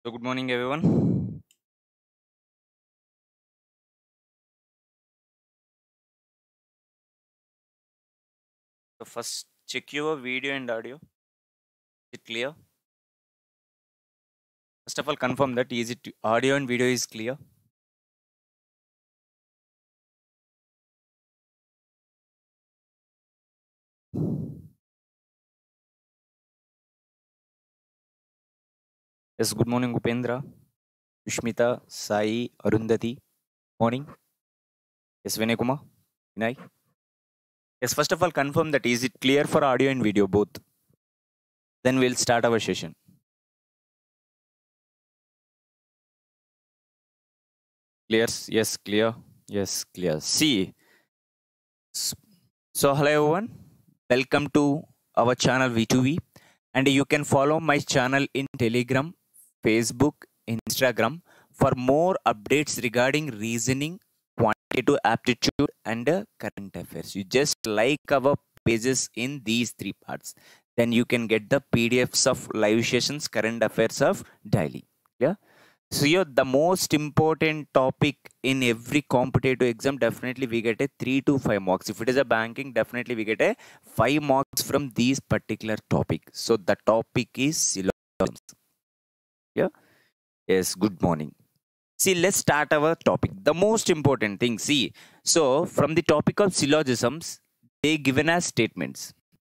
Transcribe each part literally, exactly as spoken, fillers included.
So good morning, everyone. So first, check your video and audio. Is it clear? First of all, confirm that is it audio and video is clear. Yes. Good morning, Upendra, Ushmita, Sai, Arundhati. Morning. Yes, Vinay Kumar. Vinay. Yes. First of all, confirm that is it clear for audio and video both. Then we'll start our session. Clear? Yes, clear. Yes, clear. See. So hello everyone. Welcome to our channel V two V, and you can follow my channel in Telegram, Facebook, Instagram for more updates regarding reasoning, quantitative aptitude, and uh, current affairs. You just like our pages in these three parts. Then you can get the P D Fs of live sessions, current affairs of daily. Yeah. So here the most important topic in every competitive exam, definitely we get a three to five marks. If it is a banking, definitely we get a five marks from these particular topic. So the topic is syllogisms. Yeah. Yes. Good morning. See, let's start our topic. The most important thing. See, so from the topic of syllogisms, they given as statements.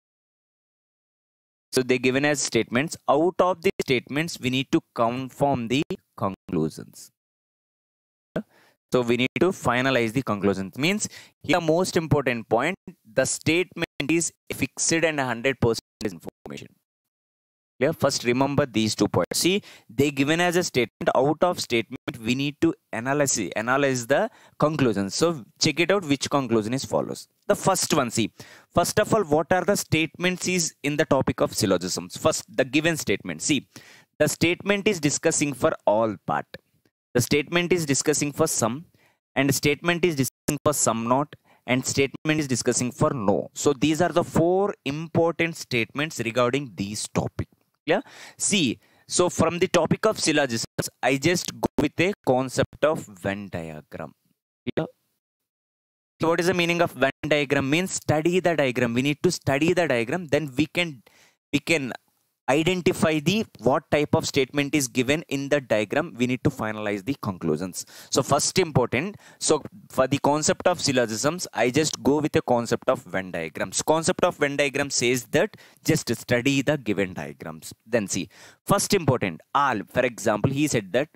So they given as statements. Out of the statements, we need to confirm the conclusions. So we need to finalize the conclusions. Means here most important point, the statement is fixed and one hundred percent information. Yeah, first remember these two points. See, they given as a statement. Out of statement, we need to analyze analyze the conclusions. So check it out. Which conclusion is follows. The first one. See, first of all, what are the statements is in the topic of syllogisms? First, the given statement. See, the statement is discussing for all part. The statement is discussing for some, and statement is discussing for some not, and statement is discussing for no. So these are the four important statements regarding these topic. Yeah. See, so from the topic of syllogisms, I just go with a concept of Venn diagram. Yeah. So what is the meaning of Venn diagram? Means study the diagram. We need to study the diagram. Then we can we can identify the what type of statement is given in the diagram. We need to finalize the conclusions. So first important, so for the concept of syllogisms, I just go with the concept of Venn diagrams. Concept of Venn diagram says that just study the given diagrams. Then see, first important, all, for example, he said that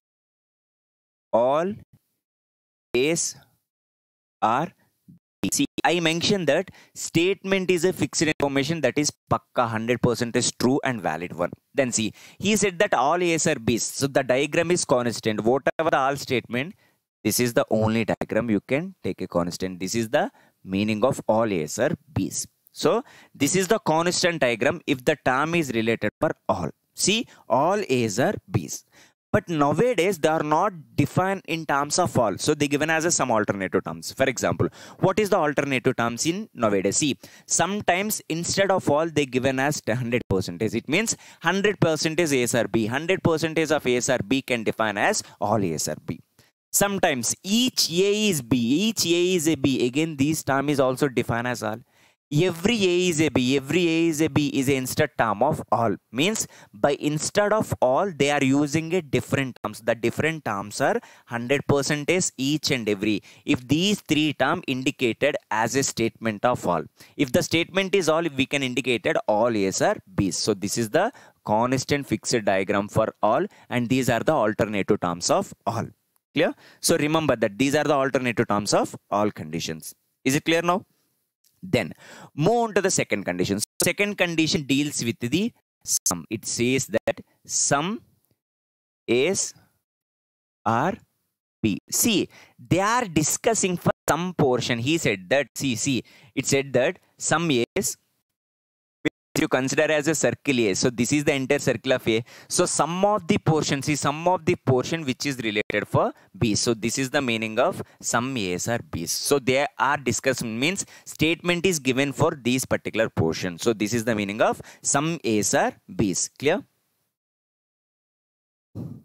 all A's are B. See, I mentioned that statement is a fixed information that is pakka one hundred percent is true and valid one. Then see, he said that all A's are B's. So the diagram is constant. Whatever the all statement, this is the only diagram you can take a constant. This is the meaning of all A's are B's. So this is the constant diagram if the term is related for all. See, all A's are B's. But nowadays, they are not defined in terms of all. So they given as a some alternative terms. For example, what is the alternative terms in nowadays? See, sometimes instead of all, they given as one hundred percent. It means one hundred percent is A's or B. one hundred percent of A's or B can define as all A's or B. Sometimes each A is B, each A is a B. Again, this term is also defined as all. Every A is a B, every A is a B is an instead term of all. Means by instead of all, they are using a different terms. The different terms are one hundred percent is each and every. If these three terms indicated as a statement of all. If the statement is all, we can indicate it all A's are B's. So this is the constant fixed diagram for all, and these are the alternative terms of all. Clear? So remember that these are the alternative terms of all conditions. Is it clear now? Then move on to the second condition. So second condition deals with the sum. It says that sum A's are B. See, they are discussing for some portion. He said that, see, see, it said that sum A's, you consider as a circle A. So this is the entire circle of A. So some of the portion, see some of the portion which is related for B. So this is the meaning of some A's or B's. So they are discussing means statement is given for these particular portion. So this is the meaning of some A's or B's. Clear?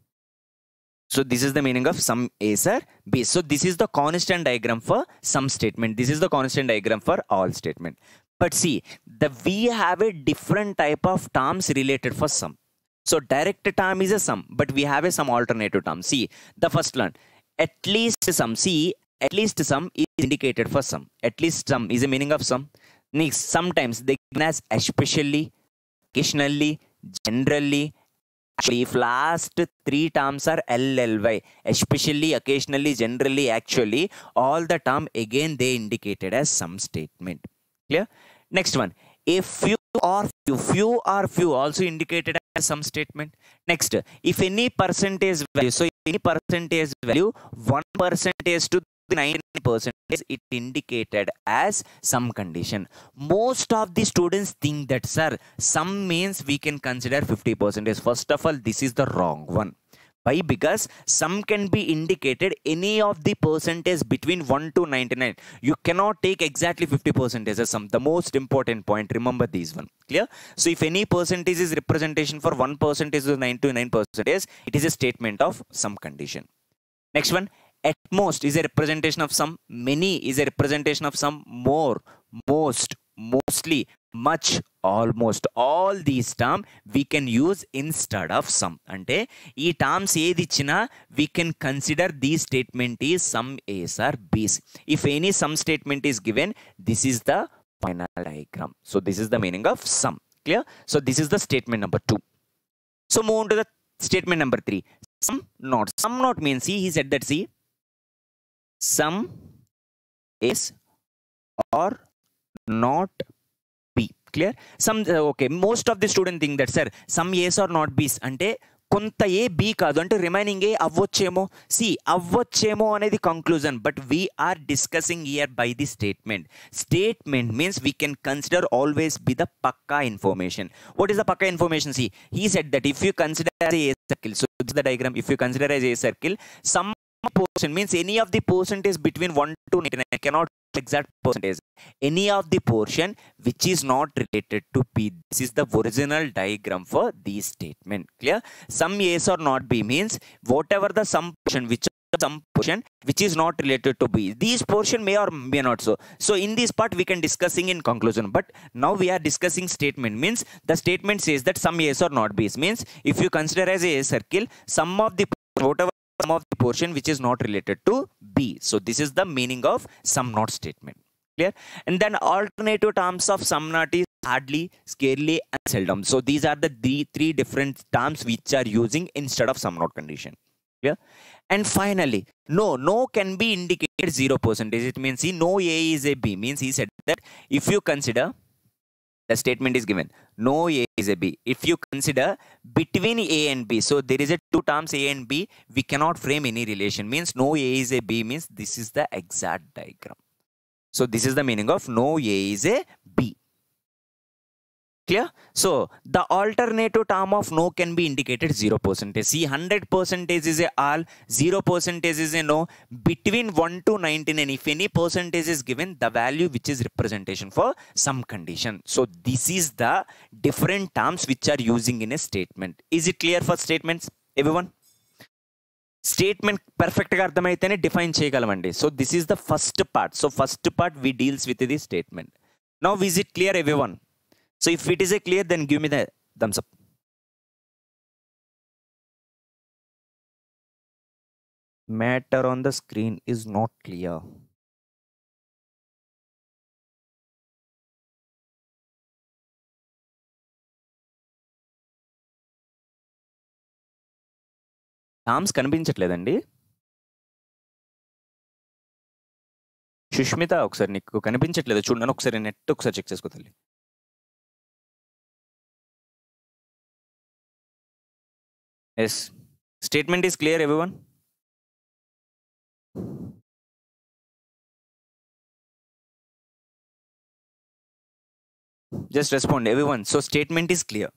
So this is the meaning of sum A's are B's. So this is the constant diagram for sum statement. This is the constant diagram for all statement. But see, the we have a different type of terms related for sum. So direct term is a sum, but we have a some alternative term. See, the first one, at least sum. See, at least sum is indicated for sum. At least sum is a meaning of sum. Next, sometimes they given as especially, occasionally, generally. Actually, if last three terms are L L Y, especially, occasionally, generally, actually, all the term again they indicated as sum statement. Clear? Next one, a few or few, few or few also indicated as sum statement. Next, if any percentage value, so any percentage value, one percentage to ninety percent, it indicated as sum condition. Most of the students think that, sir, sum means we can consider fifty percent. First of all, this is the wrong one. Why? Because sum can be indicated any of the percentage between one to ninety-nine. You cannot take exactly fifty percent as a sum. The most important point, remember these one. Clear? So if any percentage is representation for one percentage to ninety-nine percent, it is a statement of sum condition. Next one, at most is a representation of sum, many is a representation of sum, more, most, mostly, much, almost. All these terms we can use instead of sum. Ante ee terms edi ichina we can consider these statement is sum A's or B's. If any sum statement is given, this is the final diagram. So this is the meaning of sum. Clear? So this is the statement number two. So move on to the statement number three. Sum not. Sum not means, see, he said that, see, sum is or not B. Clear? Some, okay, most of the student think that, sir, sum A's or not B's ante కొంత A B కాదు అంటే remaining ఏ అవ్వచ్చేమో. See అవ్వచ్చేమో అనేది conclusion, but we are discussing here by the statement. Statement means we can consider always be the పక్కా information. What is the పక్కా information? See he said that if you consider a circle, so the diagram, if you consider as a circle, some portion means any of the percentage between one to ninety-nine, cannot exact percentage, any of the portion which is not related to B. This is the original diagram for this statement. Clear? Some A's or not B means whatever the sum portion which some portion which is not related to B, these portion may or may not. So so in this part we can discussing in conclusion, but now we are discussing statement. Means the statement says that some A's or not B's means if you consider as a circle, some of the whatever sum of the portion which is not related to B. So this is the meaning of sum not statement. Clear? And then alternative terms of sum not is hardly, scarcely, and seldom. So these are the three, three different terms which are using instead of sum not condition. Clear? And finally, no, no can be indicated zero percentage. It means, see, no A is a B means he said that if you consider, the statement is given, no A is a B. If you consider between A and B, so there is a two terms A and B, we cannot frame any relation. Means no A is a B means this is the exact diagram. So this is the meaning of no A is a B. Clear? So the alternative term of no can be indicated zero percentage. See, one hundred percentage is a all, zero percentage is a no. Between one to ninety-nine, if any percentage is given, the value which is representation for some condition. So this is the different terms which are using in a statement. Is it clear for statements, everyone? Statement perfect గా అర్థమైతేనే define చేయగలమండి. So this is the first part. So first part we deals with the statement. Now is it clear, everyone? So if it is a clear, then give me the thumbs up. Matter on the screen is not clear. Terms కనిపించట్లేదండి. సుష్మిత, ఒకసారి నీకు కనిపించట్లేదు చూడండి, ఒకసారి net ఒకసారి check చేసుకో తల్లి. Yes. Statement is clear, everyone? Just respond, everyone. So statement is clear.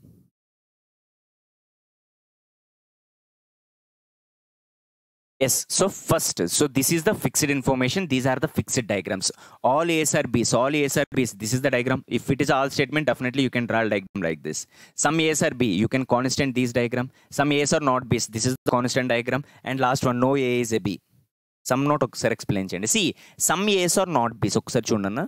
Yes, so first, so this is the fixed information. These are the fixed diagrams. All A's are B's, all A's are B's. This is the diagram. If it is all statement, definitely you can draw a diagram like this. Some A's are B, you can constant these diagram. Some A's are not B's. This is the constant diagram. And last one, no A is a B. Some not ఒకసారి explain చేయండి. See, some A's are not B's. ఒకసారి చూడన్నా.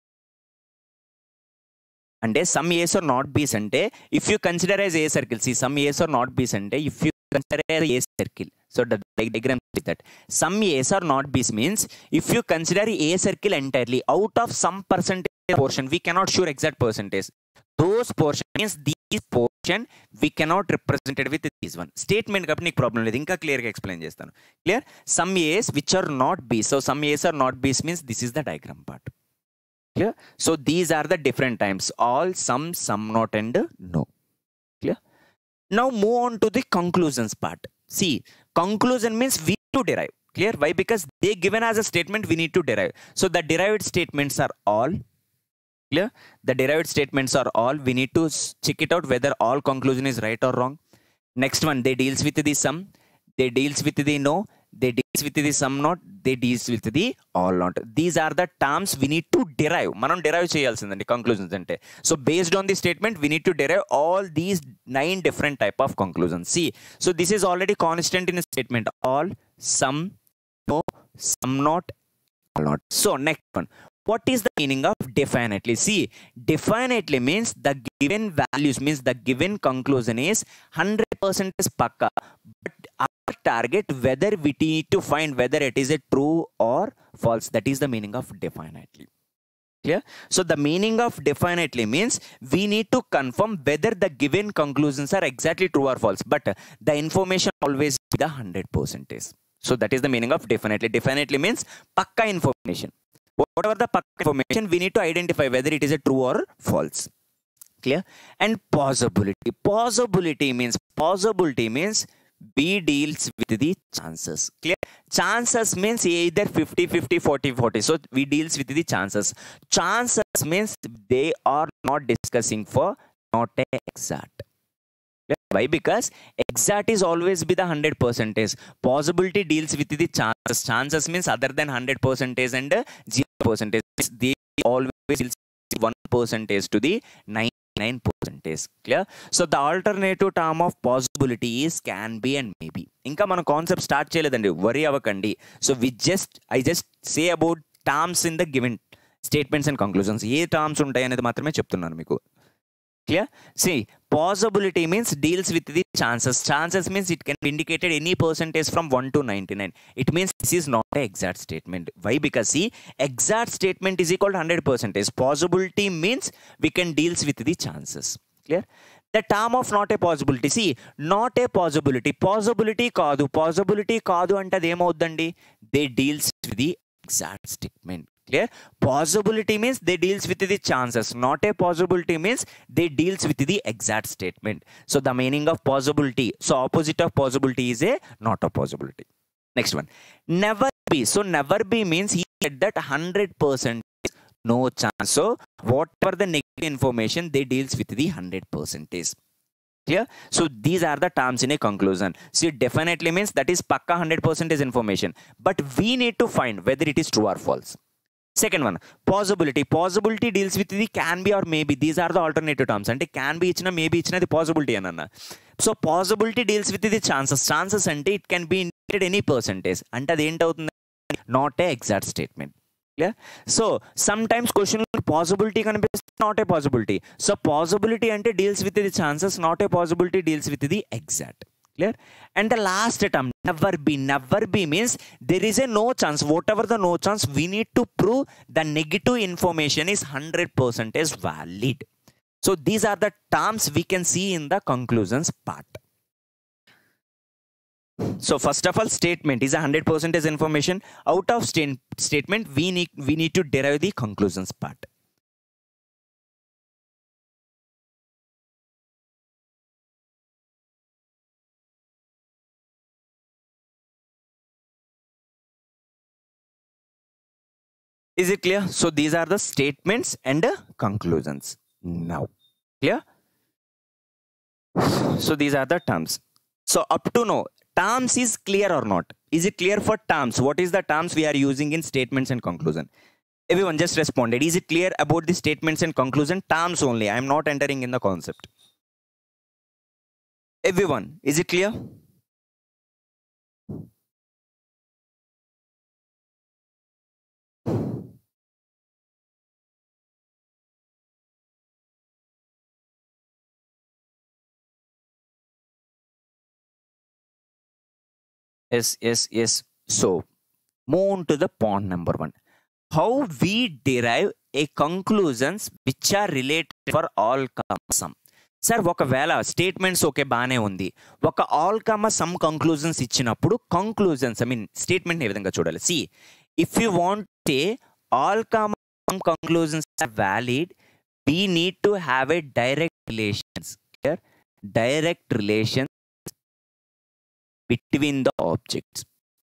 అంటే some A's are not B's అంటే if you consider as A circle, see some A's are not B's అంటే if you consider as A circle, so the diagram is that some A's are not B's means if you consider A circle entirely out of some percentage portion, we cannot sure exact percentage. Those portion means these portion we cannot represent it with this one statement. కాబట్టి నీకు problem లేదు, ఇంకా clear గా explain చేస్తాను. Clear? Some A's which are not B's, so some A's are not B's means this is the diagram part. Clear? So these are the different times, all, some, some not and no. Clear? Now move on to the conclusions part. See, conclusion means we need to derive. Clear? Why? Because they given as a statement we need to derive. So the derived statements are all. Clear? The derived statements are all. We need to check it out whether all conclusion is right or wrong. Next one, they deals with the sum, they deals with the no, they deals with the sum not, they deals with the all not. These are the terms we need to derive. మనం derive చేయాల్సిందండి conclusions అంటే. So based on the statement we need to derive all these nine different type of conclusions. See, so this is already constant in a statement. All, some, no, some not, all not. So next one, what is the meaning of definitely? See, definitely means the given values means the given conclusion is one hundred percent is pakka, but our target whether we need to find whether it is a true or false. That is the meaning of definitely. Clear? So the meaning of definitely means we need to confirm whether the given conclusions are exactly true or false, but the information always be the one hundred percent is. So that is the meaning of definitely. Definitely means pakka information. Whatever the information, we need to identify whether it is a true or false. Clear? And possibility. Possibility means possibility means B deals with the chances. Clear? Chances means either fifty fifty, forty forty. So we deals with the chances. Chances means they are not discussing for not exact. Why? Because exact is always be the one hundred percentage. Possibility deals with the chances. Chances means other than one hundred percentage and zero percentage. They always deals with one percentage to the ninety-nine percentage. Clear? So the alternative term of possibility is can be and maybe. ఇంకా మన concept start చేయలేదండి, worry అవ్వకండి. So we just I just say about terms in the given statements and conclusions. ఏ terms ఉంటాయి అనేది మాత్రమే చెప్తున్నాను మీకు. Clear? See, possibility means deals with the chances. Chances means it can be indicated any percentage from one to ninety-nine. It means this is not an exact statement. Why? Because see, exact statement is equal to one hundred percentage. Possibility means we can deals with the chances. Clear? The term of not a possibility. See, not a possibility. Possibility కాదు. Possibility కాదు అంటే అది ఏమవుద్దండి? They deals with the exact statement. Clear? Possibility means they deals with the chances. Not a possibility means they deals with the exact statement. So the meaning of possibility. So opposite of possibility is a not a possibility. Next one. Never be. So never be means he said that one hundred percent no chance. So whatever the negative information they deals with the one hundred percentage. Clear? So these are the terms in a conclusion. See, definitely means that is pakka one hundred percent information. But we need to find whether it is true or false. Second one, possibility. Possibility deals with the can be or maybe. These are the alternative terms. And can be ichna, maybe ichna the possibility ananna. So possibility deals with the chances. Chances ante it can be indicated any percentage. Ante adi enti avutundi? Not a exact statement. Clear? So sometimes question possibility kanipistundi, not a possibility. So possibility ante deals with the chances. Not a possibility deals with the exact. Clear? And the last term, never be. Never be means there is a no chance. Whatever the no chance, we need to prove the negative information is one hundred percent is valid. So these are the terms we can see in the conclusions part. So first of all, statement is a one hundred percent is information. Out of st statement, we need, we need to derive the conclusions part. Is it clear? So these are the statements and uh, conclusions. Now, clear? So these are the terms. So up to now, terms is clear or not? Is it clear for terms? What is the terms we are using in statements and conclusion? Everyone just responded. Is it clear about the statements and conclusion? Terms only. I am not entering in the concept. Everyone, is it clear? Yes, yes, yes. So, move on to the point number one. How we derive a conclusions which are related for all comma sum. Sir ఒకవేళ statements okay బాగానే ఉంది, ఒక all comma some conclusions ఇచ్చినప్పుడు conclusions I mean statement ఏ విధంగా చూడాలి? See if you want a all comma some conclusions are valid, we need to have a direct relations clear direct relation between the objects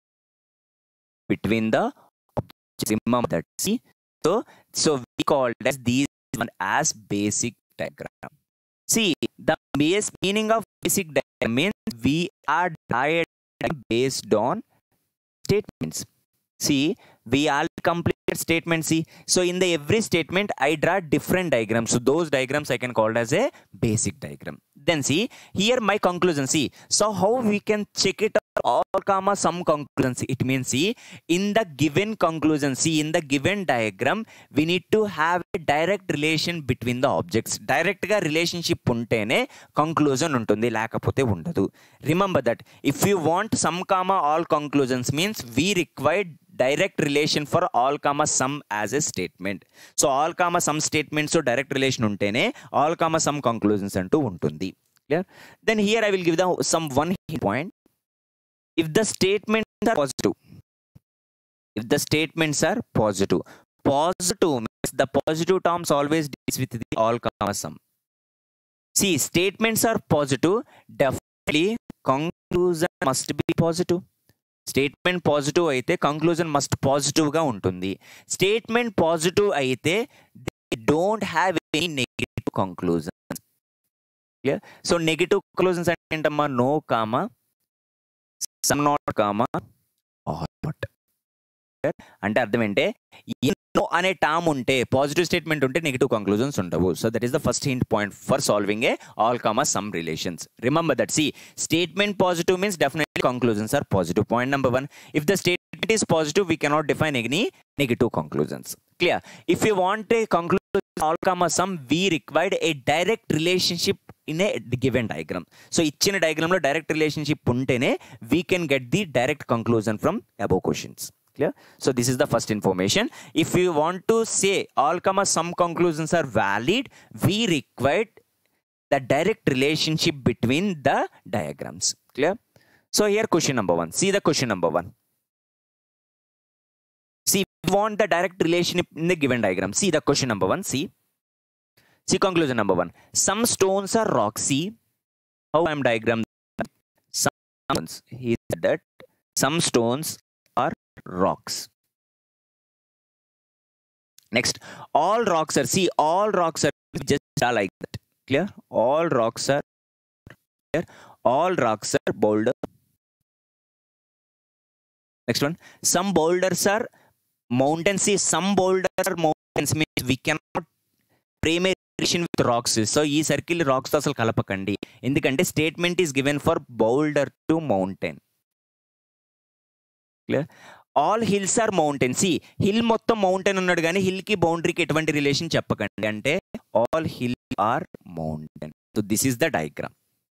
between the objects. Remember that. See, so so we called as these one as basic diagram. See, the base meaning of basic diagram means we are diagram based on statements. See, we all completed statement. See, so in the every statement I draw different diagrams, so those diagrams I can call as a basic diagram. Then see here my conclusion. See, so how we can check it out all comma some conclusions? It means see in the given conclusion, see in the given diagram we need to have a direct relation between the objects. Direct ga relationship untene conclusion untundi, lekapothe undadu. Remember that if you want some comma all conclusions means we require direct relation for all comma sum as a statement. So all comma sum statements so direct relation untene all comma sum conclusions antu untundi. Clear? Then here I will give the some one point. If the statements are positive, if the statements are positive, positive means the positive terms always deals with the all comma sum. See, statements are positive, definitely conclusion must be positive. Statement positive అయితే conclusion must పాజిటివ్గా ఉంటుంది. Statement positive అయితే they don't have any negative conclusions. Clear? So negative conclusions అంటే ఏంటమ్మా? No comma some not comma or not. అంటే అర్థం ఏంటే no అనే టర్మ్ ఉంటే పాజిటివ్ స్టేట్మెంట్ ఉంటే నెగిటివ్ కంక్లూజన్స్ ఉండవు. So that is the first hint point for solving a all comma some relations. Remember that. See statement positive means definitely conclusions are positive. Point number one, if the statement is positive we cannot define any negative conclusions. Clear? If you want a conclusion all comma sum, we required a direct relationship in a given diagram. So ichina diagram lo direct relationship untene we can get the direct conclusion from above questions. Clear? So this is the first information. If you want to say all comma sum conclusions are valid, we required the direct relationship between the diagrams. Clear? So here question number one. See the question number one. See, we want the direct relation in the given diagram. See the question number one. See. See conclusion number one. Some stones are rocks. See how I am diagram. Some stones. He said that some stones are rocks. Next, all rocks are. See, all rocks are just like that. Clear? All rocks are clear. All rocks are boulder. Next one, some boulders are mountains. See, some boulders are mountains means we cannot frame a relation with rocks. So ee circle rocks asal kalapakandi, endukante statement is given for boulder to mountain. Clear? All hills are mountains. See, hill mottam mountain unnadu gaani hill ki boundary ki etvanti relation cheppakandi, ante all hills are mountain. So this is the diagram.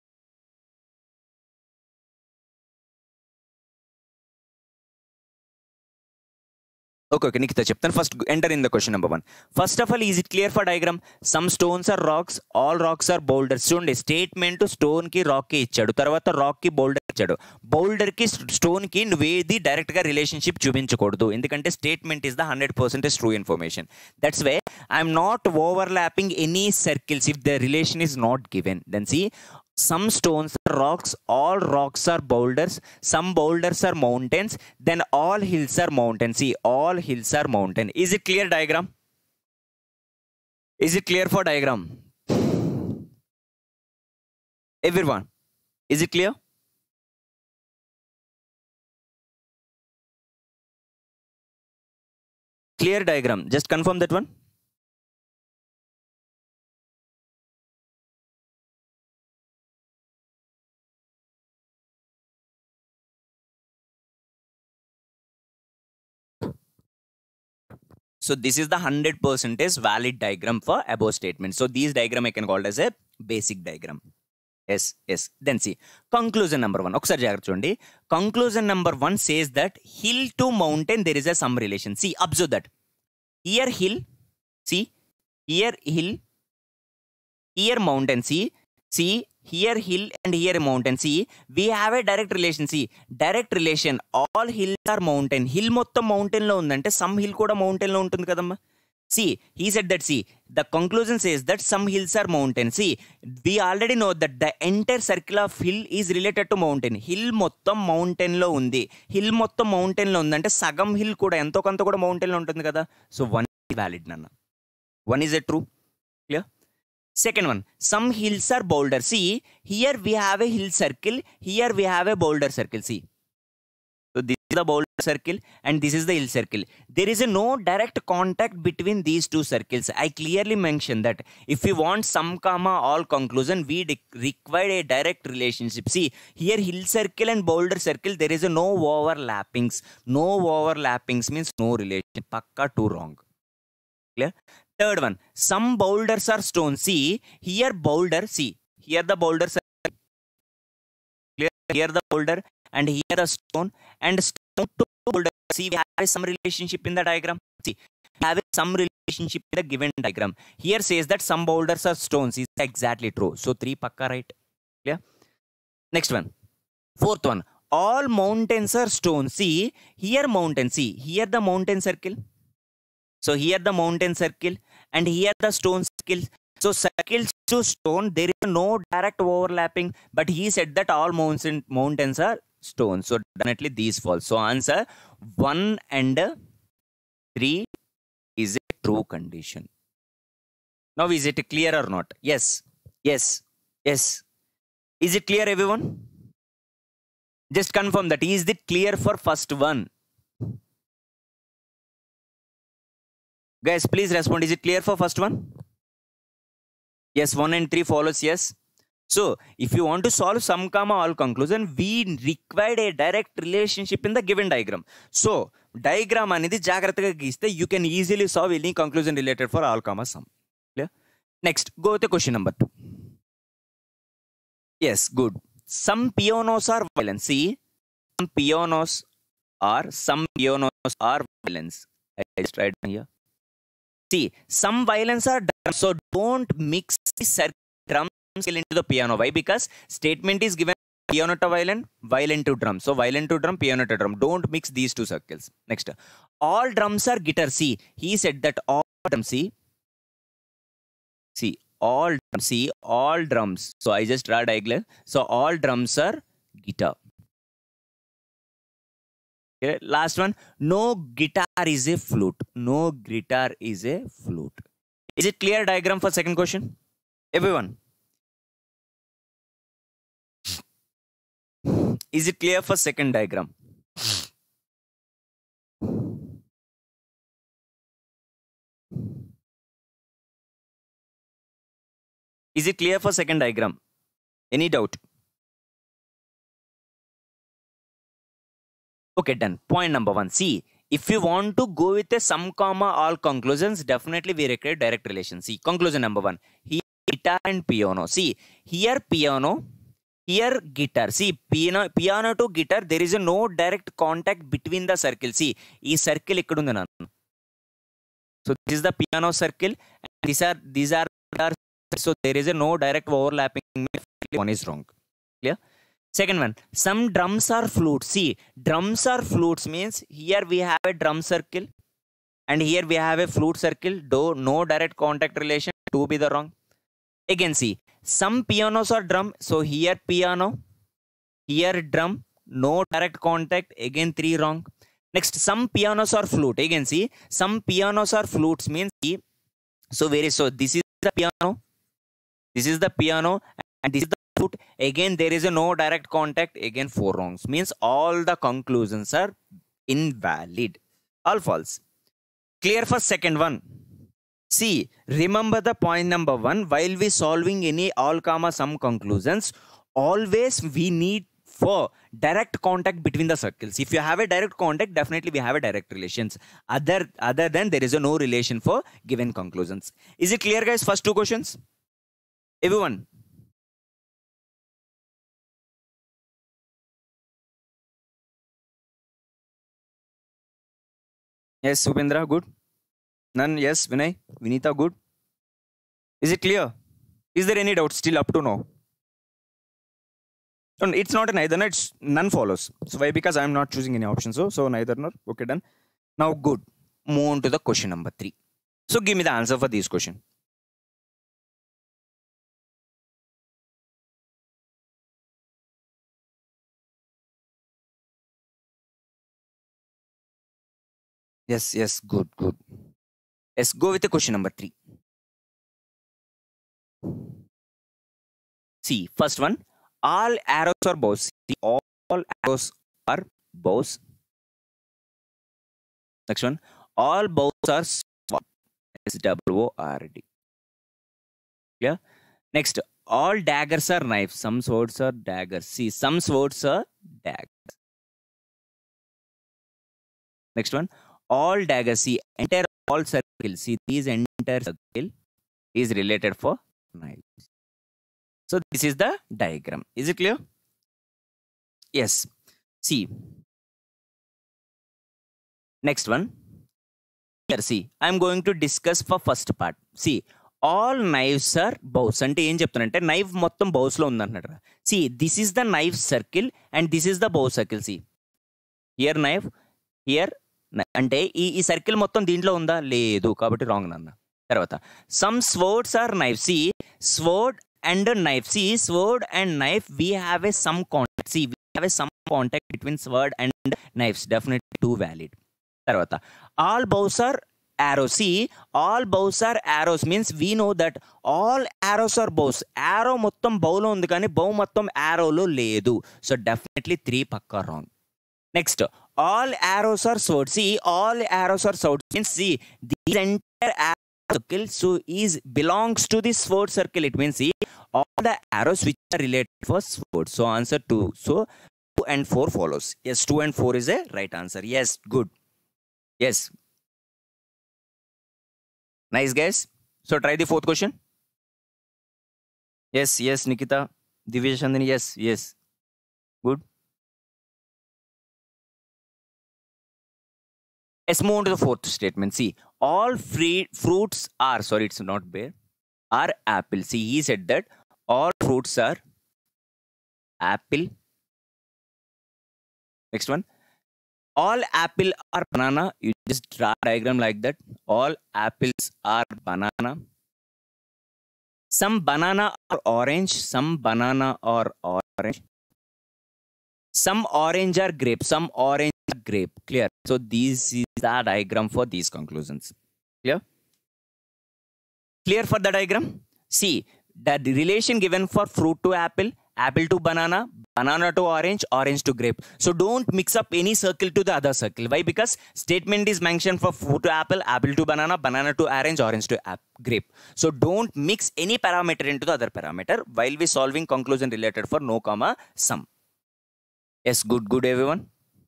Okay, okay, Nikita cheptanu. First enter in the question number one. First of all, is it clear for diagram? Some stones are rocks, all rocks are boulders. Chudandi, statement stone ki rock ki ichchadu, tarvata rock ki boulder ichchadu. Boulder ki stone ki nuvedi direct ga relationship chupinchakodu, endukante statement is the one hundred percent true information. That's why I am not overlapping any circles if the relation is not given. Then see, some stones are rocks, all rocks are boulders, some boulders are mountains, then all hills are mountains. See, all hills are mountain. Is it clear diagram? Is it clear for diagram? Everyone, is it clear? clear diagram? Just confirm that one. So this is the one hundred percent valid diagram for above statement. So these diagram I can call it as a basic diagram. Yes, yes. Then see, conclusion number one. Oksar jagrata chudandi. Conclusion number one says that hill to mountain there is a some relation. See, observe that. Here hill, see, here hill, here mountain. See, see, here hill and here mountain. See, we have a direct relation. See, direct relation. All hills are mountain. Hill mottam mountain lo undante some hill kuda mountain lo untundi kadamma. See, he said that, see, the conclusion says that some hills are mountain. See, we already know that the entire circle of hill is related to mountain. Hill mottam mountain lo undi. Hill mottam mountain lo undante sagam hill kuda ento konta kuda mountain lo untundi kada. So one is valid, nanna. One is a true. Clear? Second one, some hills are boulder. See, here we have a hill circle. Here we have a boulder circle. See. So this is the boulder circle and this is the hill circle. There is a no direct contact between these two circles. I clearly mentioned that if we want some comma all conclusion, we require a direct relationship. See, here hill circle and boulder circle, there is a no overlappings. No overlappings means no relation. Pakka two wrong. Clear? Third one, some boulders are stone. See, here boulder, see, here the boulder circle. Clear? Here the boulder and here the stone and stone to boulder. See, we have some relationship in the diagram. See, we have some relationship in the given diagram. Here says that some boulders are stones. Is exactly true. So three pakka right. Clear? Next one. Fourth one. All mountains are stones. See, here mountain. See, here the mountain circle. So here the mountain circle and here the stone circle. So circles to stone, there is no direct overlapping. But he said that all mountain, mountains are stones. So definitely these false. So answer one and three is a true condition. Now is it clear or not? Yes. Yes. Yes. Is it clear, everyone? Just confirm that. Is it clear for first one? Guys, please respond. Is it clear for first one? Yes, one and three follows yes. So, if you want to solve some comma all conclusion, we require a direct relationship in the given diagram. So, diagram anedi jagrataga geeste, you can easily solve any conclusion related for all comma sum. Clear? Next, go to question number two. Yes, good. Some pianos are violent. See, some pianos are, some pianos are violence. I just write here. See, some violins are drums, so don't mix the drums into the piano. Why? Because statement is given piano to violin, violin to drum. So violin to drum, piano to drum. Don't mix these two circles. Next, all drums are guitar. See, he said that all drums. See, see, all drums. See, all drums. So I just draw diagram. So all drums are guitar. Okay, last one, no guitar is a flute. No guitar is a flute. Is it clear diagram for second question? Everyone? Is it clear for second diagram? Is it clear for second diagram? Any doubt? Okay, done. Point number one. See, if you want to go with a some comma all conclusions, definitely we require direct relation. See, conclusion number one. Here guitar and piano. See, here piano, here guitar. See, piano, piano to guitar, there is a no direct contact between the circle. See, this circle ikkudundi nannu. So this is the piano circle, and these are these are so there is a no direct overlapping. One is wrong. Clear? Second one, some drums are flutes. See, drums are flutes means here we have a drum circle and here we have a flute circle. Do no direct contact relation. Two be the wrong. Again, see, some pianos are drum. So here piano, here drum, no direct contact. Again, three wrong. Next, some pianos are flute. Again, see, some pianos are flutes means see. So very so this is the piano. This is the piano and this is the flute. Again, there is a no direct contact. Again, four wrongs. Means all the conclusions are invalid. All false. Clear for second one. See, remember the point number one, while we solving any all comma sum conclusions, always we need for direct contact between the circles. If you have a direct contact, definitely we have a direct relations. Other, other than there is a no relation for given conclusions. Is it clear, guys? First two questions? Everyone? Yes, Supendra, good. None, yes. Vinay, Vinita, good. Is it clear? Is there any doubt still up to now? No, it's not a neither, no, it's none follows. So why? Because I'm not choosing any option. So, so neither nor. Okay, done. Now, good. Move on to the question number three. So give me the answer for this question. Yes, yes, good, good. Let's go with the question number three. See, first one, all arrows are bows. See, all, all arrows are bows. Next one, all bows are sword. S W O R D. Yeah. Next, all daggers are knives. Some swords are daggers. See, some swords are daggers. Next one, all daggers. See, entire all circle. See, these entire circle is related for knives. So this is the diagram. Is it clear? Yes. See. Next one. Here, see, I am going to discuss for first part. See, all knives are bows. Ante em cheptunante knife mottam bows lo undannatra. See, this is the knife circle and this is the bow circle. See, here knife, here అంటే ఈ ఈ circle మొత్తం దీంట్లో ఉందా? లేదు, కాబట్టి wrong నాన్న. తర్వాత some swords or knife. See sword and knife. See sword and knife we have a some contact. See we have a some contact between sword and knifes. Definitely two valid. తర్వాత all bows are arrows. See, all bows are arrows means we know that all arrows are bows. Arrow మొత్తం bow లో ఉంది కానీ bow మొత్తం arrow లో లేదు. So definitely three Pakka wrong. Next, all arrows are swords. See, all arrows are swords means see the entire arrow circle so is belongs to the sword circle. It means see all the arrows which are related for swords. So answer two. So two and four follows. Yes, two and four is a right answer. Yes, good. Yes. Nice guys. So try the fourth question. Yes, yes, Nikita. Divya Chandani, yes, yes. Good. Let's move on to the fourth statement. See, all free fruits are, sorry, it's not bear, are apple. See, he said that all fruits are apple. Next one. All apple are banana. You just draw a diagram like that. All apples are banana. Some banana are orange. Some banana are orange. Some orange are grape. Some orange are grape. Clear? So this is the diagram for these conclusions. Clear? Clear for the diagram? See, the relation given for fruit to apple, apple to banana, banana to orange, orange to grape. So don't mix up any circle to the other circle. Why? Because statement is mentioned for fruit to apple, apple to banana, banana to orange, orange to grape. So don't mix any parameter into the other parameter while we solving conclusion related for no comma sum. Yes, good, good everyone.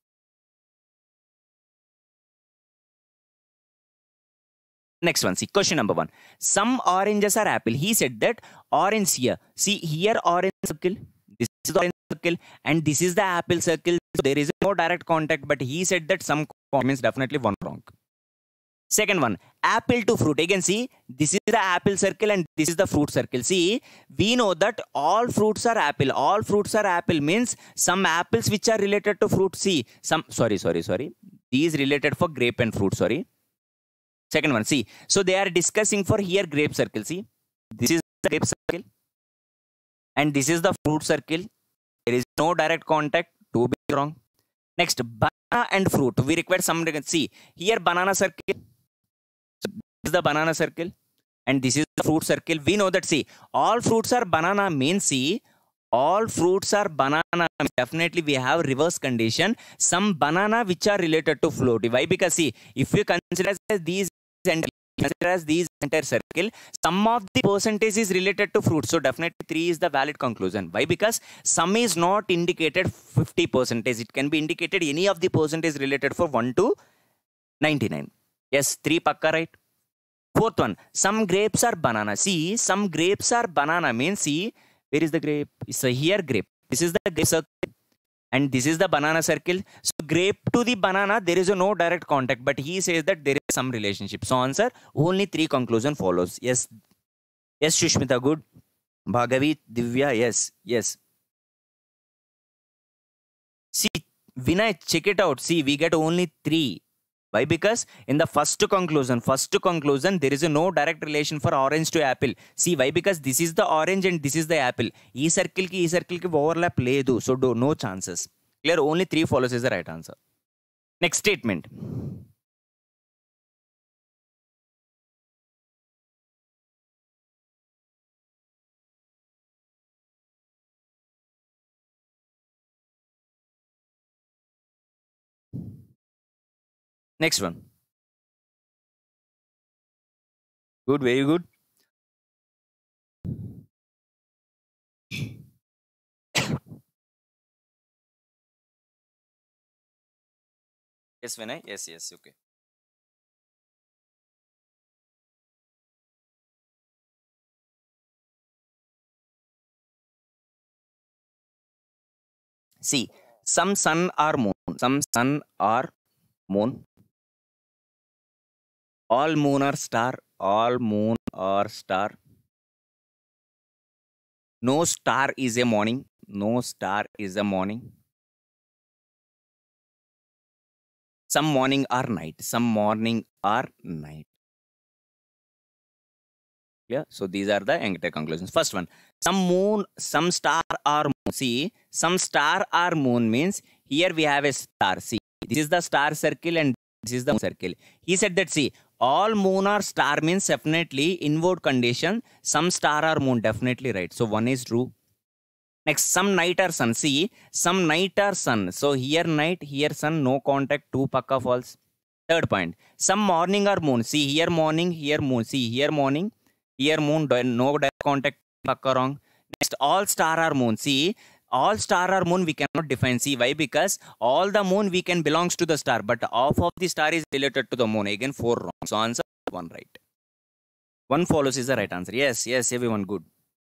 Next one, see question number one. Some oranges are apple. He said that orange here. See here orange circle. This is the orange circle and this is the apple circle. So there is no direct contact, but he said that some means definitely one wrong. Second one, apple to fruit. Again, see, this is the apple circle and this is the fruit circle. See, we know that all fruits are apple. All fruits are apple means some apples which are related to fruit. See, some, sorry, sorry, sorry. These related for grape and fruit, sorry. Second one, see. So they are discussing for here grape circle. See, this is the grape circle and this is the fruit circle. There is no direct contact. Two big wrong. Next, banana and fruit. We require some. See, here banana circle. So this is the banana circle and this is the fruit circle. We know that, see, all fruits are banana means, see, all fruits are banana. Definitely we have reverse condition. Some banana which are related to float. Why? Because see, if you consider these and consider as these entire circle, some of the percentage is related to fruit. So definitely three is the valid conclusion. Why? Because some is not indicated fifty percentage. It can be indicated any of the percentage related for one to ninety-nine. Yes, three pakka right. Fourth one, some grapes are banana. See, some grapes are banana means, see, where is the grape? So here grape. This is the grape circle and this is the banana circle. So grape to the banana, there is a no direct contact, but he says that there is some relationship. So answer, only three conclusion follows. Yes, yes, Shushmita, good. Bhagavi, Divya, yes, yes. See, Vinay, check it out. See, we get only three. Why? Because in the first conclusion, first conclusion, there is a no direct relation for orange to apple. See, why? Because this is the orange and this is the apple. E circle ki, e circle ki overlap ledu. So, do no chances. Clear? Only three follows is the right answer. Next statement. Next one. Good, very good. Yes, Vinay. Yes, yes. Okay. See, some sun or moon, some sun or moon, all moon or star, all moon or star. No star is a morning. No star is a morning. Some morning or night. Some morning or night. Yeah. So these are the entire conclusions. First one. Some moon, some star or moon. See, some star or moon means here we have a star. See, this is the star circle and this is the moon circle. He said that, see, all moon or star means definitely inward condition. Some star or moon, definitely right. So one is true. Next, some night or sun. See, some night or sun. So here night, here sun, no contact, two pakka false. Third point, some morning or moon. See, here morning, here moon. See, here morning, here moon, no direct contact, pakka wrong. Next, all star or moon. See, all star or moon we cannot define. See, why? Because all the moon we can belongs to the star, but half of the star is related to the moon. Again, four wrong. So answer one right. One follows is the right answer. Yes, yes, everyone good.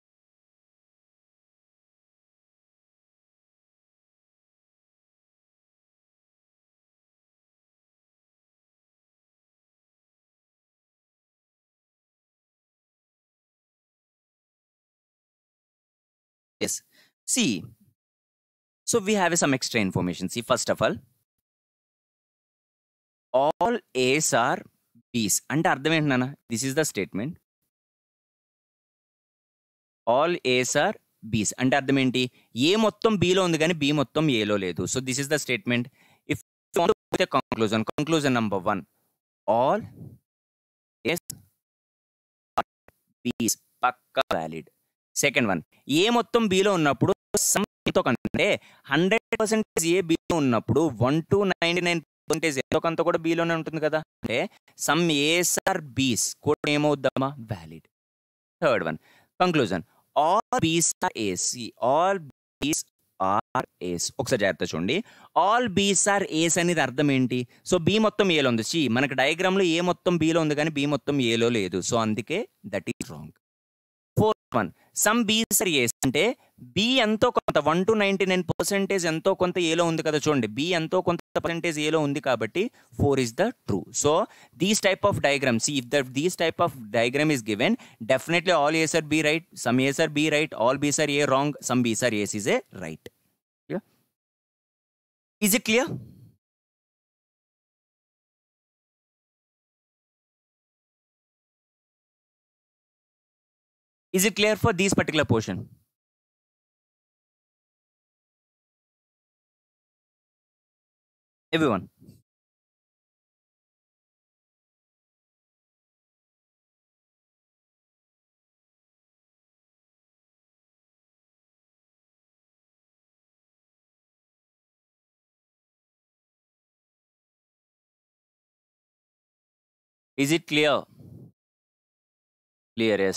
Yes. See, so we have some extra information. See, first of all, all A's are B's. And అర్థం Nana, this is the statement. All A's are B's. అంటే అర్థం ఏంటి? A మొత్తం Bలో ఉంది కానీ B మొత్తం Aలో లేదు. So this is the statement. If you want to put a conclusion, conclusion number one, all A's are B's. Pakka valid. Second one, A మొత్తం Bలో ఉన్నప్పుడు some తో కంటే హండ్రెడ్ పర్సెంటేజ్ ఏ Bలో ఉన్నప్పుడు one to ninety nine percentage ఎంతో కొంత కూడా Bలోనే ఉంటుంది కదా. అంటే సమ్ ఏస్ ఆర్ బీస్ కూడా ఏమవుద్దామా? Valid. Third one, conclusion, all B's are A's. All B's are A's. ఒకసారి జాగ్రత్త చూడండి. ఆల్ బీస్ ఆర్ ఏస్ అనేది అర్థం ఏంటి? సో బి మొత్తం ఏలో ఉంది. సి మనకి డయాగ్రామ్ లో ఏ మొత్తం బీలో ఉంది కానీ బి మొత్తం ఏలో లేదు. సో అందుకే that is wrong. Fourth one, some B's are A's అంటే బి ఎంతో కొంత one to ninety nine percentage ఎంతో కొంత ఏలో ఉంది కదా. చూడండి, బి ఎంతో కొంత పర్సెంటేజ్ ఏలో ఉంది కాబట్టి four is the true. So these type of diagrams, if the these type of diagram is given, definitely all A's are B right, some A's are B right, all B's are A wrong, some B's are A's is A right. Is it clear? Is it clear for this particular portion? Everyone. Is it clear? Clear, yes.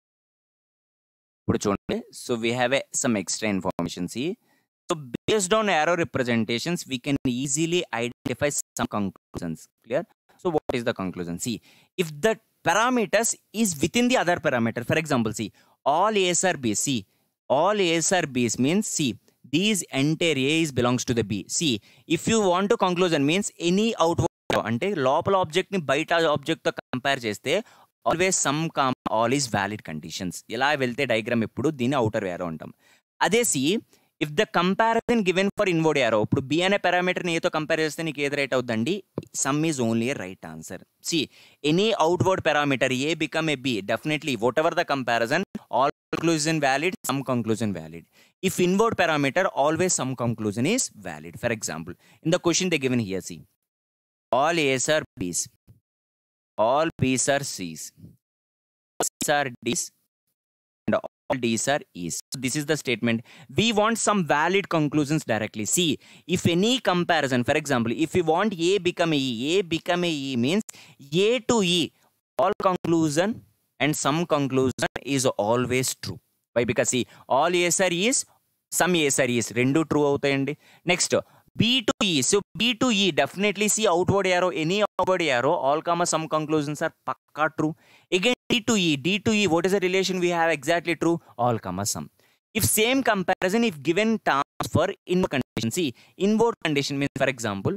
So we have a, some extra information. See, so based on arrow representations, we can easily identify some conclusions. Clear? So what is the conclusion? See, if the parameters is within the other parameter, for example, see, all A's are B. See, all A's are B's means, see, these entire A is belongs to the B. See, if you want to conclusion means any outward అంటే లోపల object ని బయట object తో compare చేస్తే always some comma all is valid conditions. ఇలా వెళ్తే diagram ఎప్పుడు దీన్ని అవుటర్ యారో అంటాం. అదే see if the comparison given for inward arrow, ఇప్పుడు బి అనే పారామీటర్ ని ఏతో కంపేర్ చేస్తే నీకు ఏది రైట్ అవుతుందండి? Some is only A right answer. See any outward parameter A become A B, definitely whatever the comparison all conclusion valid, some conclusion valid. If inward parameter, always some conclusion is valid. For example, in the question they given here, see, all A's are B's, all B's are C's, all C's are D's, and all D's are E's. So this is the statement. We want some valid conclusions directly. See, if any comparison, for example, if we want A become a E, A become a E means A to E, all conclusion and some conclusion is always true. Why? Because see, all A's are E's, some A's are E's, rendu true avutayandi. Next, B to E. So B to E, definitely see outward arrow, any outward arrow, all comma some conclusions are pakka true. Again, D to E, D to E, what is the relation we have? Exactly true, all comma some. If same comparison, if given terms for inward condition, see, inward condition means, for example,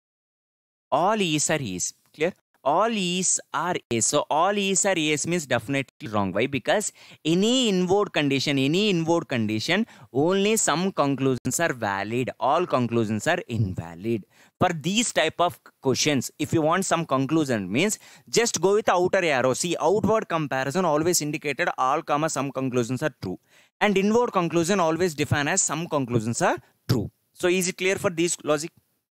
all E's are E's. Clear? All E's are A's. So all E's are A's means definitely wrong. Why? Because any inward condition, any inward condition, only some conclusions are valid. All conclusions are invalid. For these type of questions, if you want some conclusion means just go with the outer arrow. See, outward comparison always indicated all comma some conclusions are true. And inward conclusion always defined as some conclusions are true. So is it clear for this logic?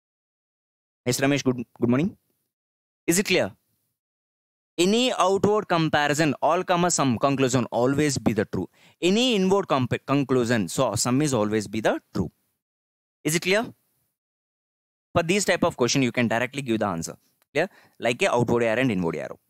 Yes, Ramesh, good, good morning. Is it clear? Any outward comparison, all comma some conclusion always be the true. Any inward conclusion, so some is always be the true. Is it clear? For this type of question, you can directly give the answer. Clear? Like a outward arrow and inward arrow.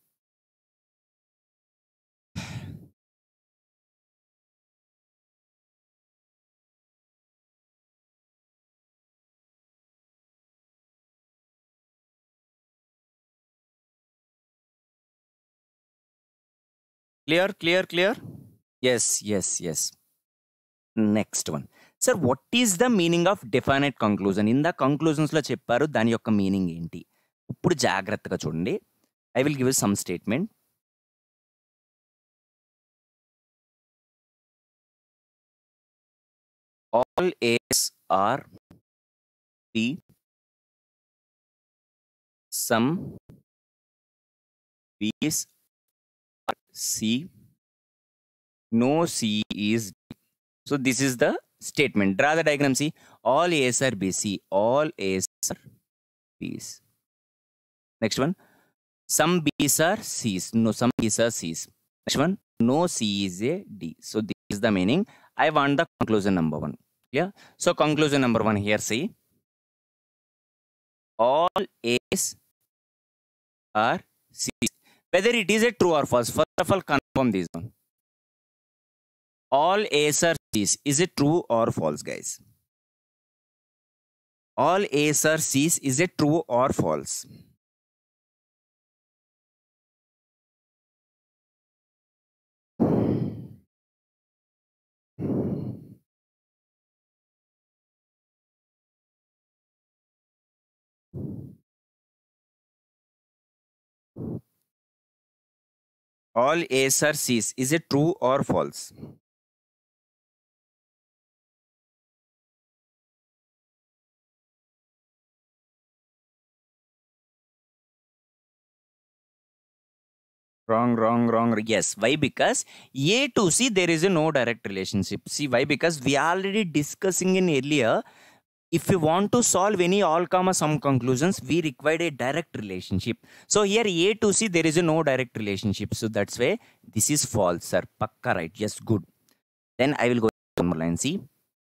Clear, clear, clear? Yes, yes, yes. Next one. Sir, what is the meaning of definite conclusion? In the conclusions lo chepparu dani yokka meaning enti? Ippudu jagrattaga chudandi. I will give you some statement. All A's are B, some B's are C, no C is D. So this is the statement. Draw the diagram. See, all A's are B. See, all A's are B's. Next one, some B's are C's. No, some B's are C's. Next one, no C is a D. So this is the meaning. I want the conclusion number one. Yeah. So conclusion number one here. See, all A's are C's. Whether it is a true or false, first of all, confirm this one. All A's are C's. Is it true or false, guys? All A's are C's. Is it true or false? All A's are C's. Is it true or false? Wrong, wrong, wrong. Yes. Why? Because A to C, there is a no direct relationship. See, why? Because we are already discussing in earlier. If we want to solve any all comma some conclusions, we require a direct relationship. So here A to C, there is a no direct relationship. So that's why this is false, sir. Pakka right. Yes, good. Then I will go to one more line. See,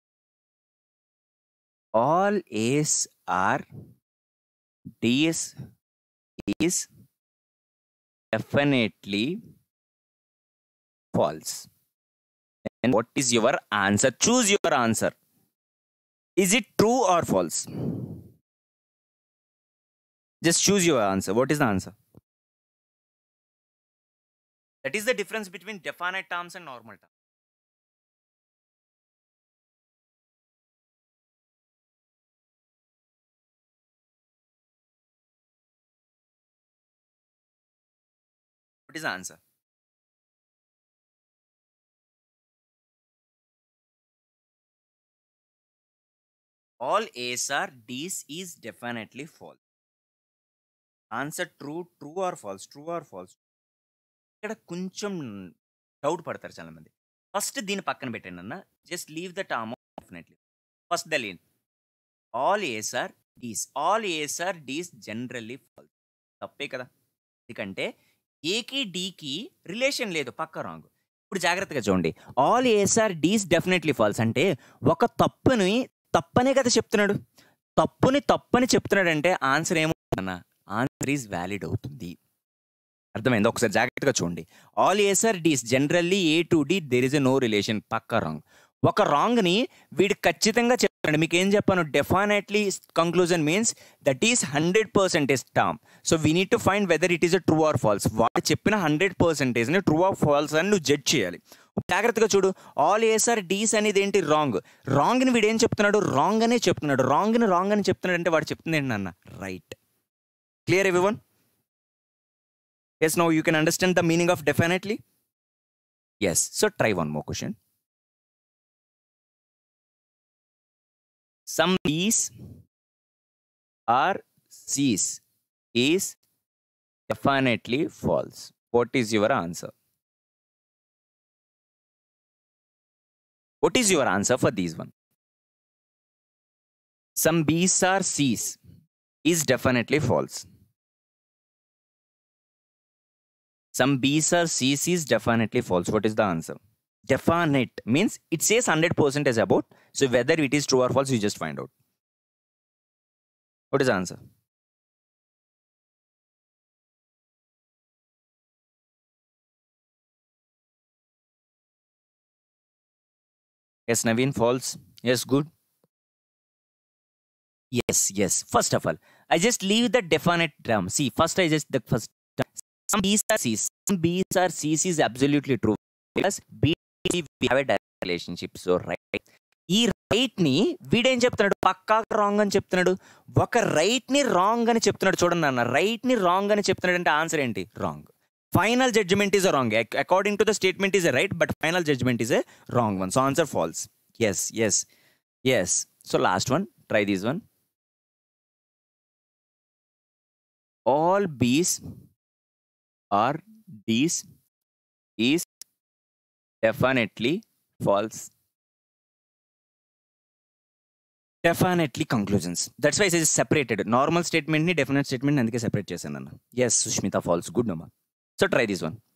all A's are D's is definitely false. And what is your answer? Choose your answer. Is it true or false? Just choose your answer. What is the answer? That is the difference between definite terms and normal terms. What is the answer? All A's are D's is definitely false. Answer true, true or false, true or false. ఇక్కడ కొంచెం doubt పడతారు చాలా మంది. First దీని పక్కన పెట్టండి అన్న. Just leave the term definitely. First the lane. All A's are D's. All A's are D's generally false. తప్పే కదా. ఎందుకంటే ఏకి డీకి రిలేషన్ లేదు, పక్క రాంగ్. ఇప్పుడు జాగ్రత్తగా చూడండి. All A's are D's definitely false అంటే ఒక తప్పుని తప్పనే కదా చెప్తున్నాడు. తప్పుని తప్పని చెప్తున్నాడంటే ఆన్సర్ ఏమవుతుందన్న? ఆన్సర్ ఈజ్ వ్యాలిడ్ అవుతుంది. అర్థమైంది? ఒకసారి జాగ్రత్తగా చూడండి. All A's are D's generally A to D there is a no relation, పక్కా రాంగ్. ఒక రాంగ్ని వీడు ఖచ్చితంగా చెప్తాడు. మీకు ఏం చెప్పాను? Definitely conclusion means that is hundred percentage term. So we need to find whether it is a true or false. వాడు చెప్పిన హండ్రెడ్ పర్సెంటేజ్ని ట్రూ ఆర్ ఫాల్స్ అని నువ్వు జడ్జ్ చేయాలి. జాగ్రత్తగా చూడు. ఆల్ ఏస్ ఆర్ డీస్ అనేది ఏంటి? రాంగ్. రాంగ్ని వీడు ఏం చెప్తున్నాడు? రాంగ్ అనే చెప్తున్నాడు. రాంగ్ని రాంగ్ అని చెప్తున్నాడు అంటే వాడు చెప్తుంది ఏంటి అన్న? Right. Clear everyone? Yes, now you can understand the meaning of definitely. Yes, so try one more question. Some B's or C's is definitely false. What is your answer? What is your answer for these one? Some B's or C's is definitely false. Some B's or C's is definitely false. What is the answer? Definite means it says one hundred percent is about. So whether it is true or false, you just find out. What is the answer? Yes, Naveen, false. Yes, good. Yes, yes. First of all, I just leave the definite term. See, first I just the first. Some B's are C's. Some B's are C's is absolutely true. Because B, we have a direct relationship. So, right. ఈ రైట్ని వీడేం చెప్తున్నాడు? పక్కా wrong అని చెప్తున్నాడు. ఒక రైట్ని wrong అని చెప్తున్నాడు. చూడండి అన్న, రైట్ని రాంగ్ అని చెప్తున్నాడు అంటే ఆన్సర్ ఏంటి? Wrong. Final judgement is a wrong. According to the statement is a right, but final judgement is A wrong one. So answer false. Yes yes yes. So last one, try this one. All B's or D's is definitely false. Definitely conclusions. That's why it is separated. Normal statement ni definite statement అందుకే separate చేశాను అన్న. Yes, Sushmita, false. Good number. So try this one.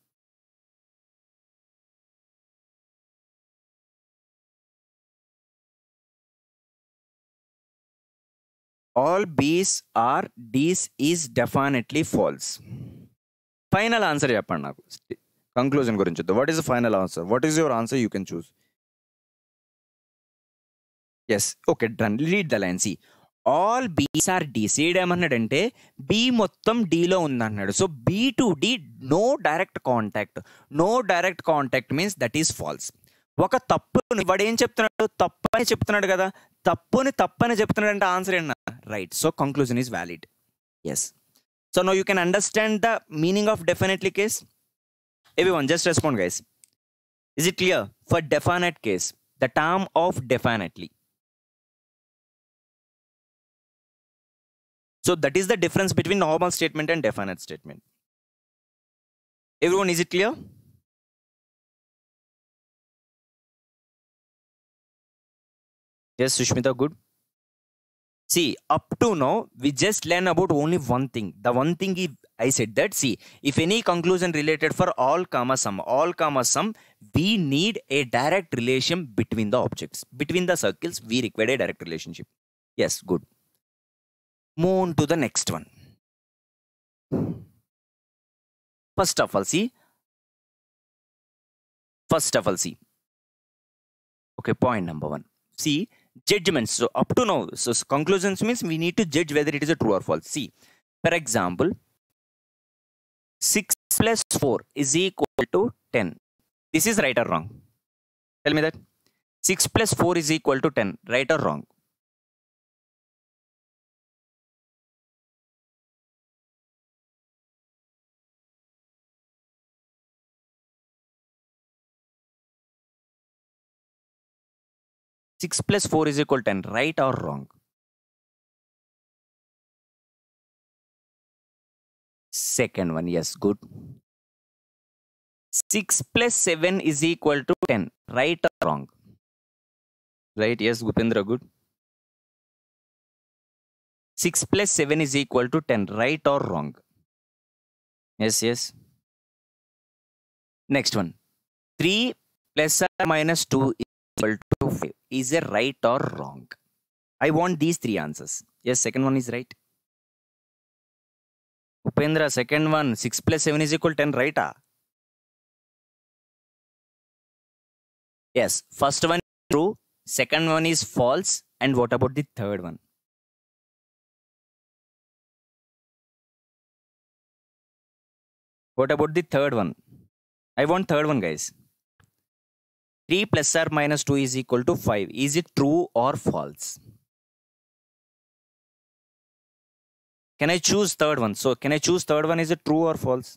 All B's or D's is definitely false. Final answer చెప్పండి నాకు. Conclusion గురించి. What is the final answer? What is your answer? You can choose. Yes, okay, done. Read the line. See, all B's are D's. ఏమన్నాడంటే B మొత్తం డీలో ఉందన్నాడు. So B to D no direct contact. No direct contact means that is false. ఒక తప్పుని వాడు ఏం చెప్తున్నాడు? తప్పని చెప్తున్నాడు కదా. తప్పుని తప్పని చెప్తున్నాడు అంటే ఆన్సర్ ఏంటన్నా? Right. So conclusion is valid. Yes. So now you can understand the meaning of definitely case. Everyone just respond, guys. Is it clear? For definite case, the term of definitely. So that is the difference between normal statement and definite statement. Everyone, is it clear? Yes, Sushmita, good. See, up to now, we just learn about only one thing. The one thing I said that, see, if any conclusion related for all comma sum, all comma sum, we need a direct relation between the objects. Between the circles, we require a direct relationship. Yes, good. Move on to the next one. First of all, see. First of all, see. Okay, point number one. See, judgments. So up to now, so conclusions means we need to judge whether it is a true or false. See, for example, six plus four is equal to ten. This is right or wrong? Tell me that. six plus four is equal to ten. Right or wrong? six plus four is equal to ten. Right or wrong? Second one, yes, good. six plus seven is equal to ten. Right or wrong? Right, yes, Gupendra, good. six plus seven is equal to ten. Right or wrong? Yes, yes. Next one. three plus or minus two is equal to five. Is it right or wrong? I want these three answers. Yes, second one is right. Upendra, second one, six plus seven is equal to ten, right? Ah? Yes, first one is true, second one is false, and what about the third one? What about the third one? I want third one, guys. three plus or minus two is equal to five. Is it true or false? Can I choose third one? So can I choose third one? Is it true or false?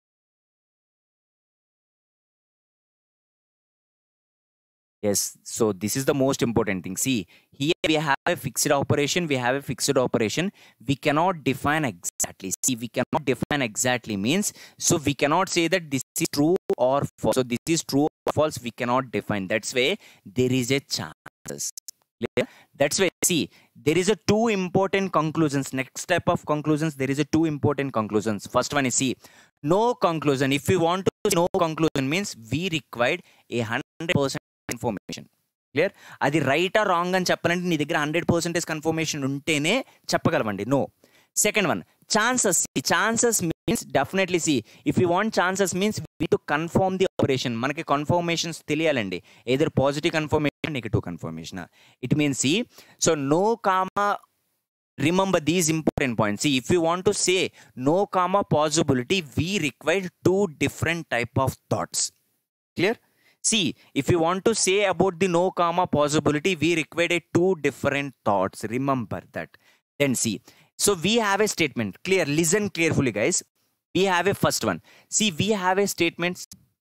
Yes, so this is the most important thing. See, here we have a fixed operation, we have a fixed operation. We cannot define exactly. See, we cannot define exactly means, so we cannot say that this is true or false. So this is true or false, we cannot define. That's why there is a chance. Clear? That's why, see, there is a two important conclusions. Next step of conclusions, there is a two important conclusions. First one is, see, no conclusion. If we want to no conclusion means we required a hundred percent information. Clear? Adi right or wrong and చెప్పాలంటే నీ దగ్గర one hundred percent confirmation ఉంటేనే చెప్పగలమండి. No. Second one, chances. See, chances means definitely, see, if you want chances means we need to confirm the operation. మనకి confirmations తెలియాలండి. Either positive confirmation, negative confirmation. It means, see, so no comma, remember these important points. See, if you want to say no comma possibility, we require two different type of thoughts. Clear? See, if you want to say about the no comma possibility, we require two different thoughts. Remember that. Then see, so we have a statement. Clear? Listen carefully, guys. We have a first one. See, we have a statement.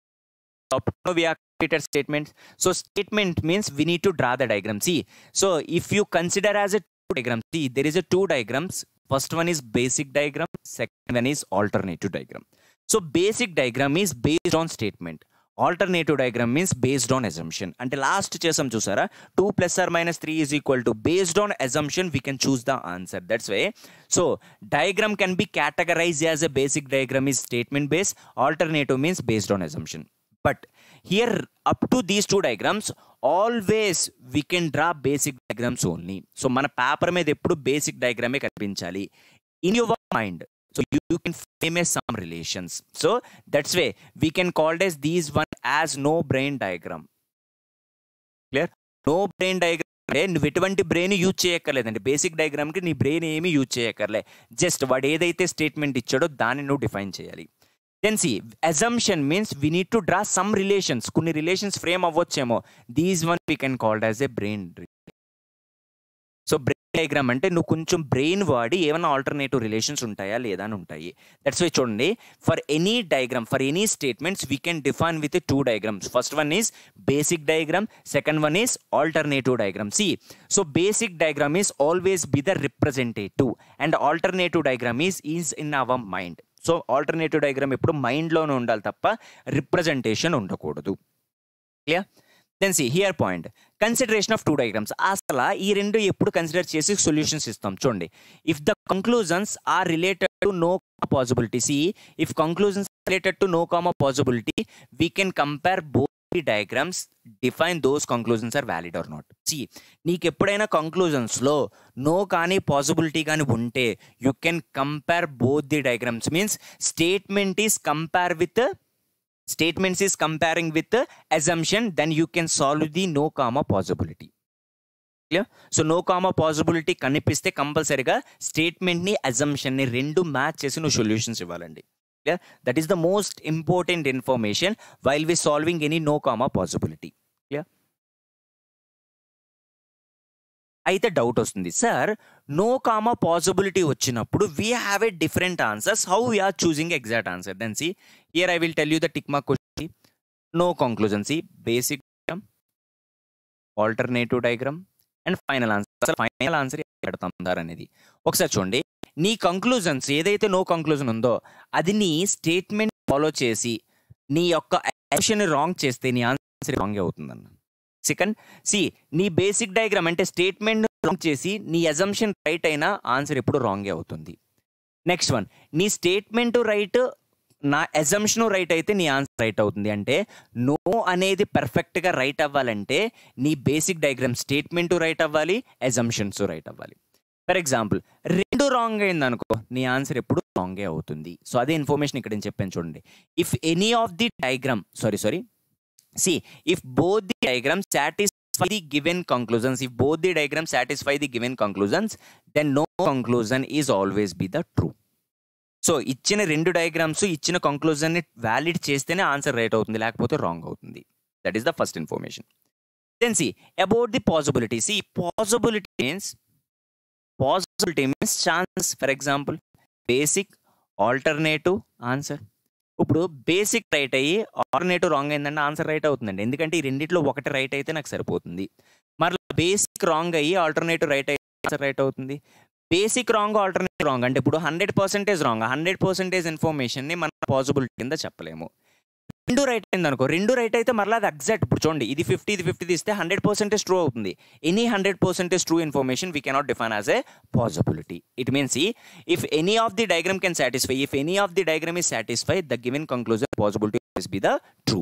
We have created statements. So statement means we need to draw the diagram. See, so if you consider as a two diagram, see, there is a two diagrams. First one is basic diagram. Second one is alternative diagram. So basic diagram is based on statement. Alternative diagram means based on assumption. And the last chesam chusara, two plus or minus three is equal to, based on assumption we can choose the answer. That's why, so diagram can be categorized as a basic diagram is statement based, alternative means based on assumption. But here up to these two diagrams, always we can draw basic diagrams only. So mana paper మీద ఎప్పుడు basic diagram కనిపించాలి. In your mind, so you, you can frame some relations. So that's why we can call as these one as no brain diagram. Clear? No brain diagram. నువ్వు ఎటువంటి brain use చేయక్కర్లేదండి. Basic డయాగ్రామ్కి నీ brain ఏమీ use చేయక్కర్లే. Just వాడు ఏదైతే statement ఇచ్చాడో దాన్ని నువ్వు డిఫైన్ చేయాలి. Then see assumption means we need to draw some relations. కొన్ని రిలేషన్స్ ఫ్రేమ్ అవ్వచ్చేమో. These one we can called as a brain. So brain diagram అంటే నువ్వు కొంచెం బ్రెయిన్ వాడి ఏమైనా ఆల్టర్నేటివ్ రిలేషన్స్ ఉంటాయా లేదా అని ఉంటాయి. దట్స్ వై చూడండి, for any diagram, for any statements we can define with two diagrams. First one is basic diagram, second one is alternative diagram. See, so basic diagram is always be the representative and alternative diagram is is in our mind. So alternative diagram ఎప్పుడు మైండ్లోనే ఉండాలి తప్ప representation ఉండకూడదు. Clear? Then see here point, consideration of two diagrams. అసలు ఈ రెండు ఎప్పుడు consider చేసి సొల్యూషన్స్ ఇస్తాం. చూడండి, if the conclusions are related to no possibility, see if conclusions related to no comma possibility, we can compare both the diagrams define those conclusions are valid or not. See, నీకు ఎప్పుడైనా కంక్లూజన్స్లో no కానీ possibility కానీ ఉంటే you can compare both the diagrams. Means statement is compare with statements is comparing with assumption, then you can solve the no comma possibility. Clear? So no comma possibility కనిపిస్తే కంపల్సరీగా స్టేట్మెంట్ని అజంప్షన్ని రెండు match చేసి నువ్వు solutions ఇవ్వాలండి. Clear? That is the most important information while we solving any no comma possibility. Clear? అయితే doubt వస్తుంది, sir no comma possibility వచ్చినప్పుడు we have a different answers, how we are choosing exact answer? Then see here I will tell you the tick mark question. No conclusion, see basic diagram, alternative diagram and final answer. అసలు final answer పెడతాం sir అనేది ఒకసారి చూడండి. నీ conclusions ఏదైతే no conclusion ఉందో అది నీ స్టేట్మెంట్ ఫాలో చేసి నీ యొక్క యాక్షన్ రాంగ్ చేస్తే నీ ఆన్సర్ రాంగ్ అవుతుందన్న. సెకండ్, సి నీ బేసిక్ డయాగ్రామ్ అంటే స్టేట్మెంట్ రాంగ్ చేసి నీ అజంప్షన్ రైట్ అయినా ఆన్సర్ ఎప్పుడు రాంగే అవుతుంది. నెక్స్ట్ వన్, నీ స్టేట్మెంట్ రైట్ నా అజంప్షన్ రైట్ అయితే నీ ఆన్సర్ రైట్ అవుతుంది. అంటే నో అనేది పర్ఫెక్ట్గా రైట్ అవ్వాలంటే నీ బేసిక్ డయాగ్రామ్ స్టేట్మెంట్ రైట్ అవ్వాలి, అజంప్షన్స్ రైట్ అవ్వాలి. ఫర్ ఎగ్జాంపుల్ రెండు రాంగ్ అయింది అనుకో నీ ఆన్సర్ ఎప్పుడు రాంగే అవుతుంది. సో అదే ఇన్ఫర్మేషన్ ఇక్కడ నేను చెప్పాను చూడండి. If any of the diagram sorry sorry see if both the diagram satisfy the given conclusions if both the diagram satisfy the given conclusions then no conclusion is always be the true. So ఇచ్చిన రెండు diagrams ఇచ్చిన కంక్లూజన్ని valid చేస్తేనే answer right అవుతుంది, లేకపోతే wrong అవుతుంది. That is the first information. Then see about the possibility. See possibility means possibility means chance. For example basic, alternative, answer. ఇప్పుడు basic right అయ్యి ఆల్టర్నేటివ్ రాంగ్ అయిందంటే ఆన్సర్ రైట్ అవుతుందండి, ఎందుకంటే ఈ రెండిట్లో ఒకటి రైట్ అయితే నాకు సరిపోతుంది. మరి బేసిక్ రాంగ్ అయ్యి ఆల్టర్నేటివ్ రైట్ అయ్యి ఆన్సర్ రైట్ అవుతుంది. బేసిక్ రాంగ్, ఆల్టర్నేటివ్ రాంగ్ అంటే ఇప్పుడు hundred percentage wrong, hundred percentage ఇన్ఫర్మేషన్ని మనం పాసిబిలిటీ కింద చెప్పలేము. రెండు రైట్ అయింది అనుకో, రెండు రైట్ అయితే మరలా అది ఎగ్జాక్ట్. ఇప్పుడు చూడండి, ఇది ఫిఫ్టీ ఇది ఫిఫ్టీ తీస్తే హండ్రెడ్ పర్సెంటేజ్ ట్రూ అవుతుంది. Any hundred percentage true information we cannot define as a possibility. It means if any of the diagram can satisfy if any of the diagram is satisfy the given conclusion possibility is be the true.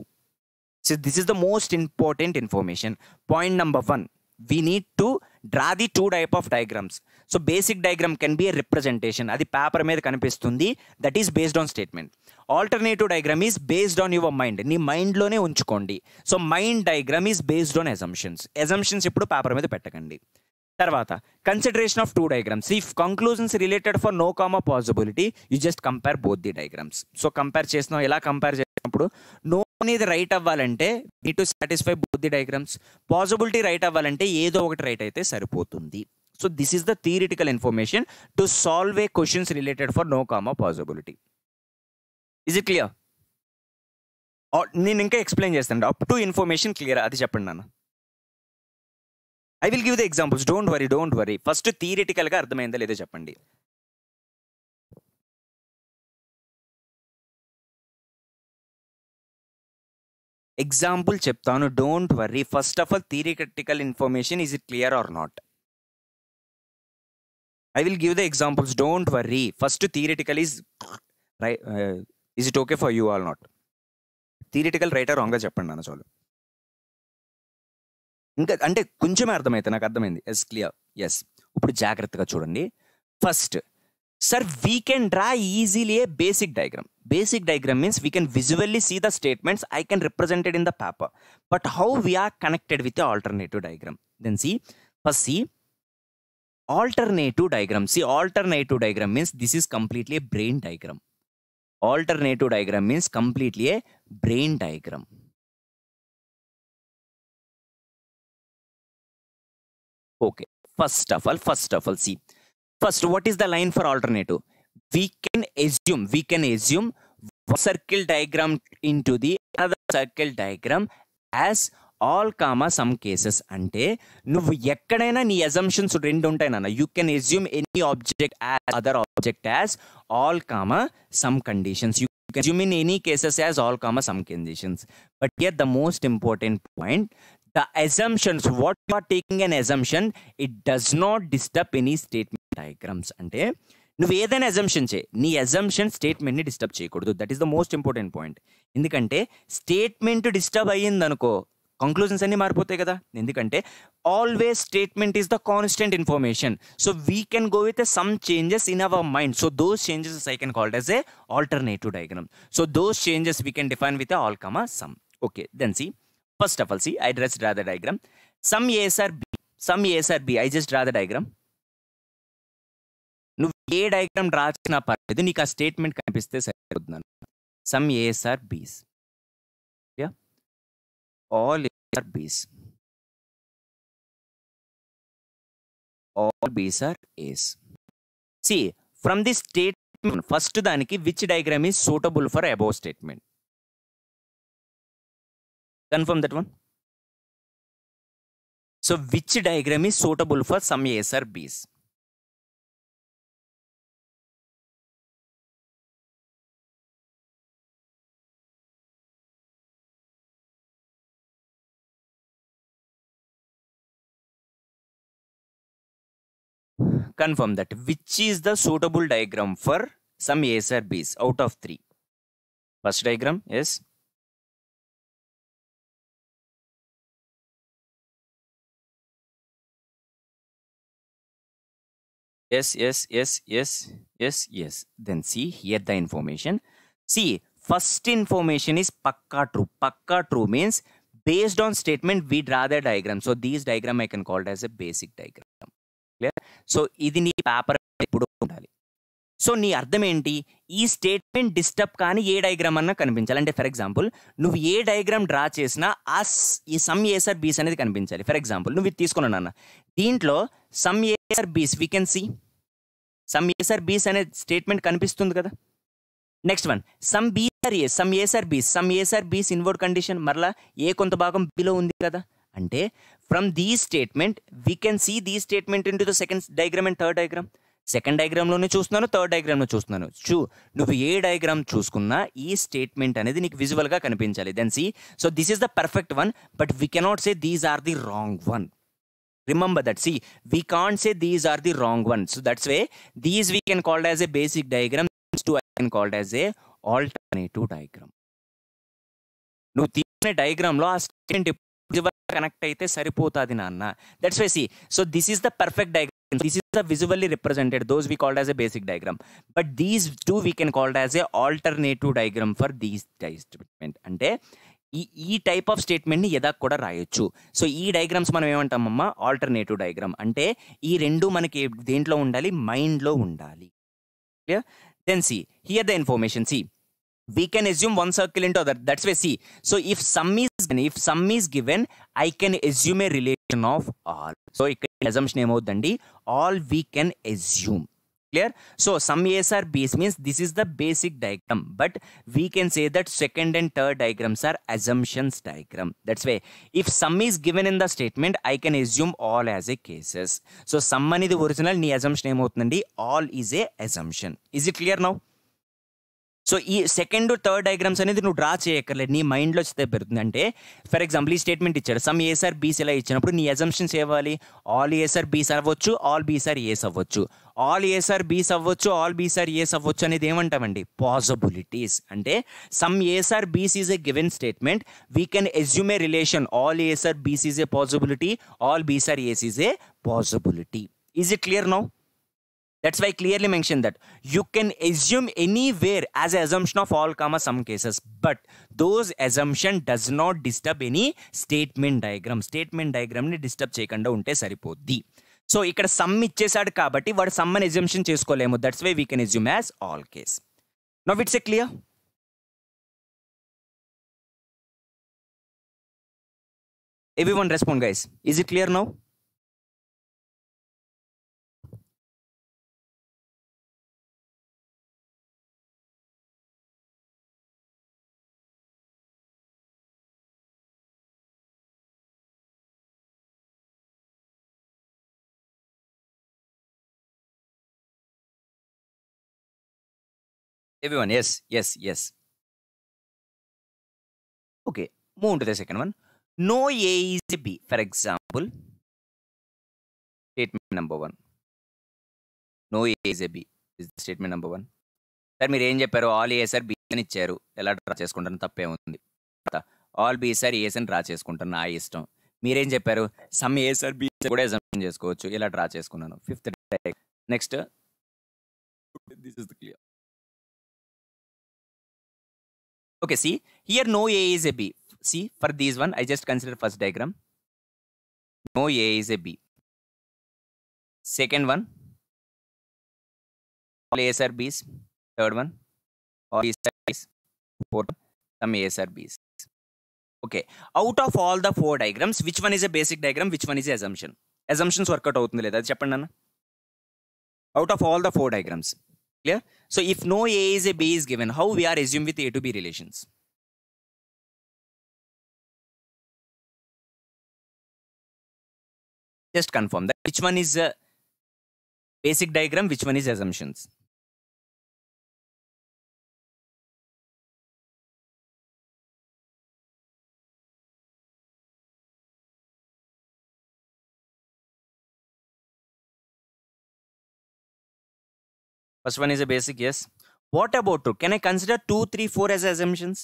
So this is the most important information. Point number one, we need to draw the two type of diagrams. So basic diagram can be a representation, adi paper మీద కనిపిస్తుంది, that is based on statement. Alternative diagram is based on your mind, నీ mind లోనే ఉంచుకోండి. So mind diagram is based on assumptions. assumptions ఇప్పుడు paper మీద పెట్టకండి. తర్వాత consideration of two diagrams. If conclusions related for no comma possibility you just compare both the diagrams. So compare చేసినాం, ఎలా compare చేసినప్పుడు నో అనేది రైట్ అవ్వాలంటే need to satisfy both the diagrams, possibility right అవ్వాలంటే ఏదో ఒకటి రైట్ అయితే సరిపోతుంది. So this is the theoretical information to solve A questions related for no comma possibility. Is it clear? నేను ఇంకా ఎక్స్ప్లెయిన్ చేస్తాను. అప్ టు ఇన్ఫర్మేషన్ క్లియర్, అది చెప్పండి నాన్న. I will give the examples, don't worry don't worry first థియరిటికల్గా అర్థమైందా లేదో చెప్పండి. ఎగ్జాంపుల్ చెప్తాను, don't worry. First of all theoretical information, is it clear or not? I will give the examples, don't worry. First theoretical is right, is it okay for you all not? Theoretical రైటా రాంగ్గా చెప్పండి నాన్న చాలు. ఇంకా అంటే కొంచెమే అర్థమైతే నాకు అర్థమైంది. Yes clear, yes. ఇప్పుడు జాగ్రత్తగా చూడండి. First, sir we can draw easily a basic diagram. Basic diagram means we can visually see the statements I can represented in the paper, but how we are connected with alternative diagram? Then see first see alternative diagram. See, alternative diagram means this is completely a brain diagram. Alternative diagram means completely a brain diagram. Okay, first of all, first of all, see, first, what is the line for alternative? We can assume, we can assume one circle diagram into the other circle diagram as all comma some cases. అంటే నువ్వు ఎక్కడైనా నీ assumptions రెండు ఉంటాయి నాన్న. You can assume any object as other object as all comma some conditions. You can assume in any cases as all comma some conditions. But here the most important point, the assumptions, what you are taking an assumption, it does not disturb any statement diagrams. అంటే నువ్వు ఏదైనా assumption చేయి, నీ assumption స్టేట్మెంట్ని disturb చేయకూడదు. That is the most important point. ఎందుకంటే statement disturb అయ్యిందనుకో conclusions అన్ని మారిపోతాయి కదా. ఎందుకంటే always statement is the constant information. So we can go with some changes in our mind. So those changes I can called as a alternative diagram. So those changes we can define with all comma some. Okay, then see first of all see I just draw the diagram. Some A's are B, some A's are B. I just draw the diagram. నువ్వు ఏ diagram draw చేసినా పర్లేదు, నీకు ఆ statement కనిపిస్తే సరిపోతున్నాను. Some A's are B's, all are B's, all B's are A's. See, from this statement, first daniki which diagram is suitable for above statement? Confirm that one. So which diagram is suitable for some A's or B's? Confirm that. Which is the suitable diagram for some A's or B's out of three? First diagram, yes. Yes, yes, yes, yes, yes, yes. Then see here the information. See, first information is pakka true. Pakka true means based on statement we draw the diagram. So these diagram I can call it as a basic diagram. Clear? So ఇది నీ paper ఎప్పుడు ఉండాలి. So నీ అర్థం ఏంటి, ఈ statement disturb కానీ ఏ diagram అన్నా కనిపించాలి. అంటే ఫర్ ఎగ్జాంపుల్ నువ్వు ఏ డయాగ్రామ్ డ్రా చేసినా ఆ ఈ సమ్ ఏస్ ఆర్ బీస్ అనేది కనిపించాలి. ఫర్ ఎగ్జాంపుల్ నువ్వు ఇది తీసుకున్నాను అన్న, దీంట్లో some A's are B's we can see some A's are B's అనే స్టేట్మెంట్ కనిపిస్తుంది కదా. Next one some B's are A's, some A's are B's, some A's are B's inward condition, మరలా ఏ కొంత భాగం బిలో ఉంది కదా. అంటే from the statement we can see the statement into the second diagram and third diagram. Second డయాగ్రామ్లోనే చూస్తున్నాను, third డయాగ్రామ్లో చూస్తున్నాను. చూ నువ్వు ఏ డయాగ్రామ్ చూసుకున్నా ఈ స్టేట్మెంట్ అనేది నీకు విజువల్గా కనిపించాలి. Then see, so this is the perfect one, but we cannot say these are the wrong one. Remember that. See, we can't say these are the wrong ones. So that's why these we can call as a basic diagram. These two I can call as a alternative diagram. నువ్వు తీసుకునే diagram లో ఆ statement connect అయితే సరిపోతుంది నాన్న. That's why see, so this is the perfect diagram. This is the visually represented. Those we called as a basic diagram. But these two we can called as a alternative diagram for these statement. అంటే ఈ ఈ type of స్టేట్మెంట్ని ఎదా కూడా రాయొచ్చు. So ఈ diagrams మనం ఏమంటామమ్మా, alternative diagram. అంటే ఈ రెండు మనకి దేంట్లో ఉండాలి, మైండ్లో ఉండాలి. Clear? Then see here the information. See we can assume one circle into other. That's why see, so if sum is given, if sum is given, I can assume a relation of all. So ikkada assumption emavudandi, all we can assume. Clear? So sum A's are B's means this is the basic diagram, but we can say that second and third diagrams are assumptions diagram. That's why if sum is given in the statement, I can assume all as a cases. So sum anedi original, nee assumption emavutundandi, all is a assumption. Is it clear now? So ఈ second third diagrams అనేది నువ్వు draw చేయక్కర్లేదు, నీ మైండ్లో వస్తే పెడుతుంది. అంటే for example ఈ స్టేట్మెంట్ ఇచ్చాడు, సమ్ ఏస్ ఆర్ బీస్ ఇలా ఇచ్చినప్పుడు నీ అజంప్షన్స్ ఏవాలి, ఆల్ ఏస్ ఆర్ బీస్ అవ్వచ్చు, ఆల్ బీస్ ఆర్ ఏస్ అవ్వచ్చు. ఆల్ ఏస్ ఆర్ బీస్ అవ్వచ్చు, ఆల్ బీస్ ఆర్ ఏస్ అవ్వచ్చు అనేది ఏమంటామండి, పాసిబిలిటీస్. అంటే some A's are B's is a given statement, we can assume a relation, all A's are B's is a possibility, all B's are A's is a possibility. Is it clear now? That's why I clearly mentioned that you can assume anywhere as an assumption of all comma some cases, but those assumption does not disturb any statement diagram. Statement diagram ni disturb చేయకుండా ఉంటే సరిపోద్ది. So ఇక్కడ some ఇచ్చేసాడు కాబట్టి వాడు some అని assumption చేసుకోలేము. That's why we can assume as all case. Now it's a clear? Everyone respond guys. Is it clear now? Everyone, yes, yes, yes. Okay, move on to the second one. No A is a B. For example, statement number one. No A is a B. This is statement number one. Sir మీరు ఏం చెప్పారు? All as are బీస్ అని ఇచ్చారు. ఎలా draw చేసుకుంటాను? తప్పే ఉంది. ఆల్ బీస్ ఆర్ ఏఎస్ అని డ్రా చేసుకుంటాను, నా ఇష్టం. మీరేం చెప్పారు? సమ్ ఏఎస్ ఆర్ బీస్ కూడా అసంప్షన్ చేసుకోవచ్చు. ఇలా డ్రా చేసుకున్నాను. Fifth next, this is the clear. Okay, see, here no A is a B. See, for this one, I just consider first diagram. No A is a B. Second one, all A's are B's. Third one, all A's are B's. Fourth one, some A's are B's. Okay, out of all the four diagrams, which one is a basic diagram, which one is a assumption? Assumptions work out అవుతుంది లేదా అది చెప్పండి అన్న. Out of all the four diagrams. Clear? So if no A is a B is given, how we are assumed with A to B relations? Just confirm that which one is a basic diagram, which one is assumptions. First one is a basic, yes. What about two? Can I consider two, three, four as assumptions?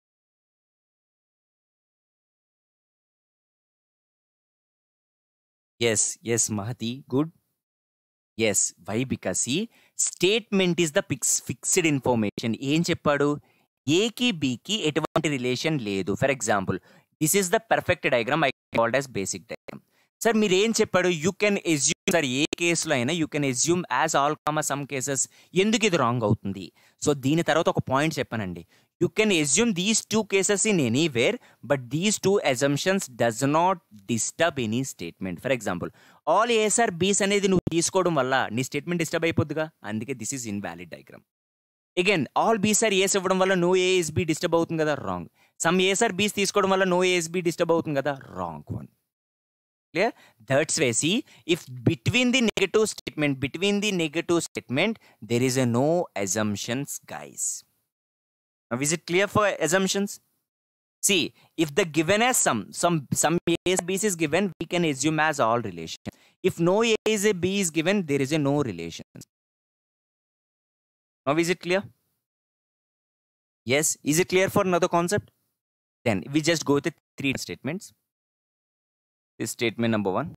Yes, yes, Mahati, good. Yes, why? Because see, statement is the fix, fixed information. ఏం చెప్పాడు? A కి B కి ఎటువంటి relation లేదు. For example, this is the perfect diagram I called as basic diagram. Sir మీరు ఏం చెప్పాడు? You can assume, sir ఏ కేసులో అయినా you can assume as all comma some cases. ఎందుకు ఇది రాంగ్ అవుతుంది? సో దీని తర్వాత ఒక పాయింట్ చెప్పానండి. You can assume these two cases in anywhere, but these two assumptions does not disturb any statement. For example, all A's are B's అనేది నువ్వు తీసుకోవడం వల్ల నీ స్టేట్మెంట్ డిస్టర్బ్ అయిపోద్దిగా, అందుకే this is invalid diagram. Again all B's are A's ఇవ్వడం వల్ల no as B disturb అవుతుంది కదా, రాంగ్. సమ్ ఏస్ ఆర్ బీస్ తీసుకోవడం వల్ల నో ఏఎస్ బి డిస్టర్బ్ అవుతుంది కదా, wrong one. Clear? That's why, see, if between the negative statement, between the negative statement, there is a no assumptions, guys. Now, is it clear for assumptions? See, if the given as some, some, some A is B is given, we can assume as all relations. If no A is a B is given, there is a no relations. Now, is it clear? Yes. Is it clear for another concept? Then we just go with the three statements. This statement number one.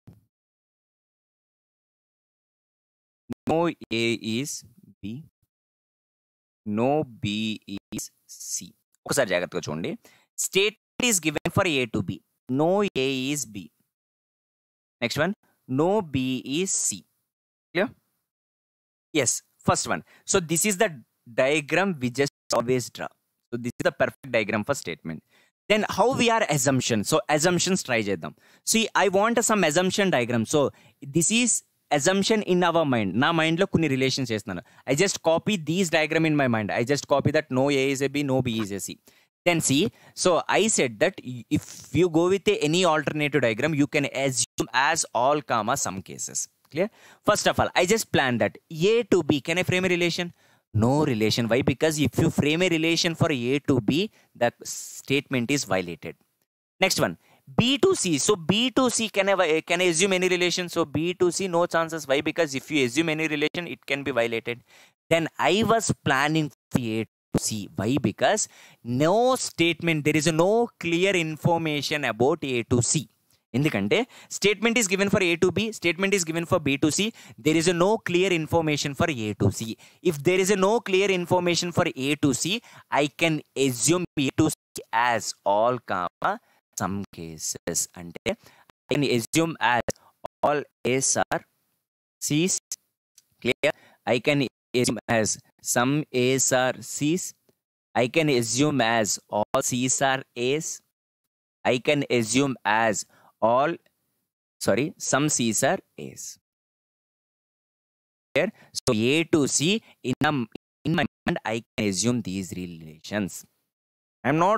No A is B. No B is C. ఒకసారి జాగ్రత్తగా చూడండి. Statement is given for A to B. No A is B. Next one. No B is C. Clear? Yes. First one. So this is the diagram we just always draw. So this is the perfect diagram for statement. Then how we are assumption? So assumptions try చేద్దాం. See, I want some assumption diagram. So this is assumption in our mind. నా mind లో కొన్ని relations చేస్తున్నాను. I just copy these diagram in my mind. I just copy that no A is a B, no B is a C. Then see, so I said that if you go with a, any alternative diagram, you can assume as all comma some cases. Clear? First of all, I just plan that A to B, can I frame a relation? No relation. Why? Because if you frame a relation for A to B, the statement is violated. Next one, B to C. So B to C, can I, can I assume any relation? So B to C, no chances. Why? Because if you assume any relation, it can be violated. Then I was planning for A to C. Why? Because no statement, there is no clear information about A to C. ఎందుకంటే statement is given for A to B, statement is given for B to C, there is a no clear information for A to C. If there is a no clear information for A to C, I can assume A to C as all comma some cases. అంటే I can assume as all A's are C's. Clear? I can assume as some A's are C's. I can assume as all C's are A's. I can assume as all, sorry, some C's are A's. Here, so A to C, in, a, in my mind, I can assume these relations. I'm not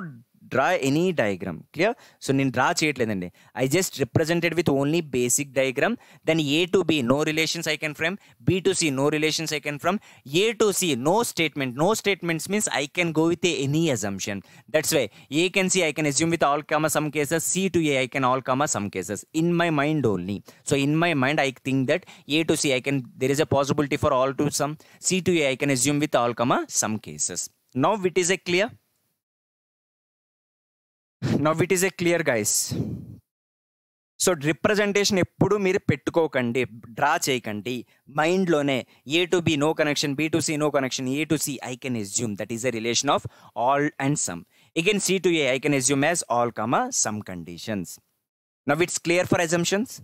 draw any diagram. Clear? So నేను draw చేయట్లేదండి. I just represented with only basic diagram. Then A to B, no relations I can frame. B to C, no relations I can frame. A to C, no statement. No statements means I can go with a, any assumption. That's why A can C, I can assume with all comma some cases. C to A, I can all comma some cases. In my mind only. So in my mind, I think that A to C, I can, there is a possibility for all to some. C to A, I can assume with all comma some cases. Now it is a clear? Now it is a clear, guys. So representation ఎప్పుడు మీరు పెట్టుకోకండి, draw చేయకండి, మైండ్లోనే A to B no connection, B to C no connection, A to C I can assume that is a relation of all and some. Again C to A I can assume as all comma some conditions. Now it's clear for assumptions.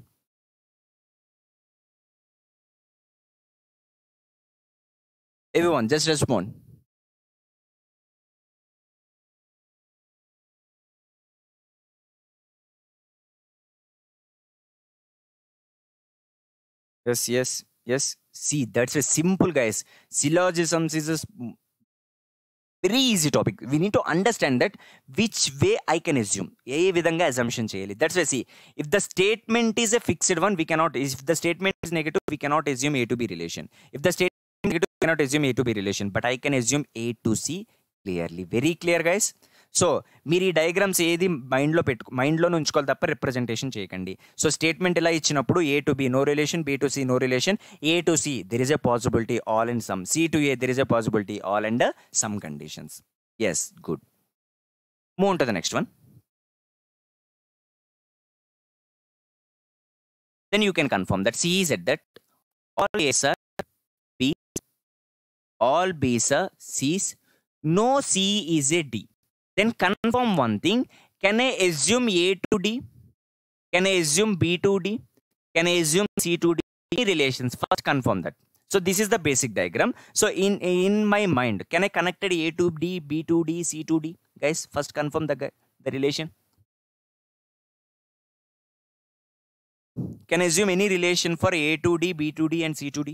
Everyone just respond. Yes, yes, yes. See, that's a simple, guys. Syllogisms is a very easy topic. We need to understand that which way I can assume. ఏ విధంగా assumption చేయాలి. That's why, see, if the statement is a fixed one, we cannot, if the statement is negative, we cannot assume A to B relation. If the statement is negative, we cannot assume A to B relation. But I can assume A to C clearly. Very clear, guys. So మీరు ఈ diagrams ఏది మైండ్లో పెట్టు మైండ్లో ఉంచుకోవాలి తప్ప representation చేయకండి. So statement ఇలా ఇచ్చినప్పుడు A to B no relation, B to C no relation, A to C there is a possibility all and some, C to A there is a possibility all and some conditions. Yes, good. Move to the next one. Then you can confirm that C is at that all A's are B, all B's are C's, no C is a D. Then confirm one thing. Can I assume A to D? Can I assume B to D? Can I assume C to D? Any relations? First confirm that. So this is the basic diagram. So in in my mind, can I connect A to D, B to D, C to D? Guys, first confirm the the relation. Can I assume any relation for A to D, B to D and C to D?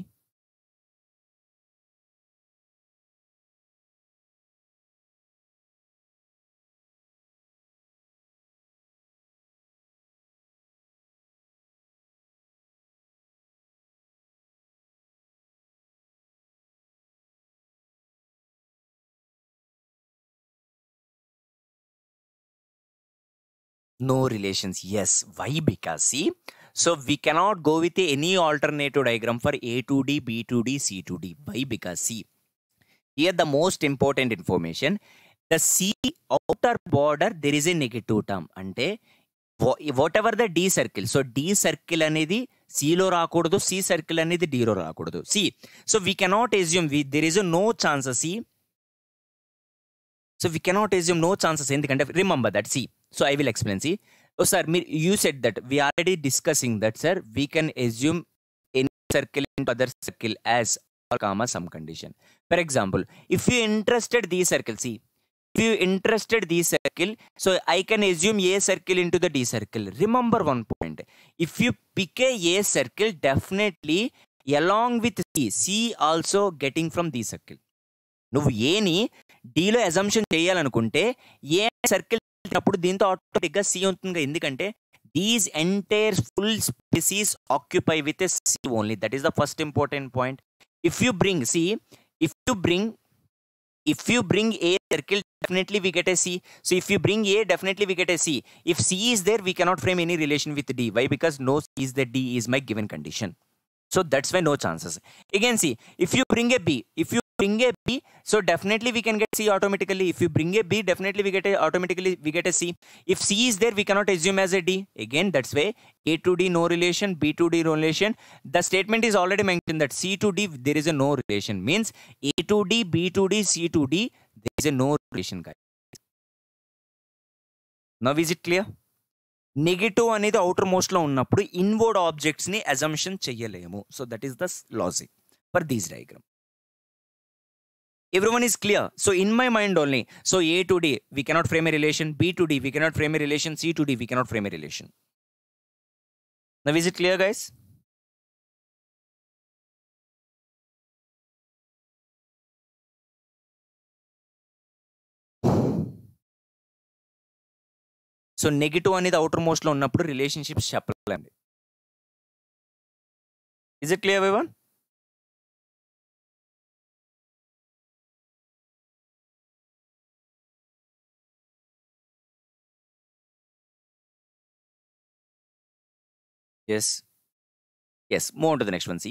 No relations. Yes. Why? Because see, so we cannot go with any alternative diagram for A to D, B to D, C to D. Why? Because see, here the most important information, the C outer border there is a negative term. Ante whatever the D circle, so D circle అనేది C లో రాకూడదు, C circle అనేది D లో రాకూడదు. See, so we cannot assume we, there is a no chances. See, so we cannot assume no chances. ఎందుకంటే remember that. See, so I will explain. See, oh sir, you said that we are already discussing that, sir. We can assume any circle into other circle as all comma some condition. For example, if you interested these circles, see, if you interested these circle, so I can assume A circle into the D circle. Remember one point. If you pick a A circle, definitely along with C, C also getting from D circle. నువ్వు ఏని డీలో assumption చేయాలనుకుంటే a circle అప్పుడు దీంతో ఆటోమేటిక్గా C ఉంటుంది. ఎందుకంటే these entire full spaces occupy with a C only. That is the first important point. If you bring C, if you bring if you bring A circle, definitely we get a C. So if you bring A, definitely we get a C. If C is there, we cannot frame any relation with D. Why? Because no C is there, D is my given condition. So that's why no chances. Again, see, if you bring a B, if you bring a B, so definitely we can get C automatically. If you bring a B, definitely we get a automatically we get a C. If C is there, we cannot assume as a D. Again, that's why A to D no relation, B to D no relation. The statement is already mentioned that C to D there is a no relation. Means A to D, B to D, C to D there is a no relation, guys. Now is it clear? Negative అనేది outermost లో ఉన్నప్పుడు inward objects ని assumption చెయ్యలేము. So that is the logic for these diagram. Everyone is clear? So in my mind only, so A to D we cannot frame a relation, B to D we cannot frame a relation, C to D we cannot frame a relation. Now is it clear, guys? So negative అనేది outermost లో ఉన్నప్పుడు relationships చెప్పలేండి. Is it clear everyone? yes yes move on to the next one. See,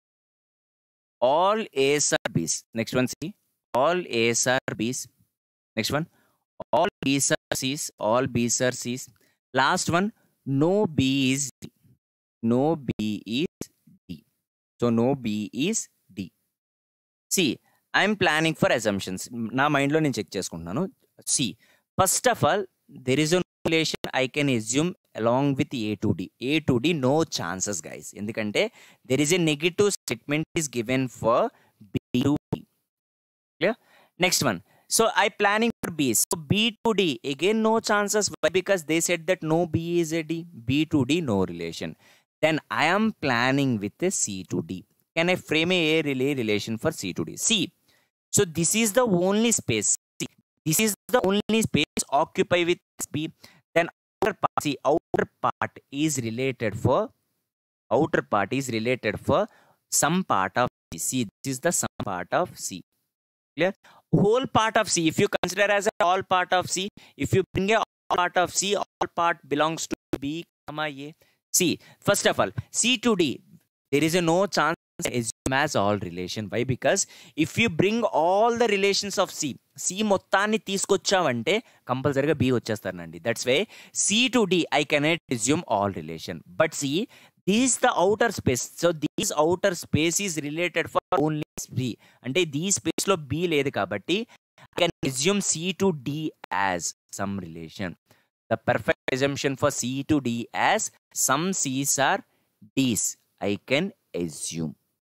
all A's are B's. Next one, see, all A's are B's. Next one, all B's are C's. All B's are C's. Last one, no B is D. No B is D. So no B is D. See, I'm planning for assumptions. నా మైండ్లో నేను check చేసుకుంటున్నాను. See, first of all, there is a relation I can assume along with A to D. A to D, no chances, guys. ఎందుకంటే there is a negative statement is given for B to D. Clear? Next one. So I planning for B. So B to D, again no chances. Why? Because they said that no B is a D. B to D, no relation. Then I am planning with a C to D. Can I frame a relay relation for C to D? See, so this is the only space. See, this is the only space occupied with B. Then outer part, see, outer part is related for outer part is related for some part of C. See, this is the some part of C. Clear? Whole part of C, if you consider as a all part of C, if you bring a all part of C, all part belongs to B, comma A. See, first of all, C to D, there is a no chance assume as all relation. Why? Because if you bring all the relations of C, C మొత్తాన్ని తీసుకొచ్చావంటే కంపల్సరీగా B వచ్చేస్తానండి. That's why C to D I cannot assume all relation. But see, this is the outer space. So this outer space is related for only B. అంటే the space లో B లేదు కాబట్టి I can assume C to D as some relation. The perfect assumption for C to D as some C's are D's. I can assume.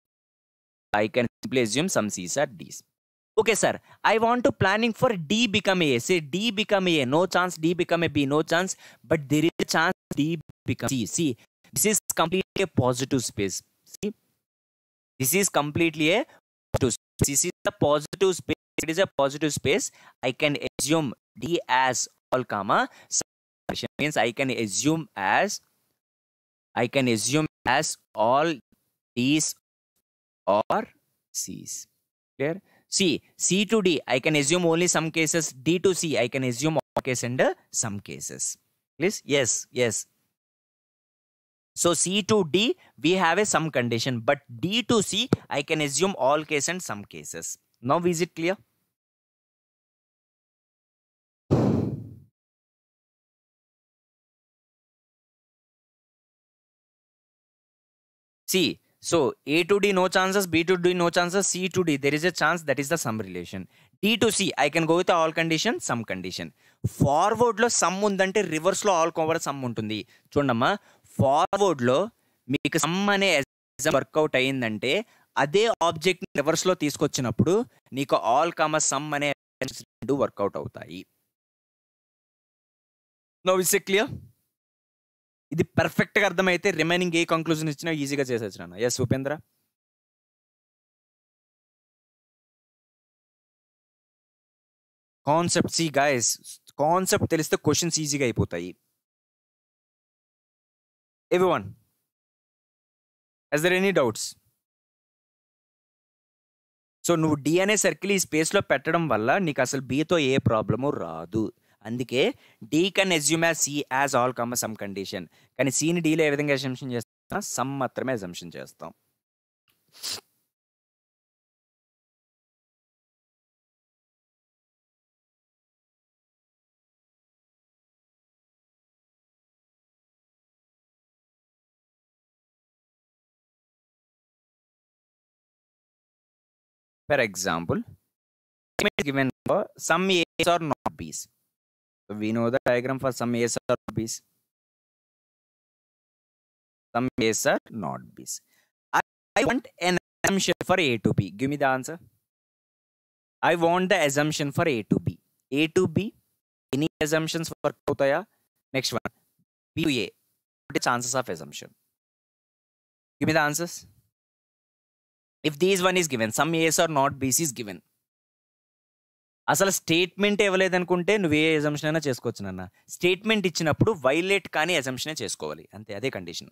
I can simply assume some C's are D's. Okay, sir. I want to planning for D become A. Say D become A. No chance D become a B. No chance. But there is a chance D become C. See, this is completely a positive space. See, this is completely a positive space. This is a positive space. It is a positive space. I can assume D as all comma. Some means I can assume as I can assume as all D's or C's. Clear? See, C to D, I can assume only some cases. D to C, I can assume all cases and uh, some cases. Please? Yes, yes. So C to D, we have a some condition. But D to C, I can assume all cases and some cases. Now is it clear? See, so A to D no chances, B to D no chances, C to D there is a chance, that is the sum relation. D to C I can go with all condition, some condition. Forward లో some ఉందంటే reverse లో all cover some ఉంటుంది. చూడమ్మా, forward లో మీకు some అనే work out అయిందంటే అదే ఆబ్జెక్ట్ రివర్స్ లో తీసుకొచ్చినప్పుడు నీకు ఆల్ కామ సమ్ అనే రెండు వర్కౌట్ అవుతాయి. Now is it clear? ఇది పర్ఫెక్ట్ గా అర్థమైతే రిమైనింగ్ ఏ కంక్లూజన్ ఇచ్చినా ఈజీగా చేసేచ్చు నాన్న. Yes Upendra? Concept, see guys, concept తెలిస్తే క్వశ్చన్స్ ఈజీగా అయిపోతాయి. Everyone, has there any doubts? So నువ్వు డి అనే సర్కిల్ ఈ స్పేస్ లో పెట్టడం వల్ల నీకు అసలు బితో ఏ ప్రాబ్లము రాదు. అందుకే D can assume as C as all cum some condition. కానీ సిని డీలో ఏ విధంగా అజంప్షన్ చేస్తాం? సమ్ మాత్రమే అజంప్షన్ చేస్తాం. For example, given for some A's or not B's. So we know the diagram for some A's or B's. Some A's are not B's. I, I want an assumption for A to B. Give me the answer. I want the assumption for A to B. A to B. Any assumptions work out? Next one. B to A. What are the chances of assumption? Give me the answers. If these one is given, some A's or not B's is given. అసలు statement ఇవ్వలేదనుకుంటే నువ్వు ఏ assumption అయినా చేసుకోవచ్చు నాన్న. Statement ఇచ్చినప్పుడు violate కానీ అజంప్షనే చేసుకోవాలి, అంతే, అదే condition.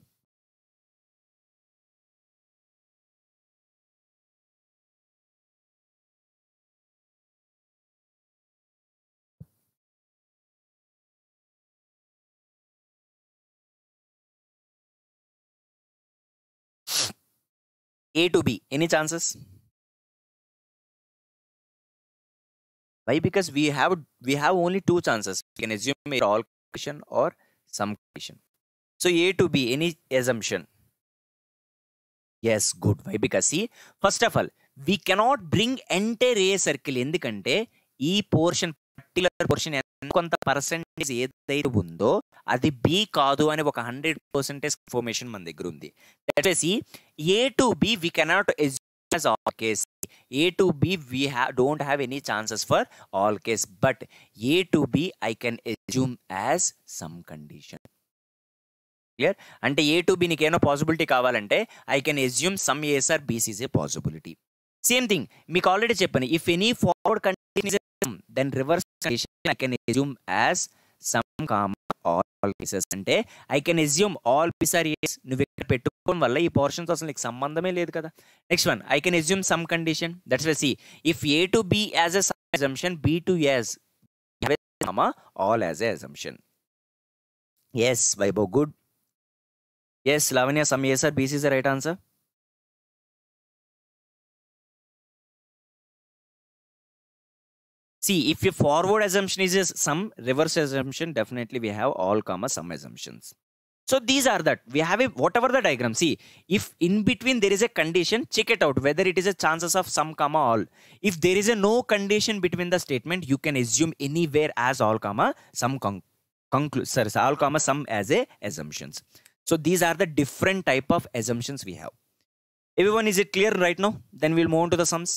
A to B, any chances? Why? Because we have we have only two chances. We can assume either all condition or some condition. So A to B, any assumption? Yes, good. Why? Because see, first of all, we cannot bring entire A circle ఎందుకంటే ఈ portion particular portion కొంత percentage ఏదైతే ఉందో అది B కాదు అని ఒక hundred percentage information మన దగ్గర ఉంది. దయచేసి A to B we cannot assume as all case. A to B we have don't have any chances for all case, but A to B I can assume as some condition. Clear? అంటే A to B నీకు ఏమైనా possibility కావాలంటే I can assume some A's are B's is a possibility. Same thing మీకు already చెప్పాను, if any forward condition then reverse condition I can assume as some comma all cases. అంటే I can assume all B's are A's. నువ్వు ఇక్కడ పెట్టుకోవడం వల్ల ఈ portions అసలు నీకు సంబంధమే లేదు కదా. Next one, I can assume some condition. That's why see if A to B as a assumption, B to as comma all as a assumption. Yes Vaibhav, good. Yes, Lavanya, some yes or B is the right answer. See, if your forward assumption is some, reverse assumption, definitely we have all comma some assumptions. So these are that. We have a, whatever the diagram. See, if in between there is a condition, check it out whether it is a chances of some comma all. If there is a no condition between the statement, you can assume anywhere as all comma some con- conclude, sorry, all comma some as a assumptions. So these are the different type of assumptions we have. Everyone, is it clear right now? Then we'll move on to the sums.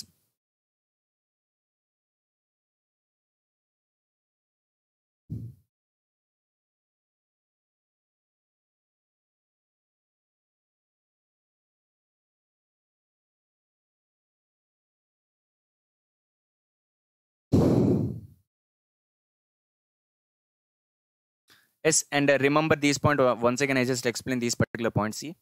Yes, and uh, remember these points. Uh, once again, I just explain these particular points. See.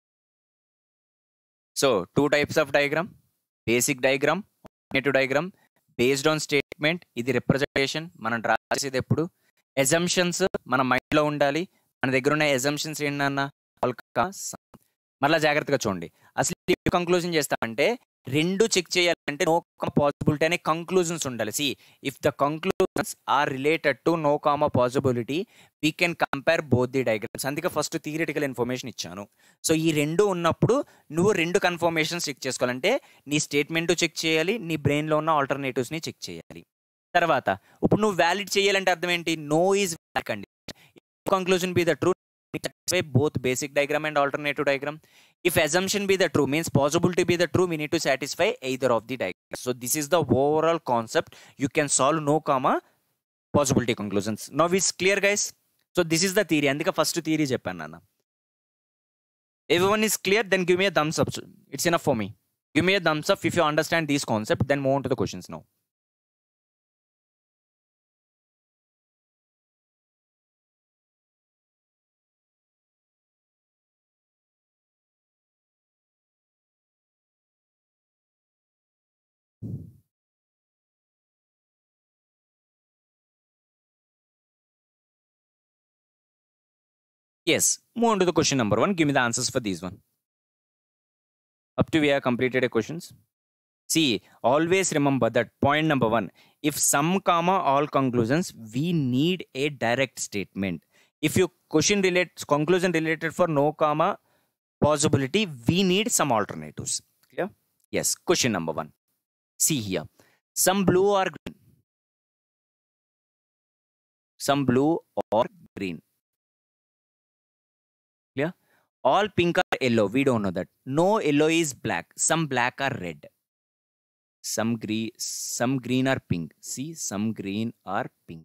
So, two types of diagram. Basic diagram, alternative diagram. Based on statement, ఇది representation. మనం draw చేసేది ఎప్పుడు assumptions మన మైండ్లో ఉండాలి. మన దగ్గర ఉన్న అజంప్షన్స్ ఏంటన్నా మళ్ళీ జాగ్రత్తగా చూడండి. అసలు కంక్లూజన్ చేస్తామంటే రెండు చెక్ చేయాలంటే నో కామా పాసిబిలిటీ అనే కంక్లూజన్స్ ఉండాలి. See if the conclusions are related to no comma possibility we can compare both the diagrams. అందుకే ఫస్ట్ థియరిటికల్ ఇన్ఫర్మేషన్ ఇచ్చాను. సో ఈ రెండు ఉన్నప్పుడు నువ్వు రెండు కన్ఫర్మేషన్స్ చెక్ చేసుకోవాలంటే నీ స్టేట్మెంట్ చెక్ చేయాలి, నీ బ్రెయిన్లో ఉన్న ఆల్టర్నేటివ్స్ని చెక్ చేయాలి. తర్వాత ఇప్పుడు నువ్వు వ్యాలిడ్ చేయాలంటే అర్థం ఏంటి? No is valid condition. Conclusion be the true, both basic diagram and alternative diagram. If assumption be the true, means possibility be the true, we need to satisfy either of the diagrams. So this is the overall concept. You can solve no comma possibility conclusions. Now it's clear, guys? So this is the theory. Andika first theory cheppan nana. Everyone is clear? Then give me a thumbs up. It's enough for me. Give me a thumbs up if you understand this concept. Then move on to the questions now. Yes, move on to the question number one. Give me the answers for these one. Up to we have completed a questions. See, always remember that point number one. If some comma all conclusions, we need a direct statement. If your question relates conclusion related for no comma possibility, we need some alternatives. Clear? Yes. Question number one. See here. Some blue or green. Some blue or green. Clear? All pink or yellow. We don't know that. No yellow is black. Some black or red. Some green, some green or pink. See, some green or pink.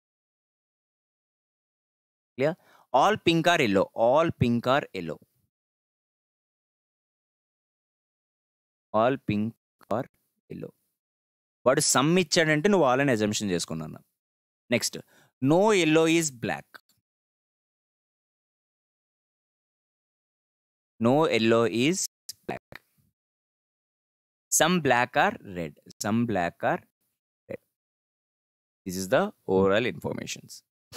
Clear? All pink or yellow. All pink or yellow. All pink or yellow. వాడు some ఇచ్చాడంటే నువ్వు all అని అజంప్షన్ చేసుకున్నాను. Next, no yellow is black. No yellow is black. Some black are red. Some black are red. This is the overall informations.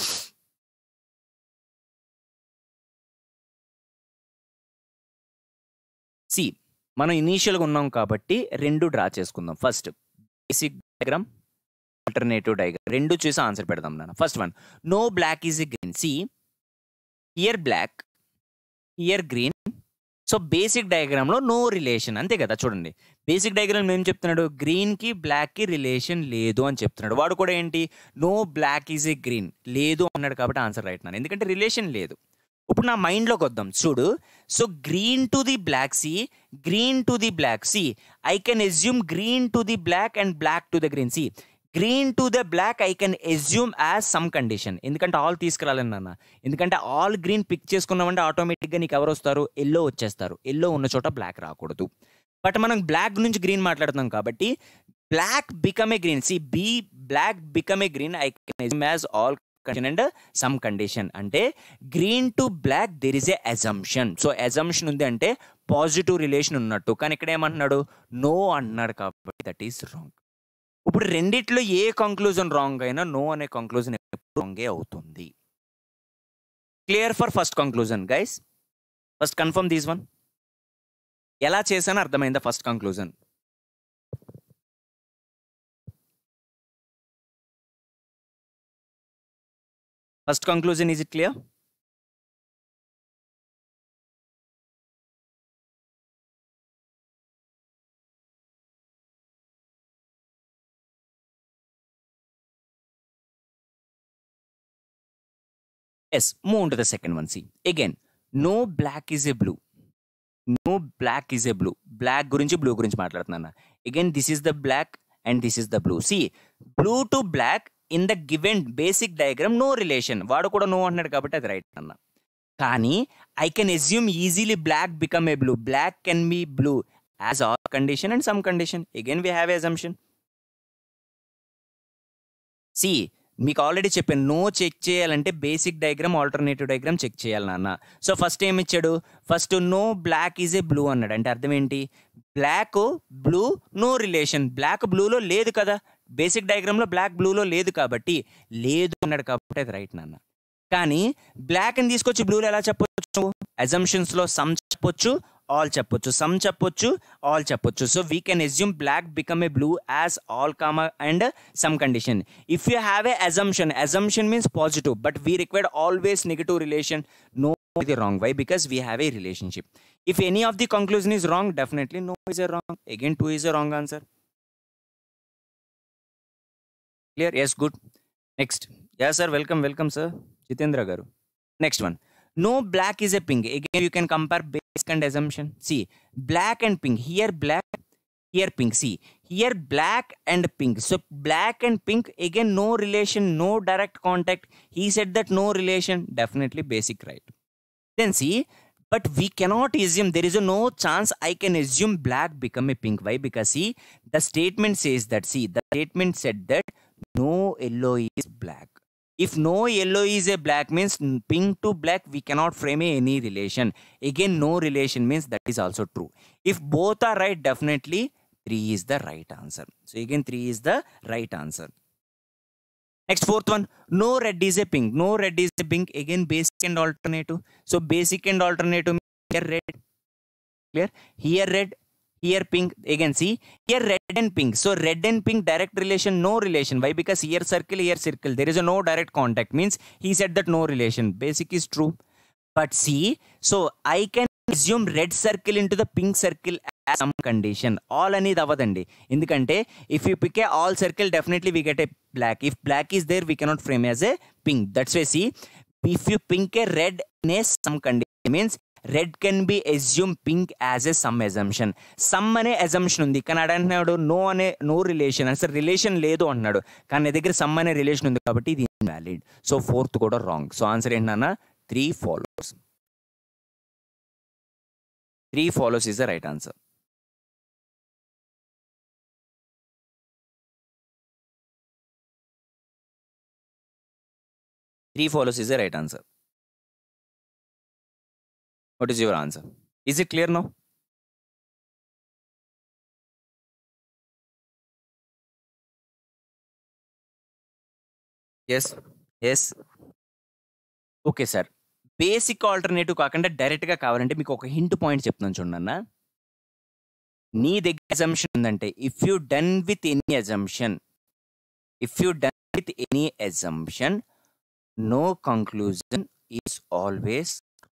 See, మనం ఇనీషియల్గా ఉన్నాం కాబట్టి రెండు డ్రా చేసుకుందాం. First basic diagram, alternative diagram రెండు చూసి ఆన్సర్ పెడదాం నాన్న. First one, no black is a green. See, here black, here green. So basic డయాగ్రామ్లో నో రిలేషన్, అంతే కదా. చూడండి, బేసిక్ డయాగ్రామ్ ఏం చెప్తున్నాడు, గ్రీన్కి బ్లాక్కి రిలేషన్ లేదు అని చెప్తున్నాడు. వాడు కూడా ఏంటి, no black is a green లేదు అన్నాడు కాబట్టి ఆన్సర్ రైట్ నాన్న, ఎందుకంటే రిలేషన్ లేదు. ఇప్పుడు నా మైండ్లోకి వద్దాం, చూడు. So green to the black, see, green to the black. See, I can assume green to the black and black to the green. See, green to the black I can assume as some condition, ఎందుకంటే all తీసుకురాలని నాన్న. ఎందుకంటే all green pick చేసుకున్నామంటే ఆటోమేటిక్గా నీకు ఎవరు వస్తారు, yellow వచ్చేస్తారు. ఎల్లో ఉన్న చోట బ్లాక్ రాకూడదు. బట్ మనం బ్లాక్ నుంచి గ్రీన్ మాట్లాడుతున్నాం కాబట్టి black become a green. See, B black become a green I can assume as all and some condition. అంటే green to black there is a assumption. So assumption ఉంది అంటే positive relation ఉన్నట్టు. కానీ ఇక్కడ ఏమంటున్నాడు, నో అన్నాడు కాబట్టి దట్ ఈస్ రాంగ్. ఇప్పుడు రెండిట్లో ఏ కంక్లూజన్ రాంగ్ అయినా నో అనే కంక్లూజన్ ఎప్పుడు రాంగే అవుతుంది. Clear for first conclusion guys? First confirm these one. ఎలా చేశానో అర్థమైందా first conclusion? First conclusion, is it clear? Yes, move on to the second one. See, again, no black is a blue. No black is a blue. Black gurinchi blue gurinchi maatladutunna. Again, this is the black and this is the blue. See, blue to black in the given basic diagram no relation. వాడు కూడా no అంటున్నాడు కాబట్టి అది right అన్న. కానీ I can assume easily black become a blue. Black can be blue as all condition and some condition. Again we have a assumption. See, మీకు already చెప్పాను, no check చేయాలంటే basic diagram, alternative diagram check చేయాలి నాన్న. So first ఏమి ఇచ్చాడు, first no black is a blue అన్నాడు. అంటే అర్థం ఏంటి, black blue no relation. Black బ్లూలో లేదు కదా, బేసిక్ డయాగ్రామ్లో బ్లాక్ బ్లూలో లేదు కాబట్టి లేదు అన్నాడు కాబట్టి అది రైట్ నాన్న. కానీ బ్లాక్ని తీసుకొచ్చి బ్లూలో ఎలా చెప్పొచ్చు, అజంప్షన్స్లో సమ్ చెప్పొచ్చు, ఆల్ చెప్పొచ్చు. సమ్ చెప్పొచ్చు, ఆల్ చెప్పొచ్చు. So we can assume black become a blue as all comma and some condition. If you have a assumption, assumption means positive, but we required always negative relation. No is wrong. Why? Because we have a relationship. If any of the conclusion is wrong, definitely no is a wrong. Again, two is a wrong answer. Clear? Yes, good. Next. Yes, sir. Welcome, welcome, sir. Jitendra Garu. Next one. No black is a pink. Again, you can compare basic and assumption. See, black and pink. Here black, here pink. See, here black and pink. So black and pink, again, no relation, no direct contact. He said that no relation. Definitely basic, right? Then see, but we cannot assume, there is a no chance I can assume black become a pink. Why? Because see, the statement says that, see, the statement said that no yellow is black. If no yellow is a black means pink to black, we cannot frame any relation. Again, no relation means that is also true. If both are right, definitely three is the right answer. So again, three is the right answer. Next, fourth one, no red is a pink. No red is a pink. Again, basic and alternative. So basic and alternative, here red. Clear? Here red, here pink. Again, see, here red and pink. So red and pink, direct relation, no relation. Why? Because here circle, here circle. There is a no direct contact. Means he said that no relation. Basic is true. But see, so I can assume red circle into the pink circle as some condition. All ani avadandi. Indukante if you pick a all circle, definitely we get a black. If black is there, we cannot frame as a pink. That's why see, if you pink a red in a some condition, means red can be assumed pink as a some assumption. Some ane assumption undi కానీ అడంటున్నాడు no అనే no relation. అసలు relation లేదు అంటున్నాడు, కానీ నీ దగ్గర some అనే రిలేషన్ ఉంది కాబట్టి ఇది ఇన్వాలిడ్. సో ఫోర్త్ కూడా రాంగ్. సో ఆన్సర్ ఏంటన్నా, three follows. Three follows is the right answer. Three follows is the right answer. What is your answer? Is it clear now? Yes. Yes. Okay sir. Basic alternative కాకుండా డైరెక్ట్‌గా కావాలంటే మీకు ఒక hint point చెప్తున్నాను చూడండన్నా. నీ దగ్గర assumption ఉందంటే if you done with any assumption if you done with any assumption no conclusion is always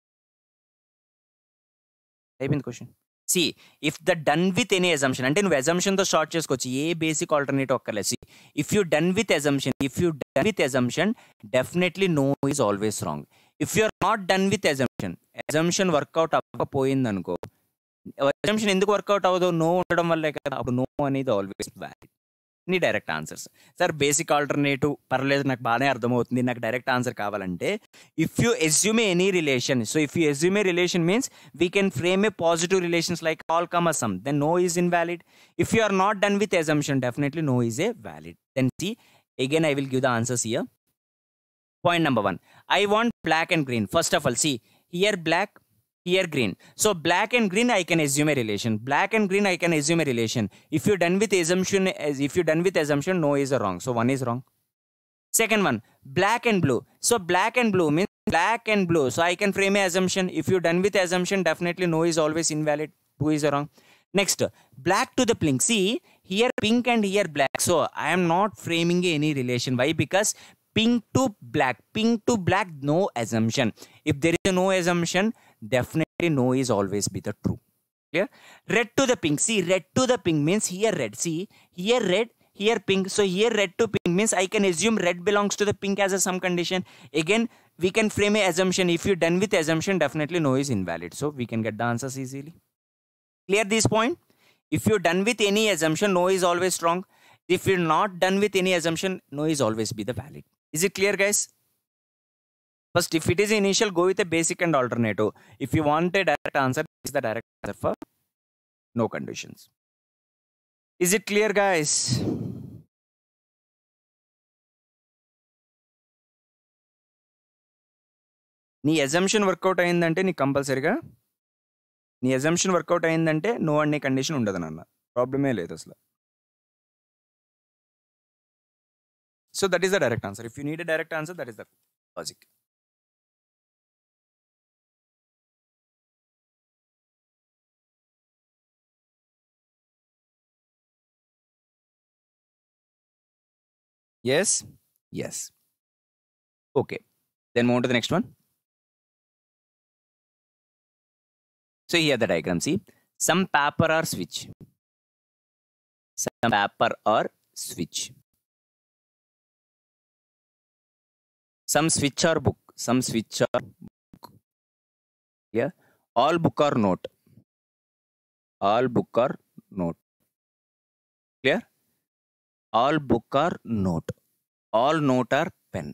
అయిపోయింది question. See if the done with any assumption అంటే నువ్వు అజంప్షన్తో స్టార్ట్ చేసుకోవచ్చు, ఏ బేసిక్ ఆల్టర్నేటివ్ ఒక్కలేదు. See if you done with assumption if you done with assumption definitely no is always wrong. If you are not done with assumption assumption work out అవ్వకపోయింది అనుకో, assumption ఎందుకు work out అవ్వదు? No ఉండడం వల్లే కదా. అప్పుడు no అనేది ఆల్వేస్ వ్యాలిడ్. నీ direct answers sir basic alternative పర్లేదు, నాకు బాగానే అర్థమవుతుంది. నాకు డైరెక్ట్ ఆన్సర్ కావాలంటే if you assume any relation, so if you assume a relation means we can frame a positive relations like all come a some, then no is invalid. If you are not done with assumption definitely no is a valid. Then see again I will give the answers here. Point number one, I want black and green. First of all, see here black, here green. So black and green I can assume a relation. Black and green I can assume a relation. If you done with assumption, if you done with assumption, no is wrong. So one is wrong. Second one, black and blue. So black and blue means black and blue. So I can frame a assumption. If you done with assumption, definitely no is always invalid. Two is wrong. Next, black to the pink. See here pink and here black. So I am not framing any relation. Why? Because pink to black, pink to black, no assumption. If there is a no assumption, definitely no is always be the true. Clear? Red to the pink. See, red to the pink means here red. See, here red, here pink. So here red to pink means I can assume red belongs to the pink as a some condition. Again, we can frame a assumption. If you done with assumption, definitely no is invalid. So we can get the answers easily. Clear this point? If you done with any assumption, no is always wrong. If you're not done with any assumption, no is always be the valid. Is it clear, guys? First, if it is initial, go with a basic and alternative. If you want a direct answer, this is the direct answer for no conditions. Is it clear, guys? నీ assumption work out అయిందంటే నీ కంపల్సరీగా నీ assumption work out అయిందంటే no అనే condition ఉండదు నాన్న, ప్రాబ్లమే లేదు అసలు. So that is the direct answer. If you need a direct answer, that is the logic. Yes? Yes. Okay. Then move on to the next one. So here the diagram, see. Some paper or switch. Some paper or switch. Some switch or book, some switch or book. Yeah, all book or note, all book or note. Clear? All book or note, all note or pen,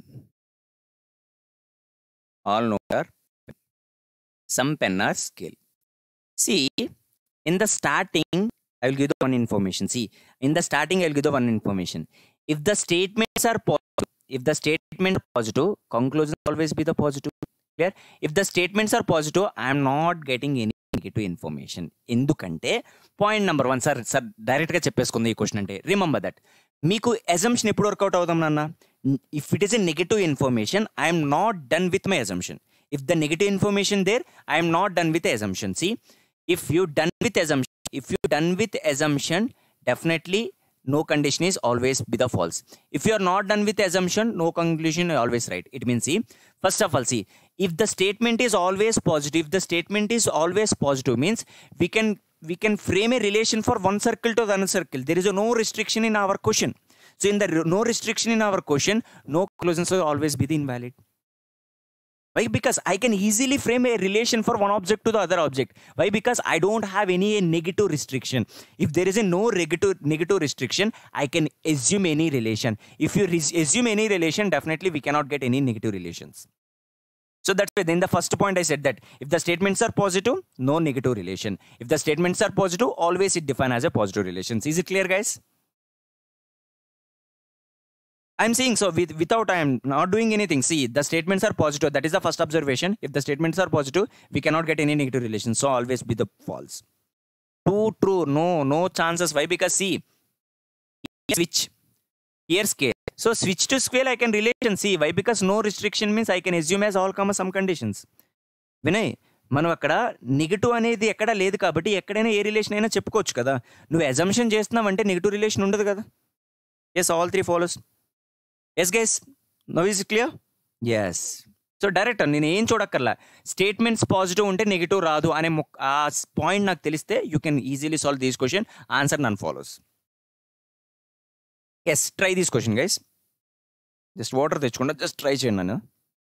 all note or pen. Some pen or scale. See, in the starting, I will give the one information. See, in the starting, I will give the one information. If the statements are positive, if the statement is positive, conclusion always be the positive. Clear? If the statements are positive, I am not getting any negative information. Endukante point number one, sir, sir, direct ga cheppeskundi ee question ante. Remember that. Meeku assumption eppudu work out avudam nanna. If it is a negative information, I am not done with my assumption. If the negative information there, I am not done with the assumption. See, if you done with assumption, if you done with assumption, definitely no condition is always be the false. If you are not done with assumption, no conclusion is always right. It means, see, first of all, see, if the statement is always positive, the statement is always positive means we can we can frame a relation for one circle to the other circle. There is a no restriction in our question. So in the no restriction in our question, no conclusions will always be the invalid. Why? Because I can easily frame a relation for one object to the other object. Why? Because I don't have any negative restriction. If there is a no negative negative restriction, I can assume any relation. If you assume any relation, definitely we cannot get any negative relations. So that's why in the first point I said that if the statements are positive, no negative relation. If the statements are positive, always it define as a positive relation. Is it clear, guys? I'm saying so with, without I am not doing anything. See, the statements are positive. That is the first observation. If the statements are positive, we cannot get any negative relation. So always be the false. True, true. No, no chances. Why? Because see, switch here scale. So switch to scale, I can relation. See, why? Because no restriction means I can assume as all comma some conditions. Vinay, మనం అక్కడ negative అనేది ఎక్కడ లేదు కాబట్టి ఎక్కడైనా ఏ relation అయినా చెప్పుకోవచ్చు కదా. నువ్వు అజంప్షన్ చేస్తున్నావు అంటే నెగిటివ్ రిలేషన్ ఉండదు కదా. Yes, all three follows. Yes guys, now is clear? Yes. So direct నేను ఏం చూడక్కర్లా, స్టేట్మెంట్స్ పాజిటివ్ ఉంటే నెగిటివ్ రాదు అనే ఆ పాయింట్ నాకు తెలిస్తే you can easily solve this question. Answer none follows. Yes, try this question guys. Just water తెచ్చుకుంటా, జస్ట్ ట్రై చేయండి నన్ను.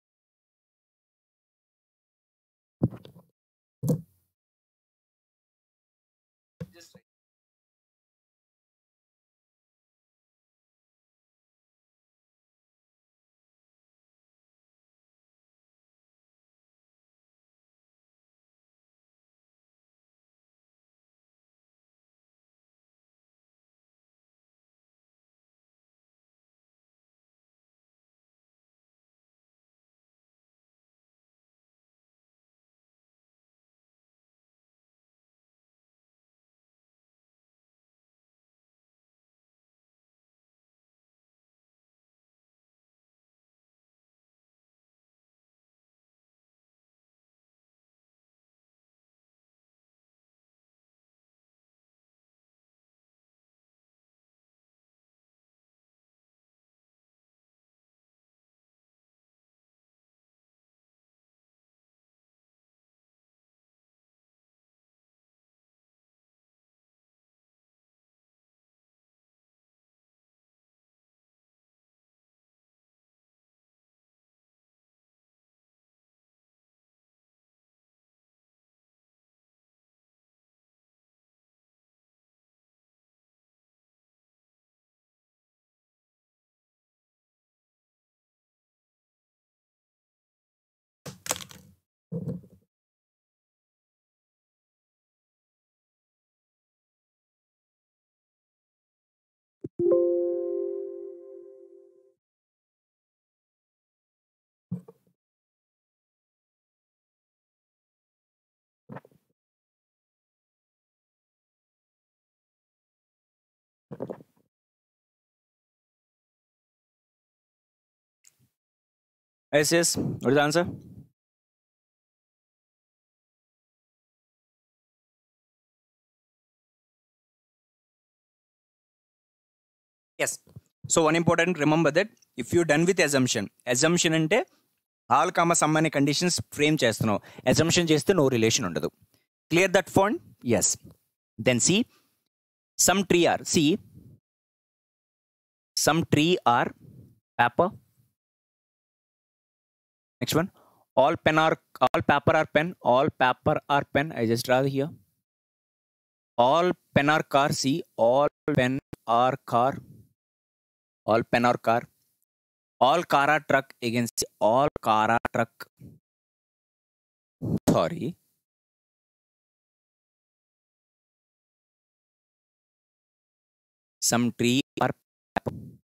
Yes, yes. What is the answer? Yes. So one important, remember that if you're done with assumption, assumption ante all comma some అనే conditions frame చేస్తున్నావు. Assumption చేస్తే no relation ఉండదు. Clear that point? Yes. Then see, some tree are, see, some tree are paper. Next one, all pen are, all paper are pen, all paper are pen. I just draw here. All pen are car. See, all pen are car. All pen are car. All car are truck. Again, see, all car are truck. Sorry. Some tree or paper.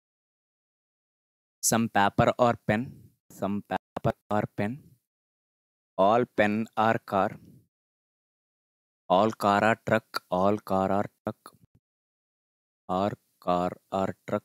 Some paper or pen. Some paper or pen. All pen are car. All car are truck. All car are truck. All car are truck.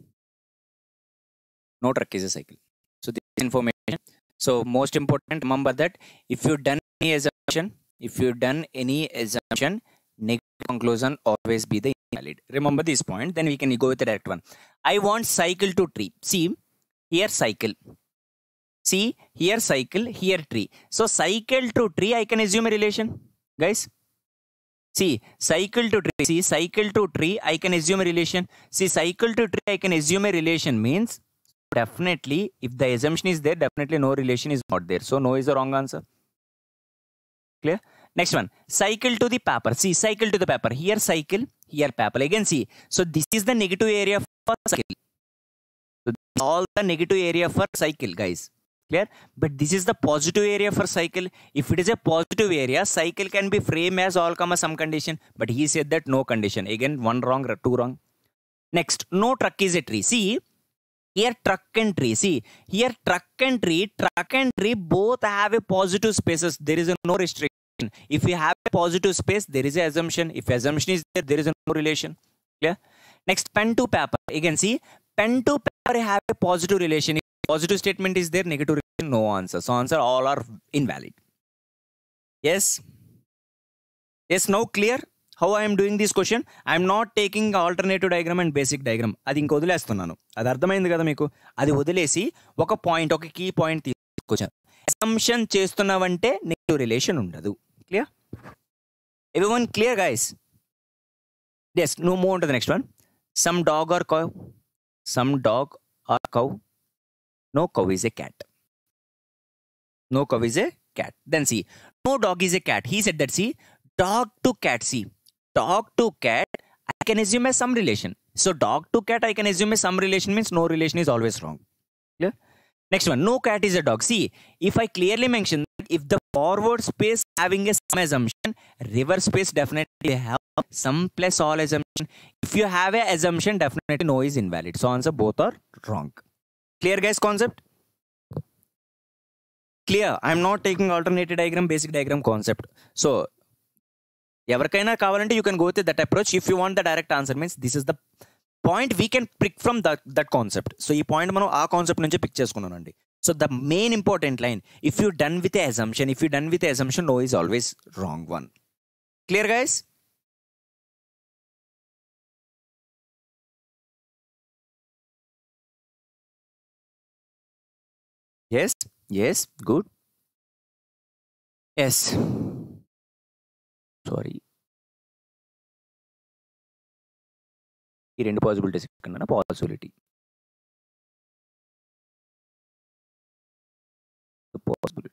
No truck is a cycle. So this information. So most important, remember that if you done any assumption, if you done any assumption, negative conclusion always be the invalid. Remember this point. Then we can go with the direct one. I want cycle to tree. See here cycle. See here cycle, here tree. So cycle to tree, I can assume a relation, guys. See cycle to tree. See cycle to tree, I can assume a relation. See cycle to tree, I can assume a relation means definitely if the assumption is there, definitely no relation is not there. So no is the wrong answer. Clear? Next one, cycle to the paper. See cycle to the paper. Here cycle, here paper. Again see. So this is the negative area for cycle. So this is all the negative area for cycle, guys. Clear? But this is the positive area for cycle. If it is a positive area, cycle can be framed as all comma some condition. But he said that no condition. Again, one wrong, two wrong. Next, no truck is a tree. See, Here truck and tree, see, here truck and tree, truck and tree both have a positive spaces. There is a no restriction. If you have a positive space, there is an assumption. If assumption is there, there is a no relation. Yeah. Next, pen to paper. Again, see, pen to paper have a positive relation. If positive statement is there, negative relation, no answer. So answer all are invalid. Yes. Yes, now clear how I am doing this question? I am not taking alternative diagram and basic diagram. అది ఇంక వదిలేస్తున్నాను. అది అర్థమైంది కదా మీకు? అది వదిలేసి ఒక పాయింట్, ఒక కీ పాయింట్ తీసుకొచ్చాను. అసంప్షన్ చేస్తున్నావంటే నెగటివ్ రిలేషన్ ఉండదు. Clear? Everyone clear, guys? Yes, no move on to the next one. Some dog or cow. Some dog or cow. No cow is a cat. No cow is a cat. Then see, no dog is a cat. He said that, see, dog to cat, see, dog to cat, I can assume as some relation. So dog to cat, I can assume as some relation means no relation is always wrong. Clear? Next one, no cat is a dog. See, if I clearly mention that if the forward space having a some assumption, reverse space definitely have some plus all assumption. If you have a assumption, definitely no is invalid. So answer both are wrong. Clear, guys, concept? Clear? I am not taking alternative diagram, basic diagram concept. So ఎవరికైనా కావాలంటే you can go with that approach. If you want the direct answer means this is the point we can pick from that that concept. So ఈ point మనం ఆ concept నుంచే pick చేసుకున్నానండి. So the main important line, if you done with a assumption, if you done with a assumption, no is always wrong one. Clear, guys? Yes yes good. Yes, sorry, ఈ రెండు possibilities కన్నా possibility possibility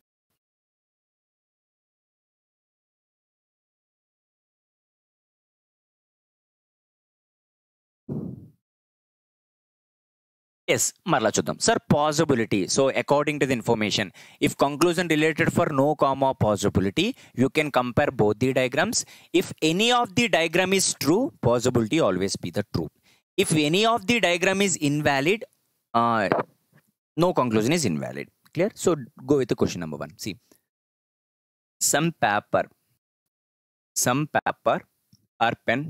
yes, మరలా చూద్దాం sir. Possibility, so according to the information, if conclusion related for no comma possibility, you can compare both the diagrams. If any of the diagram is true, possibility always be the true. If any of the diagram is invalid, no conclusion is invalid. Clear? So go with the question number one. See, some paper, some paper or pen,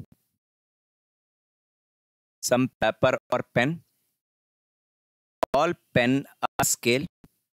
some paper or pen, all pen or scale,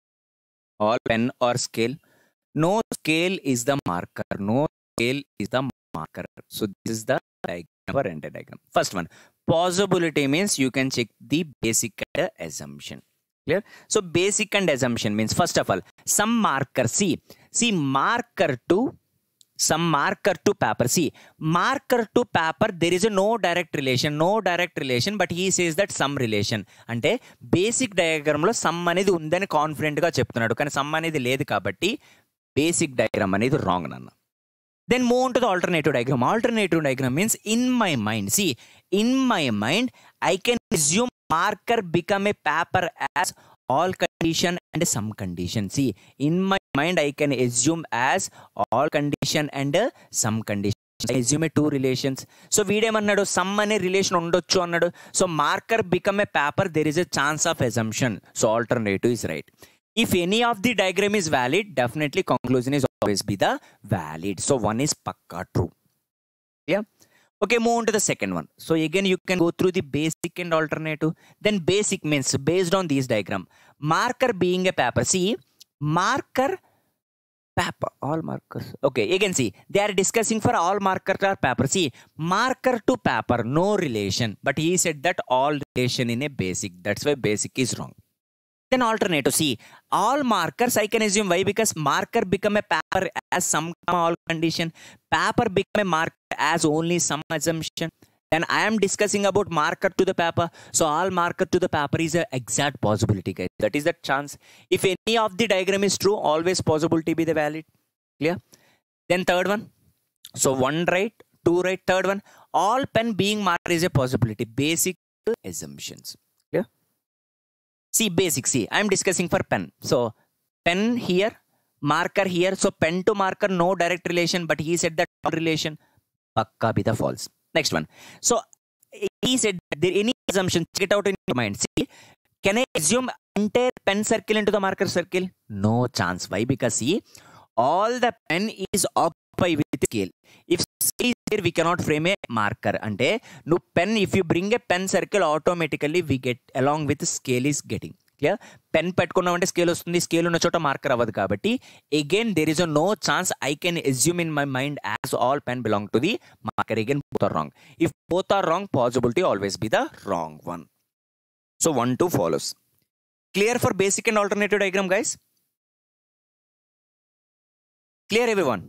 all pen or scale, no scale is the marker, no scale is the marker. So this is the diagram for entire diagram. First one, possibility means you can check the basic and assumption. Clear? So basic and assumption means, first of all, some marker, see, see marker to, some marker to paper, see, marker to paper, there is a no direct relation, no direct relation, but he says that some relation. అంటే basic డయాగ్రామ్లో some అనేది ఉందని కాన్ఫిడెంట్గా చెప్తున్నాడు, కానీ some అనేది లేదు కాబట్టి బేసిక్ డయాగ్రామ్ అనేది రాంగ్ అన్న. Then move on to the alternative diagram. Alternative diagram means in my mind, see, in my mind, I can assume marker become a paper as all condition and some condition. See, in my mind, I can assume as all condition and some condition. I assume a two relations. So, వీడేమన్నాడు, some అనే relation ఉండొచ్చు అన్నాడు. So, marker become a paper, there is a chance of assumption. So, alternative is right. If any of the diagram is valid, definitely conclusion is always be the valid. So one is pakka true. Yeah. Okay, move on to the second one. So again, you can go through the basic and alternative. Then basic means based on these diagram. Marker being a paper. See, marker, paper, all markers. Okay, again see, they are discussing for all markers or paper. See, marker to paper, no relation. But he said that all relation in a basic. That's why basic is wrong. Then alternative, see, all markers I can assume. Why? Because marker become a paper as some all condition, paper become a marker as only some assumption. Then I am discussing about marker to the paper. So all marker to the paper is a exact possibility, guys. That is the chance. If any of the diagram is true, always possibility be the valid. Clear? Then third one. So one right, two right, third one. All pen being marker is a possibility. Basic assumptions. Clear? See, basic, see, I am discussing for pen. So, pen here, marker here. So, pen to marker, no direct relation, but he said that relation, pakka be the false. Next one. So, he said that there any assumption, check it out in your mind. See, Can I assume entire pen circle into the marker circle? No chance. Why? Because see, all the pen is occupied with scale. If scale is there, we cannot frame a marker. Ante no pen, if you bring a pen circle, automatically we get along with scale is getting. Clear? Pen పెట్టుకున్నామంటే scale వస్తుంది, scale ఉన్న చోట marker అవ్వదు కాబట్టి again there is a no chance I can assume in my mind as all pen belong to the marker. Again both are wrong. If both are wrong, possibility always be the wrong one. So one two follows. Clear for basic and alternative diagram, guys? Clear everyone?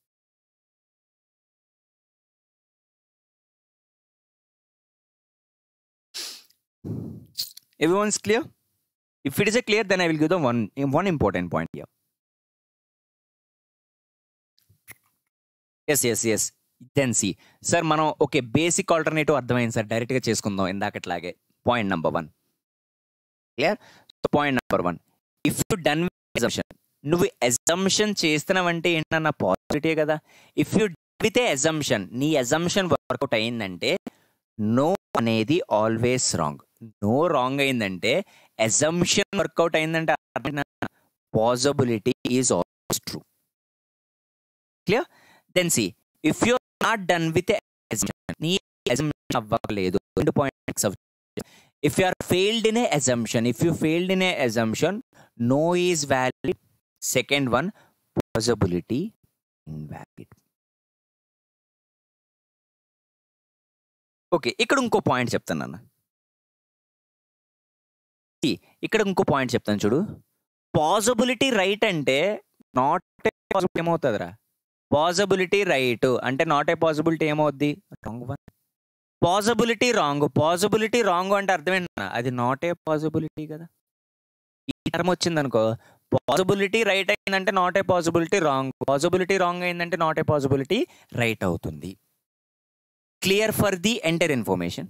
Everyone's clear? If it is a clear, then I will give the one one important point here. Yes, yes, yes. Then see, sir, మనం okay basic alternative అర్థమైంది sir, డైరెక్ట్గా చేసుకుందాం ఇందాకట్లాగే. Point number one clear. So point number one, if you done with assumption, నువ్వు assumption చేస్తున్నావంటే ఏంటన్నా positive కదా. If you with a assumption, నీ అజంప్షన్ వర్కౌట్ అయిందంటే నో అనేది ఆల్వేస్ రాంగ్. నో రాంగ్ అయిందంటే assumption workout అయిందంటే possibility is always true. Clear? Then see, if you are not done with the assumption, నీ assumption అవ్వలేదు. If you are failed in a assumption, if you failed in a assumption, no is valid. Second one, possibility invalid. Okay, ఇక్కడ ఇంకో point చెప్తాను అన్న. ఇక్కడ ఇంకో point చెప్తాను చూడు. పాసిబిలిటీ రైట్ అంటే నాట్ ఏ పాసిబిలిటీ ఏమవుతుందిరా? పాసిబిలిటీ రైట్ అంటే నాట్ ఏ పాసిబిలిటీ ఏమవుద్ది? Wrong one. Possibility wrong, possibility wrong అంటే అర్థమేంటన్నా? అది నాట్ ఏ పాసిబిలిటీ కదా. ఈ టర్మ్ వచ్చింది అనుకో, పాసిబిలిటీ రైట్ అయిందంటే not a possibility wrong, possibility wrong అయిందంటే నాట్ ఏ పాసిబిలిటీ రైట్ అవుతుంది. Clear for the entire information?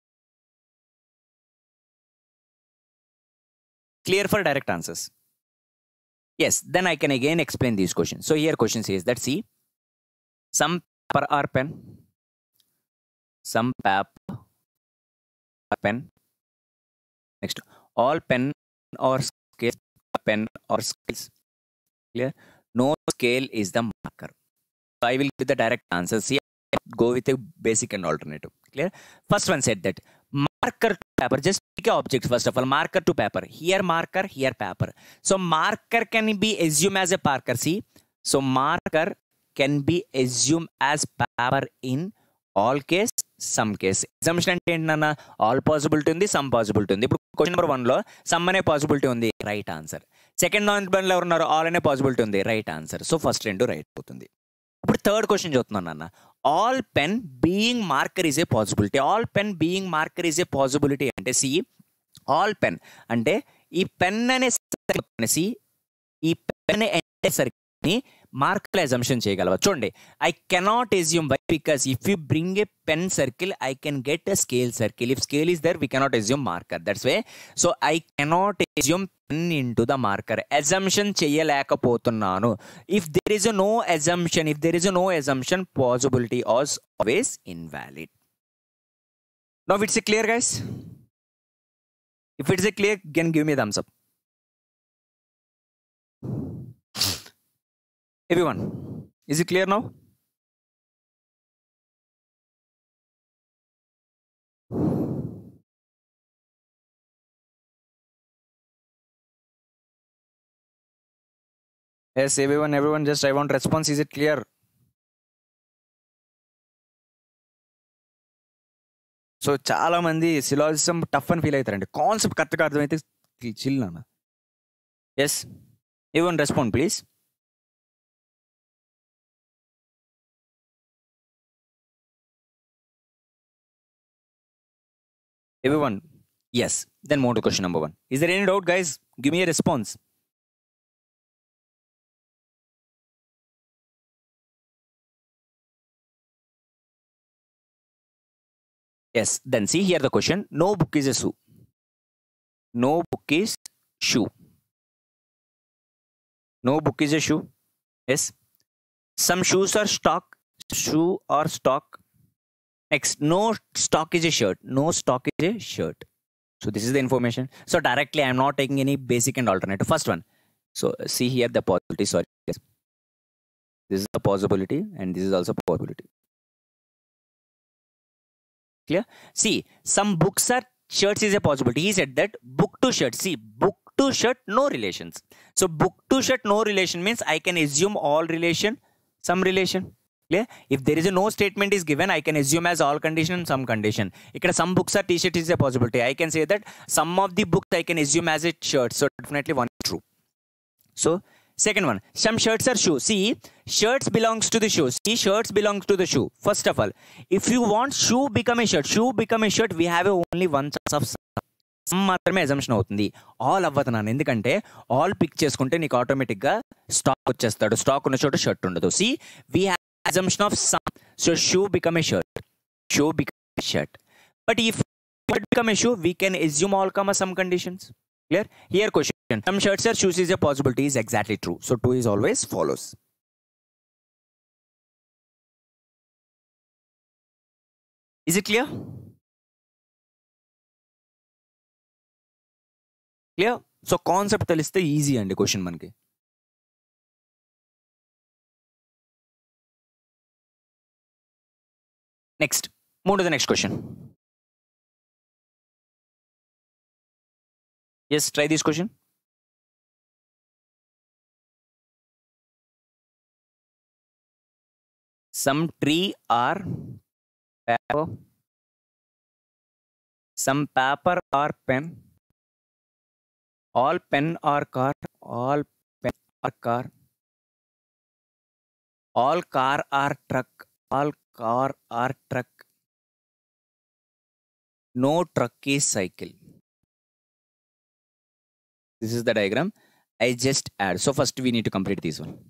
Clear for direct answers? Yes, then I can again explain these questions. So here question says that see, some paper or pen, some paper or pen, next all pen or scale, pen or scales. Clear? No scale is the marker. So I will give the direct answer. See, go with a basic and alternative. Clear? First one said that marker to paper, just pick an object first of all. Marker to paper, here marker, here paper. So marker can be assumed as a marker. See, so marker can be assumed as paper in all case, some case. Assumption అంటే ఏంటన్నా? All possibility ఉంది, some possibility ఉంది. ఇప్పుడు question number one లో some అనే possibility ఉంది, right answer. Second one లో ఉన్నారు ఆల్ అనే పాసిబిలిటీ ఉంది, రైట్ ఆన్సర్. సో ఫస్ట్ రెండు రైట్ అవుతుంది. ఇప్పుడు థర్డ్ క్వశ్చన్ చూస్తున్నాను అన్న. All pen being marker is a possibility. All pen being marker is a possibility అంటే సి, ఆల్ పెన్ అంటే ఈ పెన్ అనే సి, ఈ పెన్ అనే సర్కిల్ని మార్కర్ అజంప్షన్ చేయగలవా? చూడండి, I cannot assume. Why? Because if you bring a pen circle I can get a scale circle. If scale is there we cannot assume marker. That's way. So I cannot assume pen into the marker. Assumption చేయలేకపోతున్నాను. If there is no assumption, if there is no assumption, possibility as always invalid. Now it's clear guys? If it's clear, can give me thumbs up. Everyone, is it clear now? Yes, everyone, everyone, just I want response. Is it clear? So చాలా మంది syllogism tough అని feel అవుతారండి. Concept కరెక్ట్గా అర్థమైతే chill నాన్న. Yes, everyone respond please. Everyone, yes. Then move to question number one. Is there any doubt, guys? Give me a response. Yes. Then see here the question. No book is a shoe. No book is shoe. No book is a shoe. Yes. Some shoes are stock. Shoe or stock. Next, no stock is a shirt. No stock is a shirt. So this is the information. So directly I am not taking any basic and alternative. First one. So see here the possibility. Sorry. Yes. This is a possibility and this is also possibility. Clear? See, some books are shirts is a possibility. He said that book to shirt. See, book to shirt, no relations. So book to shirt, no relation means I can assume all relation, some relation. Clear? If there is a no statement is given, I can assume as all condition and some condition. Ikkada some books are t-shirt is a possibility. I can say that some of the books I can assume as a shirt. So definitely one is true. So second one, some shirts are shoes. See, shirts belongs to the shoes. See, shirts belongs to the shoe. First of all, if you want shoe become a shirt, shoe become a shirt, we have only one chance of some మాత్రమే assumption అవుతుంది. All అవ్వదు నాన్న, ఎందుకంటే all pick చేసుకుంటే నీకు automatic గా stock వచ్చేస్తాడు. Stock ఉన్న చోట షర్ట్ ఉండదు. See we have assumption of some, so shoe become a shirt, shoe become a shirt. But if shirt become a shoe, we can assume all comma some conditions. Clear? Here question, some shirts or shoes is a possibility, is exactly true. So two is always follows. Is it clear? Clear? So concept teliste easy and question manki. Next, move to the next question. Yes, try this question. Some tree or paper, some paper or pen, all pen or car, all pen or car, all car or truck, all car or truck, no truck is cycle. This is the diagram. I just add. So first we need to complete this one.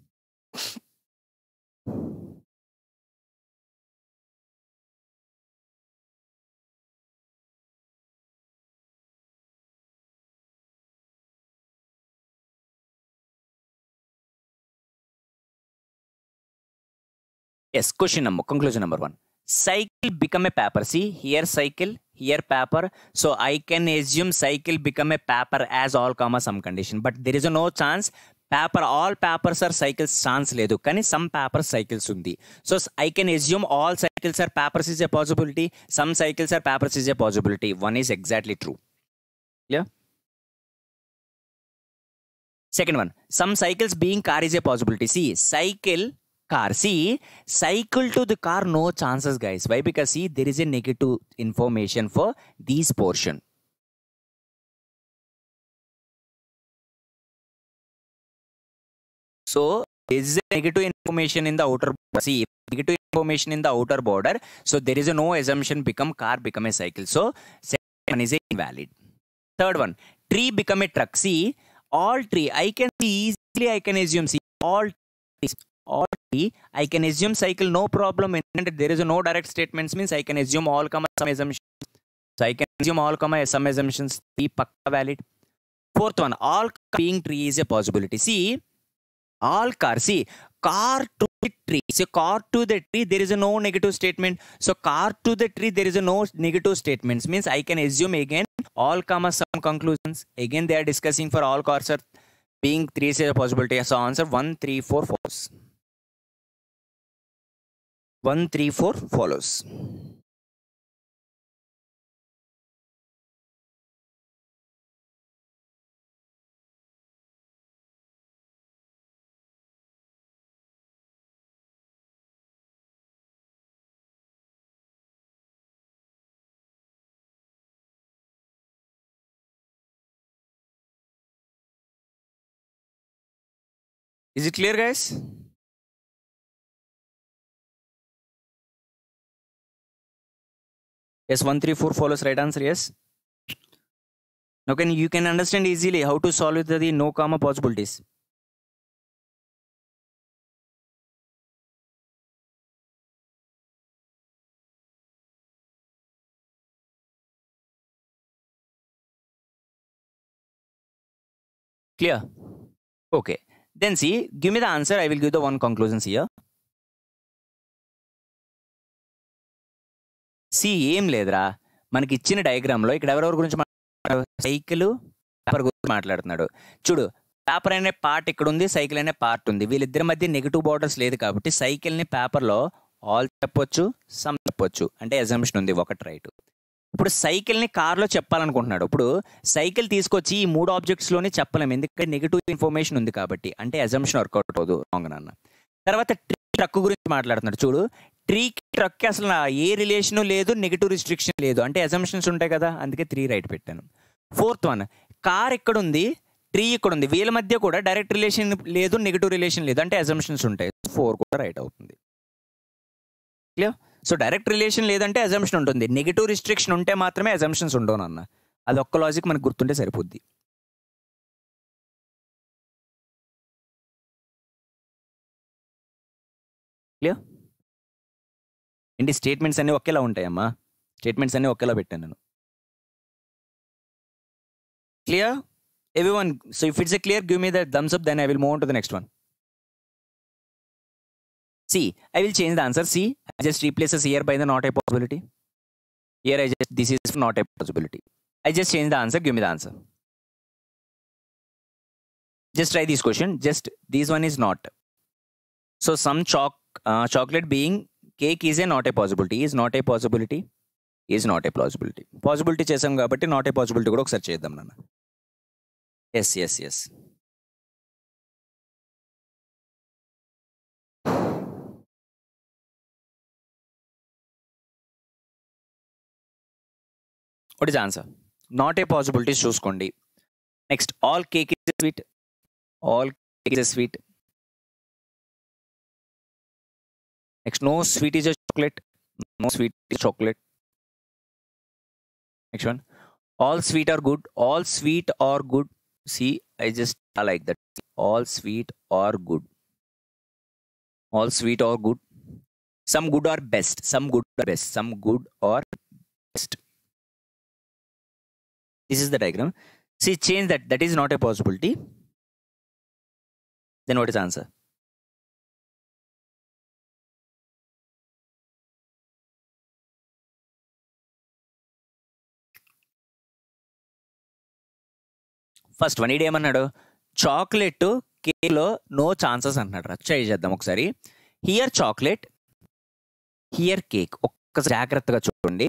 Yes, question number, conclusion number one. Cycle become a paper. See, here cycle, here paper. So I can assume cycle become a paper as all comma some condition. But there is a no chance. Paper, all papers are cycles chance ledu. Kani some papers cycles undi. So I can assume all cycles are papers is a possibility. Some cycles are papers is a possibility. One is exactly true. Yeah. Second one, some cycles being car is a possibility. See, cycle, car. See, cycle to the car, no chances, guys. Why? Because see, there is a negative information for this portion. So there is a negative information in the outer border. See, negative information in the outer border. So there is a no assumption become car become a cycle. So second one is invalid. Third one, tree become a truck. See, all tree, I can see easily, I can assume, see, all trees, all tree, I can assume cycle, no problem. And there is a no direct statements means I can assume all comma some assumptions. So I can assume all comma some assumptions, three pakka valid. Fourth one, all being tree is a possibility. See, all car, see, car to the tree. So car to the tree, there is a no negative statement. So car to the tree, there is a no negative statements means I can assume again all comma some conclusions. Again they are discussing for all cars are being three is a possibility. So answer one, three, four follows. one, three, four follows. Is it clear, guys? Yes, one, three, four follows right answer. Yes. Now can you can understand easily how to solve with the no comma possibilities. Clear? Okay. Then see, give me the answer. I will give the one conclusions here. See, ఏం లేదురా, మనకి ఇచ్చిన diagram లో ఇక్కడ ఎవరెవరి గురించి మాట్లాడుతున్నాడు? Cycle paper గురించి మాట్లాడుతున్నాడు. చూడు, పేపర్ అనే పార్ట్ ఇక్కడ ఉంది, సైకిల్ అనే పార్ట్ ఉంది. వీళ్ళిద్దరి మధ్య నెగిటివ్ బార్డర్స్ లేదు కాబట్టి సైకిల్ని పేపర్లో ఆల్ చెప్పొచ్చు, సమ్ చెప్పొచ్చు. అంటే అజంప్షన్ ఉంది, ఒకటి రైట్. ఇప్పుడు సైకిల్ని కార్లో చెప్పాలనుకుంటున్నాడు. ఇప్పుడు సైకిల్ తీసుకొచ్చి ఈ మూడు ఆబ్జెక్ట్స్లోనే చెప్పలేము, ఎందుకంటే నెగిటివ్ ఇన్ఫర్మేషన్ ఉంది కాబట్టి. అంటే అజంప్షన్ వర్కౌట్ అవ్వదు, రాంగ్ నాన్న. తర్వాత ట్రీ ట్రక్ గురించి మాట్లాడుతున్నాడు. చూడు, ట్రీకి ట్రక్కి అసలు ఏ రిలేషను లేదు, నెగిటివ్ రిస్ట్రిక్షన్ లేదు. అంటే అజంప్షన్స్ ఉంటాయి కదా, అందుకే త్రీ రైట్ పెట్టాను. ఫోర్త్ వన్, కార్ ఇక్కడ ఉంది, ట్రీ ఇక్కడ ఉంది. వీళ్ళ మధ్య కూడా డైరెక్ట్ రిలేషన్ లేదు, నెగిటివ్ రిలేషన్ లేదు. అంటే అజంప్షన్స్ ఉంటాయి. ఫోర్ కూడా రైట్ అవుతుంది. క్లియర్? సో డైరెక్ట్ రిలేషన్ లేదంటే అజంప్షన్ ఉంటుంది, నెగిటివ్ రిస్ట్రిక్షన్ ఉంటే మాత్రమే అజంప్షన్స్ ఉండవు అన్న. అది ఒక్క లాజిక్ మనకు గుర్తుంటే సరిపోద్ది. క్లియర్? ఏంటి స్టేట్మెంట్స్ అన్నీ ఒకేలా ఉంటాయమ్మా, స్టేట్మెంట్స్ అన్నీ ఒకేలా పెట్టాను నేను. Clear everyone? So if it's a clear, give me the thumbs up, then I will move on to the next one. See, I will change the answer. See, I just replaces here by the not a possibility. Here I just, this is not a possibility. I just change the answer, give me the answer. Just try this question. Just this one is not. So some chalk, uh, chocolate being cake is a not a possibility. Is not a possibility. Is not a possibility. Possibility chesam kabatti not a possibility kuda okasari cheddam nanna. Yes, yes, yes. What is the answer? Not a possibility. చూసుకోండి. Next, all cake is sweet. All cake is sweet. Next, no sweet is a chocolate. No sweet is chocolate. Next one, all sweet are good. All sweet are good. See, I just I like that. All sweet are good. All sweet are good. Some good are best. Some good are best. Some good are best. This is the diagram. See, change that. That is not a possibility. Then what is the answer? First one ఏమన్నాడు? Chocolate కేక్లో no chances అంటున్నాడు. Try చేద్దాం ఒకసారి. Here chocolate, here cake. ఒక్కసారి జాగ్రత్తగా చూడండి.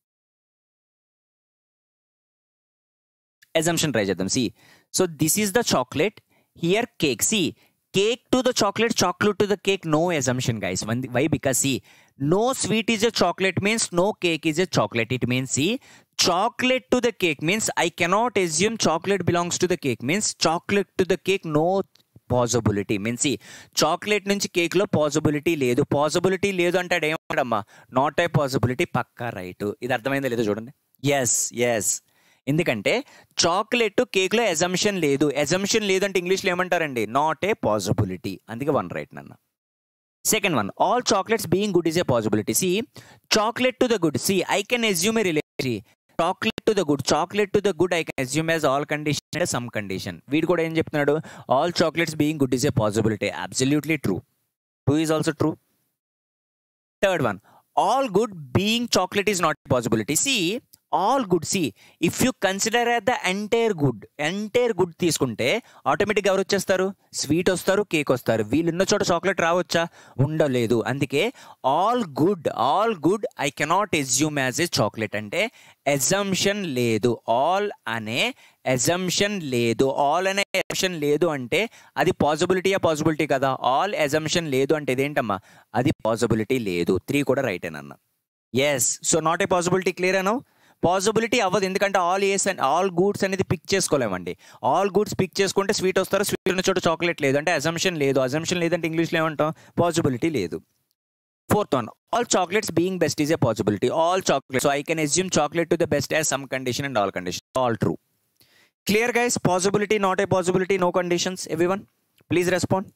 assumption try చేద్దాం. See, so this is the chocolate, here cake. See, cake to the chocolate, chocolate to the cake, no assumption guys. Why? Because see, no sweet is a chocolate means no cake is a chocolate. It means see, chocolate to the cake means I cannot assume chocolate belongs to the cake means chocolate to the cake no possibility means see, chocolate నుంచి cake లో possibility లేదు. Possibility లేదు అంటే ఏమమ్మా, not a possibility, పక్కా right. ఇది అర్థమైందో లేదో చూడండి. ఎస్ ఎస్, ఎందుకంటే చాక్లెట్ కేక్లో అజంప్షన్ లేదు. అజంప్షన్ లేదంటే ఇంగ్లీష్లో ఏమంటారండి? Not a possibility. అందుకే వన్ రైట్ నన్న. Second one, all chocolates being good is a possibility. See, chocolate to the good. See, I can assume a relation. Chocolate to the good, chocolate to the good I can assume as all condition అంటే some condition. వీడు కూడా ఏం చెప్తున్నాడు? All chocolates being good is a possibility. Absolutely true. Two is also true. Third one, all good being chocolate is not possibility. See, all good. See, if you consider the entire good, entire good తీసుకుంటే ఆటోమేటిక్గా ఎవరు వచ్చేస్తారు? Sweet వస్తారు, cake వస్తారు. వీళ్ళు ఉన్న చోట chocolate రావచ్చా? ఉండలేదు. అందుకే all good, all good I cannot assume as a chocolate అంటే అజంప్షన్ లేదు. ఆల్ అనే అజంప్షన్ లేదు. ఆల్ అనే అజంప్షన్ లేదు అంటే అది పాసిబిలిటీయా? పాసిబిలిటీ కదా. ఆల్ అజంప్షన్ లేదు అంటే ఇదేంటమ్మా? అది పాసిబిలిటీ లేదు. త్రీ కూడా రైట్ ఏనన్నా. Yes, so not a possibility. Clear అను? పాసిబిలిటీ అవ్వదు, ఎందుకంటే all A's and all goods అనేది పిక్ చేసుకోలేమండి. ఆల్ గుడ్స్ పిక్ చేసుకుంటే స్వీట్ వస్తారు, స్వీట్ ఉన్న చోట చాక్లెట్ లేదు అంటే అజంప్షన్ లేదు. అజంప్షన్ లేదంటే ఇంగ్లీష్లో ఏమంటాం? పాసిబిలిటీ లేదు. Fourth one, all chocolates being best is a possibility. All chocolate, so I can assume chocolate to the best as some condition and all condition. All true. Clear guys? Possibility, not a possibility, no conditions. Everyone please respond.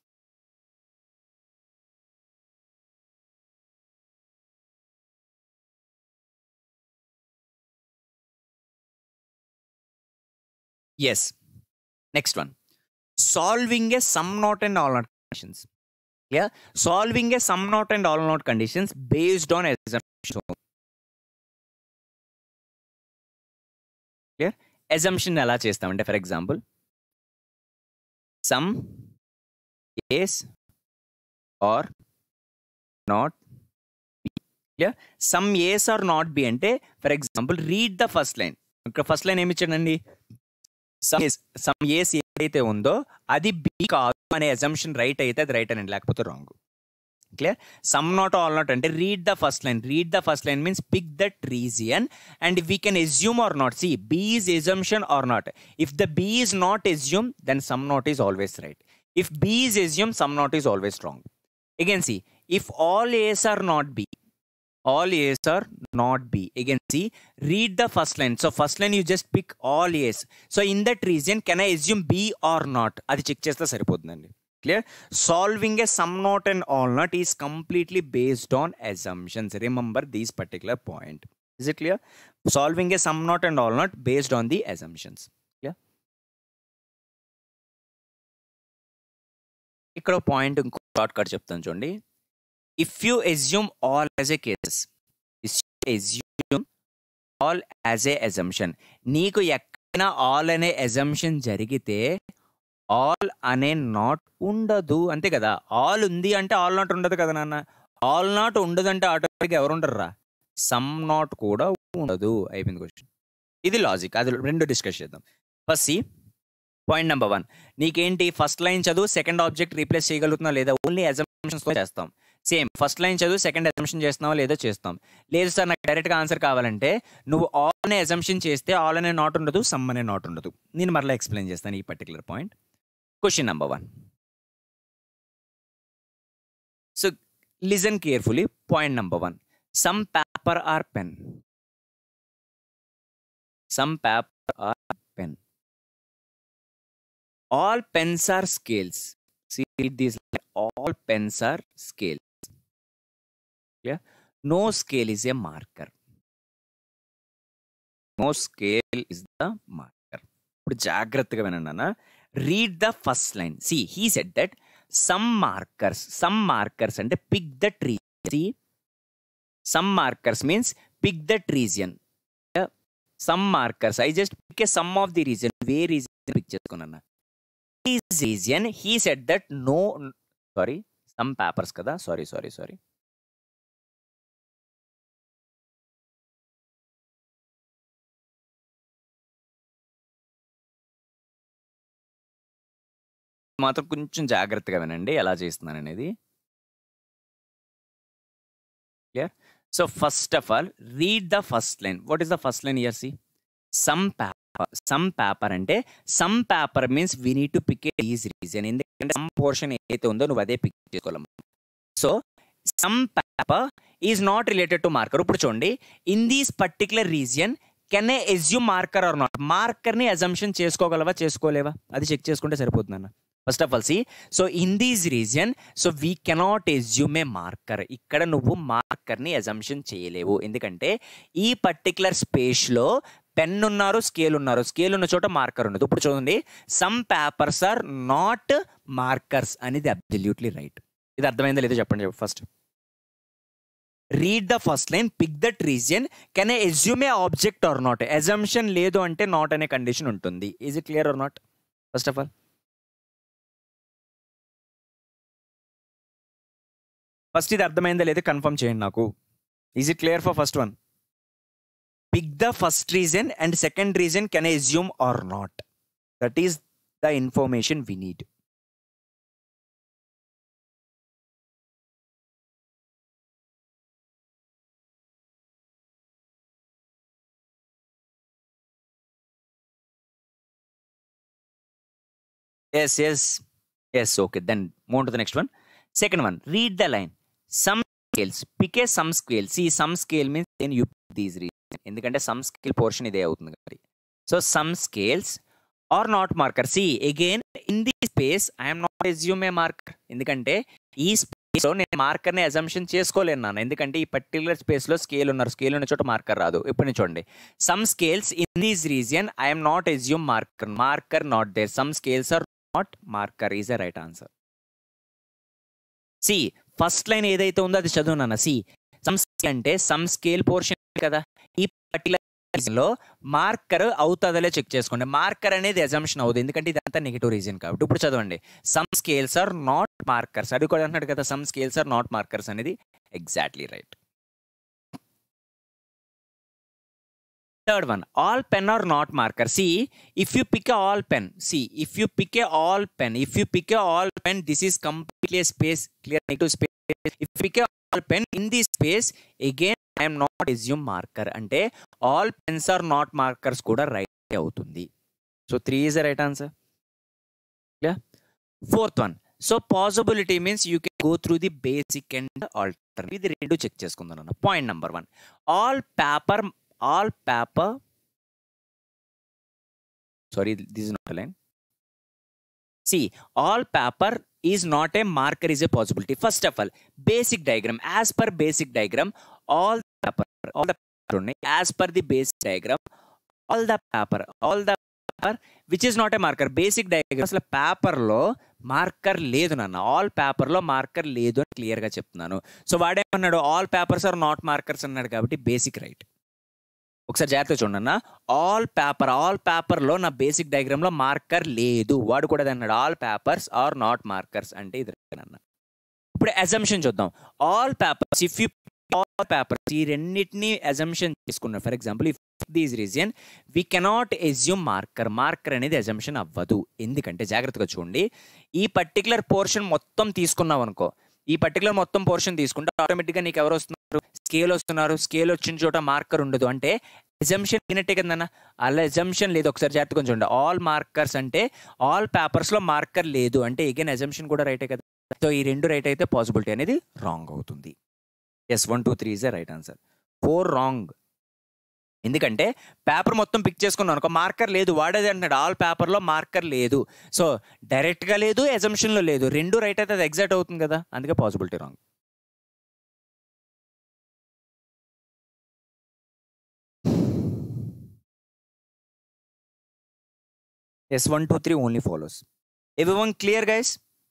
Yes. Next one. Solving a sum not and all not conditions. Yeah. Solving a sum not and all not conditions based on assumption. Clear? assumption ఎలా చేస్తామంటే for example some A's are not clear. Some A's are not B అంటే for example read the first line. ఇక్కడ first line ఏమి ఇచ్చాడండి, some ఏస్ ఏదైతే ఉందో అది B కాదు అనే అజంప్షన్ రైట్ అయితే అది రైట్ అనండి, లేకపోతే wrong. Clear. Some not all not అంటే read the first line. Read the first line means pick that region and we can assume or not. See, B is assumption or not. If the B is not assumed, then some not is always right. If B is assumed, some not is always wrong. Again see, if all A's are not B, all A's are not B. Again see, read the first line. So first line you just pick all A's. So in that region, can I assume B or not? అది check చేస్తే సరిపోతుందండి. Clear? Solving a sum not and all not is completely based on assumptions. Remember these particular point. Is it clear? Solving a sum not and all not based on the assumptions. Clear? ఇక్కడ point ఇంకో shortcut చెప్తాను చూడండి. If you assume all as a case, assume all as a assumption, నీకు ఎక్కడైనా all అనే assumption జరిగితే all అనే not ఉండదు, అంతే కదా. ఆల్ ఉంది అంటే ఆల్ నాట్ ఉండదు కదా నాన్న. ఆల్ నాట్ ఉండదు అంటే ఆటోమేటిక్గా ఎవరు ఉండరురా, సమ్ నాట్ కూడా ఉండదు. అయిపోయింది క్వశ్చన్. ఇది లాజిక్. అది రెండు డిస్కస్ చేద్దాం. First see point number one, నీకేంటి ఫస్ట్ లైన్ చదువు సెకండ్ ఆబ్జెక్ట్ రీప్లేస్ చేయగలుగుతున్నా లేదా, ఓన్లీ అజంప్షన్స్ చేస్తాం. సేమ్ ఫస్ట్ లైన్ చదువు సెకండ్ అజంప్షన్ చేస్తున్నావా లేదో చేస్తాం. లేదు సార్ నాకు డైరెక్ట్గా ఆన్సర్ కావాలంటే నువ్వు ఆల్ అనే అజంప్షన్ చేస్తే ఆల్ అనే నాట్ ఉండదు, సమ్ అనే నాట్ ఉండదు. నేను మరలా ఎక్స్ప్లెయిన్ చేస్తాను ఈ particular point. Question number one. So listen carefully. Point number one. Some paper or pen. Some paper or pen. All pens are scales. See, read these. All pens are scales. Yeah. No scale is a marker. No scale is the marker. ఇప్పుడు జాగ్రత్తగా వినండి అన్న. Read the first line. See, he said that some markers, some markers and pick that region. See, some markers means pick that region. Yeah. Some markers. I just pick a sum of the region. Where is the picture? This region, he said that no, sorry, some papers kada. Sorry, sorry, sorry. మాత్రం కొంచెం జాగ్రత్తగా వినండి ఎలా చేస్తున్నాను అనేది. Clear. So first of all read the first line. What is the first line here? See some paper. Some paper అంటే some paper means we need to pick a is reason. ఎందుకంటే some portion ఏదైతే ఉందో నువ్వు అదే pick చేసుకోవాలి. So some paper is not related to marker. ఇప్పుడు చూడండి, in these particular region can a assume marker or not. మార్కర్ని assumption చేసుకోగలవా చేసుకోలేవా అది చెక్ చేసుకుంటే సరిపోతుంది అన్న. First of all see, so in these region so we cannot assume a marker. ఇక్కడ నువ్వు మార్కర్ని అజంప్షన్ చేయలేవు, ఎందుకంటే ఈ పర్టికులర్ స్పేస్లో పెన్ ఉన్నారు, స్కేల్ ఉన్నారు. స్కేల్ ఉన్న చోట మార్కర్ ఉండదు. ఇప్పుడు చూడండి, some papers are not markers అనేది అబ్సల్యూట్లీ రైట్. ఇది అర్థమైందా లేదో చెప్పండి first. Read the first line, pick that region, can I assume a object or not. Assumption లేదు అంటే నాట్ అనే కండిషన్ ఉంటుంది. Is it clear or not? First of all first ఇది అర్థమైందా లేదా కన్ఫర్మ్ చేయండి నాకు. Is it clear for first one? Pick the first reason and second reason can I assume are not. That is the information we need. Yes, yes, yes. Okay, then move on to the next one. Second one, read the line. Some scales. Pick a some scale. See, some scale means then you pick these reasons. ఎందుకంటే some scale portion ఇదే అవుతుంది కాబట్టి. So some scales are not marker. See, again in this space I am not assume a marker. ఎందుకంటే ఈ space లో నేను marker ని assumption చేసుకోలేను నాన్న. ఎందుకంటే ఈ పర్టికులర్ స్పేస్ లో స్కేల్ ఉన్నారు. స్కేల్ ఉన్న చోట మార్కర్ రాదు. ఇప్పుడు నేను చూడండి, some scales in this region I am not assume marker. Marker not there. Some scales are not marker is a right answer. See first line ఏదైతే ఉందో అది చదువునా. సి సమ్ స్కేల్ అంటే సమ్ స్కేల్ పోర్షన్ కదా. ఈ particular లో marker అవుతుందలే check చేసుకోండి. మార్కర్ అనేది అజంప్షన్ అవుతుంది, ఎందుకంటే ఇదంతా నెగిటివ్ రీజన్ కాబట్టి. ఇప్పుడు చదవండి, some scales are not markers. అది కూడా అంటున్నాడు కదా, some scales are not markers అనేది exactly right. Third one, all pen are not marker. See, if you pick a all pen, see, if you pick a all pen, if you pick a all pen, this is completely a space, clear negative space. If you pick a all pen in this space, again, I am not assume marker. Ante, all pens are not markers kuda right avutundi. So, three is the right answer. Yeah. Fourth one, so possibility means you can go through the basic and alternate. This rendu check chesukundana. Point number one, all paper all paper sorry this is not a line. See, all paper is not a marker is a possibility. First of all, basic diagram, as per basic diagram, all the paper all the paper as per the basic diagram, all the paper all the paper which is not a marker, basic diagram asla paper lo marker ledu nanna, all paper lo marker ledu అని clear గా చెప్తున్నాను. So వాడేమన్నాడు, all papers are not markers అన్నాడు కాబట్టి basic right. ఒకసారి జాగ్రత్తగా చూడండి అన్న, ఆల్ పేపర్ ఆల్ పేపర్లో నా బేసిక్ డయాగ్రామ్లో మార్కర్ లేదు, వాడు కూడా అన్నాడు all papers are not markers అంటే ఇది అన్న. ఇప్పుడు అజంప్షన్ చూద్దాం, all papers if you all papers ఈ రెండింటిని అజంప్షన్ తీసుకున్నాం. For example if this reason we cannot assume marker, marker అనేది అజంప్షన్ అవ్వదు. ఎందుకంటే జాగ్రత్తగా చూడండి, ఈ పర్టికులర్ పోర్షన్ మొత్తం తీసుకున్నాం అనుకో, ఈ పర్టికులర్ మొత్తం పోర్షన్ తీసుకుంటే ఆటోమేటిక్గా నీకు ఎవరు వస్తున్నారు, స్కేల్ వస్తున్నారు. స్కేల్ వచ్చిన చోట మార్కర్ ఉండదు అంటే ఎజంప్షన్ అయినట్టే కదన్నా. అలా ఎజంప్షన్ లేదు, ఒకసారి జాగ్రత్తగా చూడండి, ఆల్ మార్కర్స్ అంటే ఆల్ పేపర్స్లో మార్కర్ లేదు అంటే ఎగైన్ ఎజంప్షన్ కూడా రైటే కదా. సో ఈ రెండు రైట్ అయితే పాసిబిలిటీ అనేది రాంగ్ అవుతుంది. Yes, one two three is the right answer. Four wrong, ఎందుకంటే పేపర్ మొత్తం పిక్ చేసుకున్నాను అనుకో, మార్కర్ లేదు, వాడేది అంటున్నాడు ఆల్ పేపర్లో మార్కర్ లేదు. సో డైరెక్ట్గా లేదు, ఎజంప్షన్లో లేదు, రెండు రైట్ అయితే అది ఎగ్జాక్ట్ అవుతుంది కదా, అందుకే possibility wrong. Yes, one two three only follows. Everyone clear guys?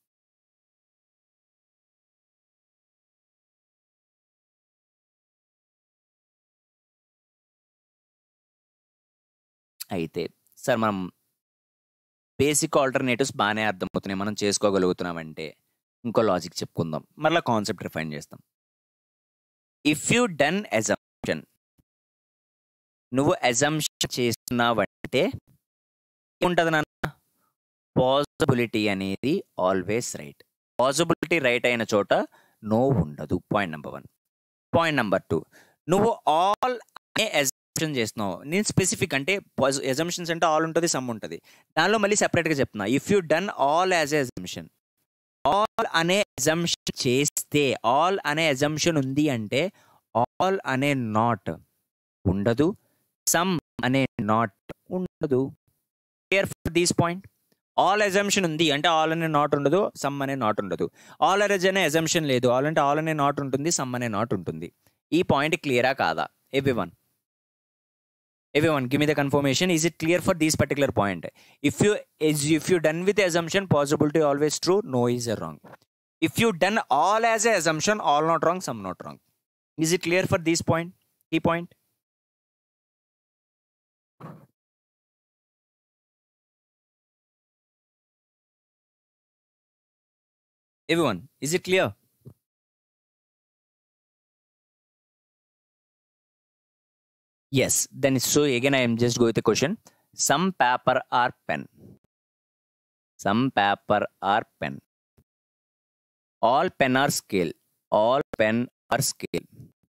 అయితే సార్ మనం బేసిక్ ఆల్టర్నేటివ్స్ బాగానే అర్థమవుతున్నాయి, మనం చేసుకోగలుగుతున్నామంటే ఇంకో లాజిక్ చెప్పుకుందాం, మరలా కాన్సెప్ట్ రిఫైన్ చేస్తాం. ఇఫ్ యూ డన్ అజంప్షన్, నువ్వు అజంప్షన్ చేస్తున్నావంటే ఏముంటుంది నాన్న, పాసిబిలిటీ అనేది ఆల్వేస్ రైట్. పాసిబిలిటీ రైట్ అయిన చోట నో ఉండదు. Point number one. Point number two, నువ్వు ఆల్ అనే అజంప్షన్ చేస్తున్నావు. నేను స్పెసిఫిక్ అంటే అజంప్షన్స్ అంటే ఆల్ ఉంటుంది, సమ్ ఉంటుంది, దానిలో మళ్ళీ సెపరేట్గా చెప్తున్నా. If you done all as a assumption, all అనే అజంప్షన్ చేస్తే, ఆల్ అనే అజంప్షన్ ఉంది అంటే ఆల్ అనే నాట్ ఉండదు, సమ్ అనే నాట్ ఉండదు. Clear for this point? All assumption ఉంది అంటే ఆల్ అనే నాట్ ఉండదు, సమ్ అనే నాట్ ఉండదు. ఆల్ అరేజ్ అనే అజంప్షన్ లేదు, ఆల్ అంటే ఆల్ అనే నాట్ ఉంటుంది, సమ్ అనే నాట్ ఉంటుంది. ఈ పాయింట్ క్లియరా కాదా? Everyone everyone give me the confirmation, is it clear for this particular point? If you if you done with the assumption, possibility always true, no is a wrong. If you done all as a assumption, all not wrong, some not wrong. Is it clear for this point, key point? Everyone, is it clear? Yes, then so again I am just going with the question. Some paper or pen. Some paper or pen. All pen or scale. All pen or scale.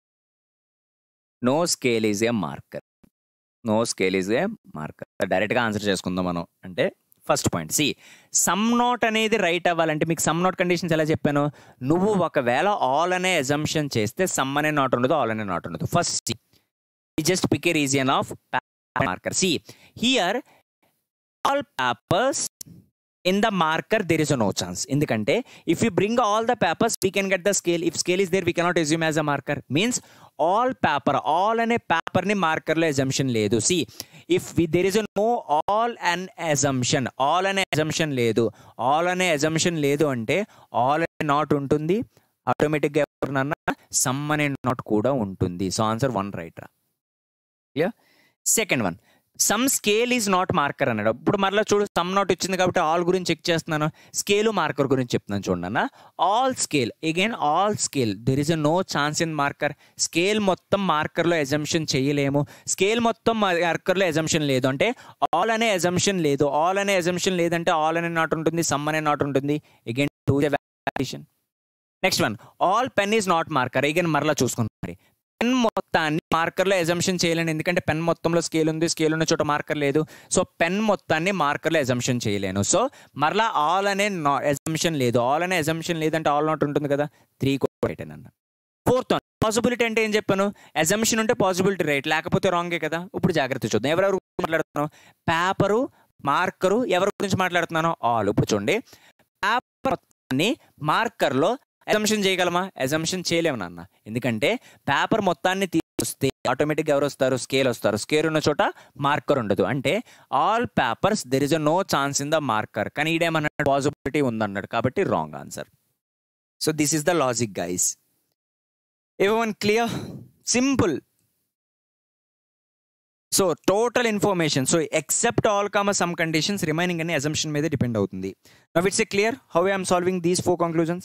No scale is a marker. No scale is a marker. Direct గా answer చేసుకుందాం మనం. అంటే first point, see some not అనేది right అవ్వాలంటే మీకు some not conditions ఎలా చెప్పాను, నువ్వు ఒకవేళ ఆల్ అనే అజంప్షన్ చేస్తే సమ్ అనే నాట్ ఉండదు, ఆల్ అనే నాట్ ఉండదు. First just pick a region of marker. See here, all papers in the marker there is a no chance. Endukante if you bring all the papers we can get the scale. If scale is there we cannot assume as a marker. Means all paper, all ane paper ni marker lo assumption ledu. See if we, there is a no all an assumption, all ane assumption ledu, all ane assumption ledu ante all ane not untundi, automatic ga evarnanna some ane not kuda untundi. So answer one right ra. Yeah. Second one, some scale is not marker అన్నాడు. ఇప్పుడు మరలా చూడు, some not ఇచ్చింది కాబట్టి all గురించి check చేస్తున్నాను, scale marker గురించి చెప్తున్నాను చూడండి అన్న. All scale, again all scale, there is a no chance in marker. Scale మొత్తం మార్కర్లో ఎజంప్షన్ చేయలేము, స్కేల్ మొత్తం మార్కర్లో ఎజంప్షన్ లేదు అంటే ఆల్ అనే ఎజంప్షన్ లేదు. ఆల్ అనే ఎజంప్షన్ లేదంటే ఆల్ అనే నాట్ ఉంటుంది, సమ్ అనే నాట్ ఉంటుంది. Again to valuation. Next one, all pen is not marker. Again మరలా చూసుకుందాం. మరి పెన్ మొత్తాన్ని మార్కర్లో ఎజంప్షన్ చేయలేను, ఎందుకంటే పెన్ మొత్తంలో స్కేల్ ఉంది, స్కేల్ ఉన్న చోట మార్కర్ లేదు. సో పెన్ మొత్తాన్ని మార్కర్లో ఎజంప్షన్ చేయలేను. సో మరలా ఆల్ అనే నా ఎజంప్షన్ లేదు. ఆల్ అనే ఎజంప్షన్ లేదంటే ఆల్ నాట్ ఉంటుంది కదా, త్రీ రైట్ అని అన్న. ఫోర్త్ వన్, పాసిబిలిటీ అంటే ఏం చెప్పాను, ఎజంప్షన్ ఉంటే పాసిబిలిటీ రైట్, లేకపోతే రాంగే కదా. ఇప్పుడు జాగ్రత్త చూద్దాం, ఎవరెవరు మాట్లాడుతున్నాను, పేపరు, మార్కరు, ఎవరి గురించి మాట్లాడుతున్నాను, ఆల్. ఇప్పుడు చూడండి, పేపర్ మొత్తాన్ని మార్కర్లో ఎజంప్షన్ చేయగలమా, ఎజంప్షన్ చేయలేము నాన్న, ఎందుకంటే పేపర్ మొత్తాన్ని తీసుకొస్తే ఆటోమేటిక్గా ఎవరు వస్తారు, స్కేల్ వస్తారు. స్కేల్ ఉన్న చోట మార్కర్ ఉండదు. అంటే all papers there is a no chance in the marker. కానీ ఈడేమన్నాడు, పాసిబిలిటీ ఉందన్నాడు, కాబట్టి wrong answer. So this is the logic guys. Everyone clear? Simple. So total information, so except all comma some conditions, remaining అనే assumption మీద depend అవుతుంది. Now it's a clear how I am solving these four conclusions.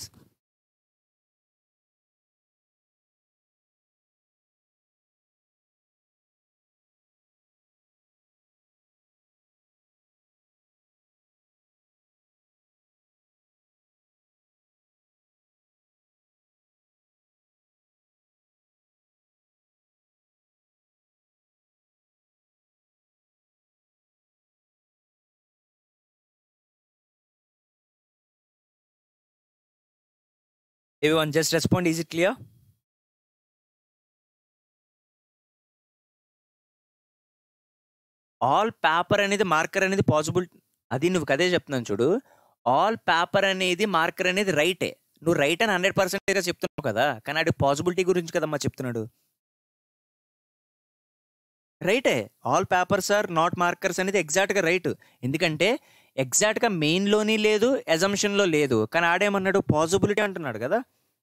Everyone just respond, is it clear? All paper అనేది marker అనేది possible, అది నువ్వు కదే చెప్తున్నాను చూడు. ఆల్ పేపర్ అనేది మార్కర్ అనేది రైటే, నువ్వు రైట్ అని హండ్రెడ్ పర్సెంట్గా చెప్తున్నావు కదా, కానీ అది పాసిబిలిటీ గురించి కదమ్మా చెప్తున్నాడు. రైటే, all papers are not markers అనేది ఎగ్జాక్ట్గా రైట్, ఎందుకంటే ఎగ్జాక్ట్గా మెయిన్లోని లేదు, ఎజంప్షన్లో లేదు, కానీ ఆడేమన్నాడు, పాసిబిలిటీ అంటున్నాడు కదా,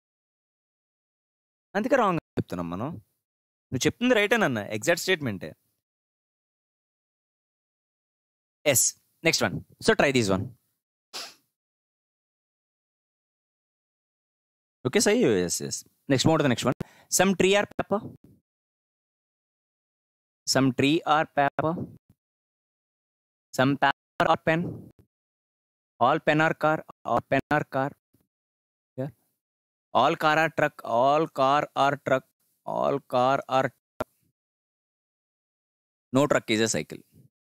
అందుకే రాంగ్ చెప్తున్నాం మనం. నువ్వు చెప్తుంది రైటేనన్న, ఎగ్జాక్ట్ స్టేట్మెంటే. Yes, next one. So try this one. Okay సై, yes yes. Next move to the next one. Some tree are paper, some tree are paper, some paper are pen, all pen are car, all pen are car, all car are truck, all car are truck, all car are truck. No truck is a cycle,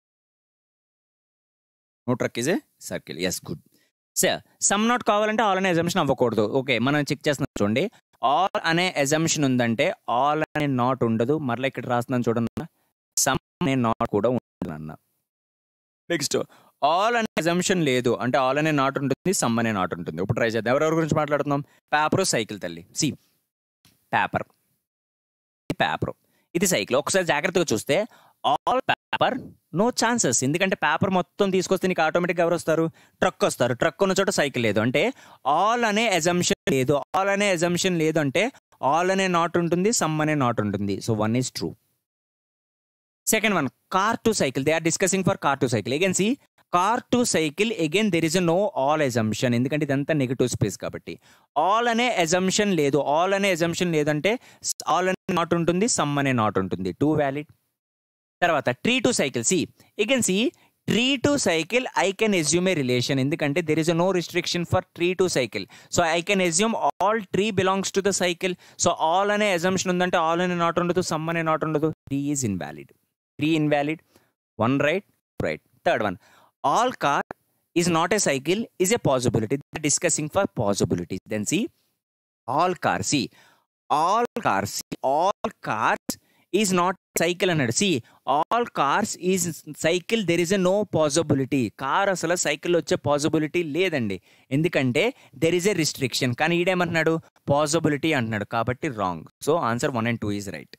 no truck is a circle. Yes, good. So some not కావాలంటే all అనే assumption అవ్వకూడదు. Okay, మనం check చేస్తున్నాం చూడండి. All అనే assumption ఉందంటే all అనే not ఉండదు. మరలా ఇక్కడ రాస్తున్నాను చూడండి, సమ్ అనే నాట్ కూడా ఉండదు అన్న. నెక్స్ట్, ఆల్ అనే ఎజంప్షన్ లేదు అంటే ఆల్ అనే నాట్ ఉంటుంది, సమ్ అనే నాట్ ఉంటుంది. ఇప్పుడు ట్రై చేద్దాం. ఎవరెవరి గురించి మాట్లాడుతున్నాం? Paper, cycle. తల్లి సి, పేపర్, పేపర్, ఇది సైకిల్. ఒకసారి జాగ్రత్తగా చూస్తే ఆల్ పేపర్ నో ఛాన్సెస్, ఎందుకంటే పేపర్ మొత్తం తీసుకొస్తే నీకు ఆటోమేటిక్గా ఎవరు వస్తారు? ట్రక్ వస్తారు. ట్రక్ ఉన్న చోట సైకిల్ లేదు అంటే ఆల్ అనే ఎజంప్షన్ లేదు. ఆల్ అనే ఎజంప్షన్ లేదు అంటే ఆల్ అనే నాట్ ఉంటుంది, సమ్ అనే నాట్ ఉంటుంది. So one is true. Second one, car to cycle. They are discussing for car to cycle. Again see, car to cycle, again there is no all assumption, ఎందుకంటే ఇదంతా negative space కాబట్టి. All అనే assumption లేదు. All అనే assumption లేదంటే all అనే not ఉంటుంది, some అనే నాట్ ఉంటుంది. Two valid. తర్వాత tree to cycle. See, again see, tree to cycle I can assume a relation, ఎందుకంటే there is no restriction for tree to cycle. So I can assume all tree belongs to the cycle. So all అనే assumption ఉందంటే all అనే not ఉండదు, some అనే not ఉండదు. Three is invalid. Three invalid. One right, right. Third one, all car is not a cycle is a possibility. They're discussing for possibilities. Then see, all cars, see, all cars, see, all cars is not cycle అన్నాడు. See, all cars is cycle, there is a no possibility. Car అసలు cycle వచ్చే possibility లేదండి, ఎందుకంటే there is A restriction. కానీ ఈడేమంటున్నాడు? Possibility అంటున్నాడు, కాబట్టి wrong. So answer one and two is right.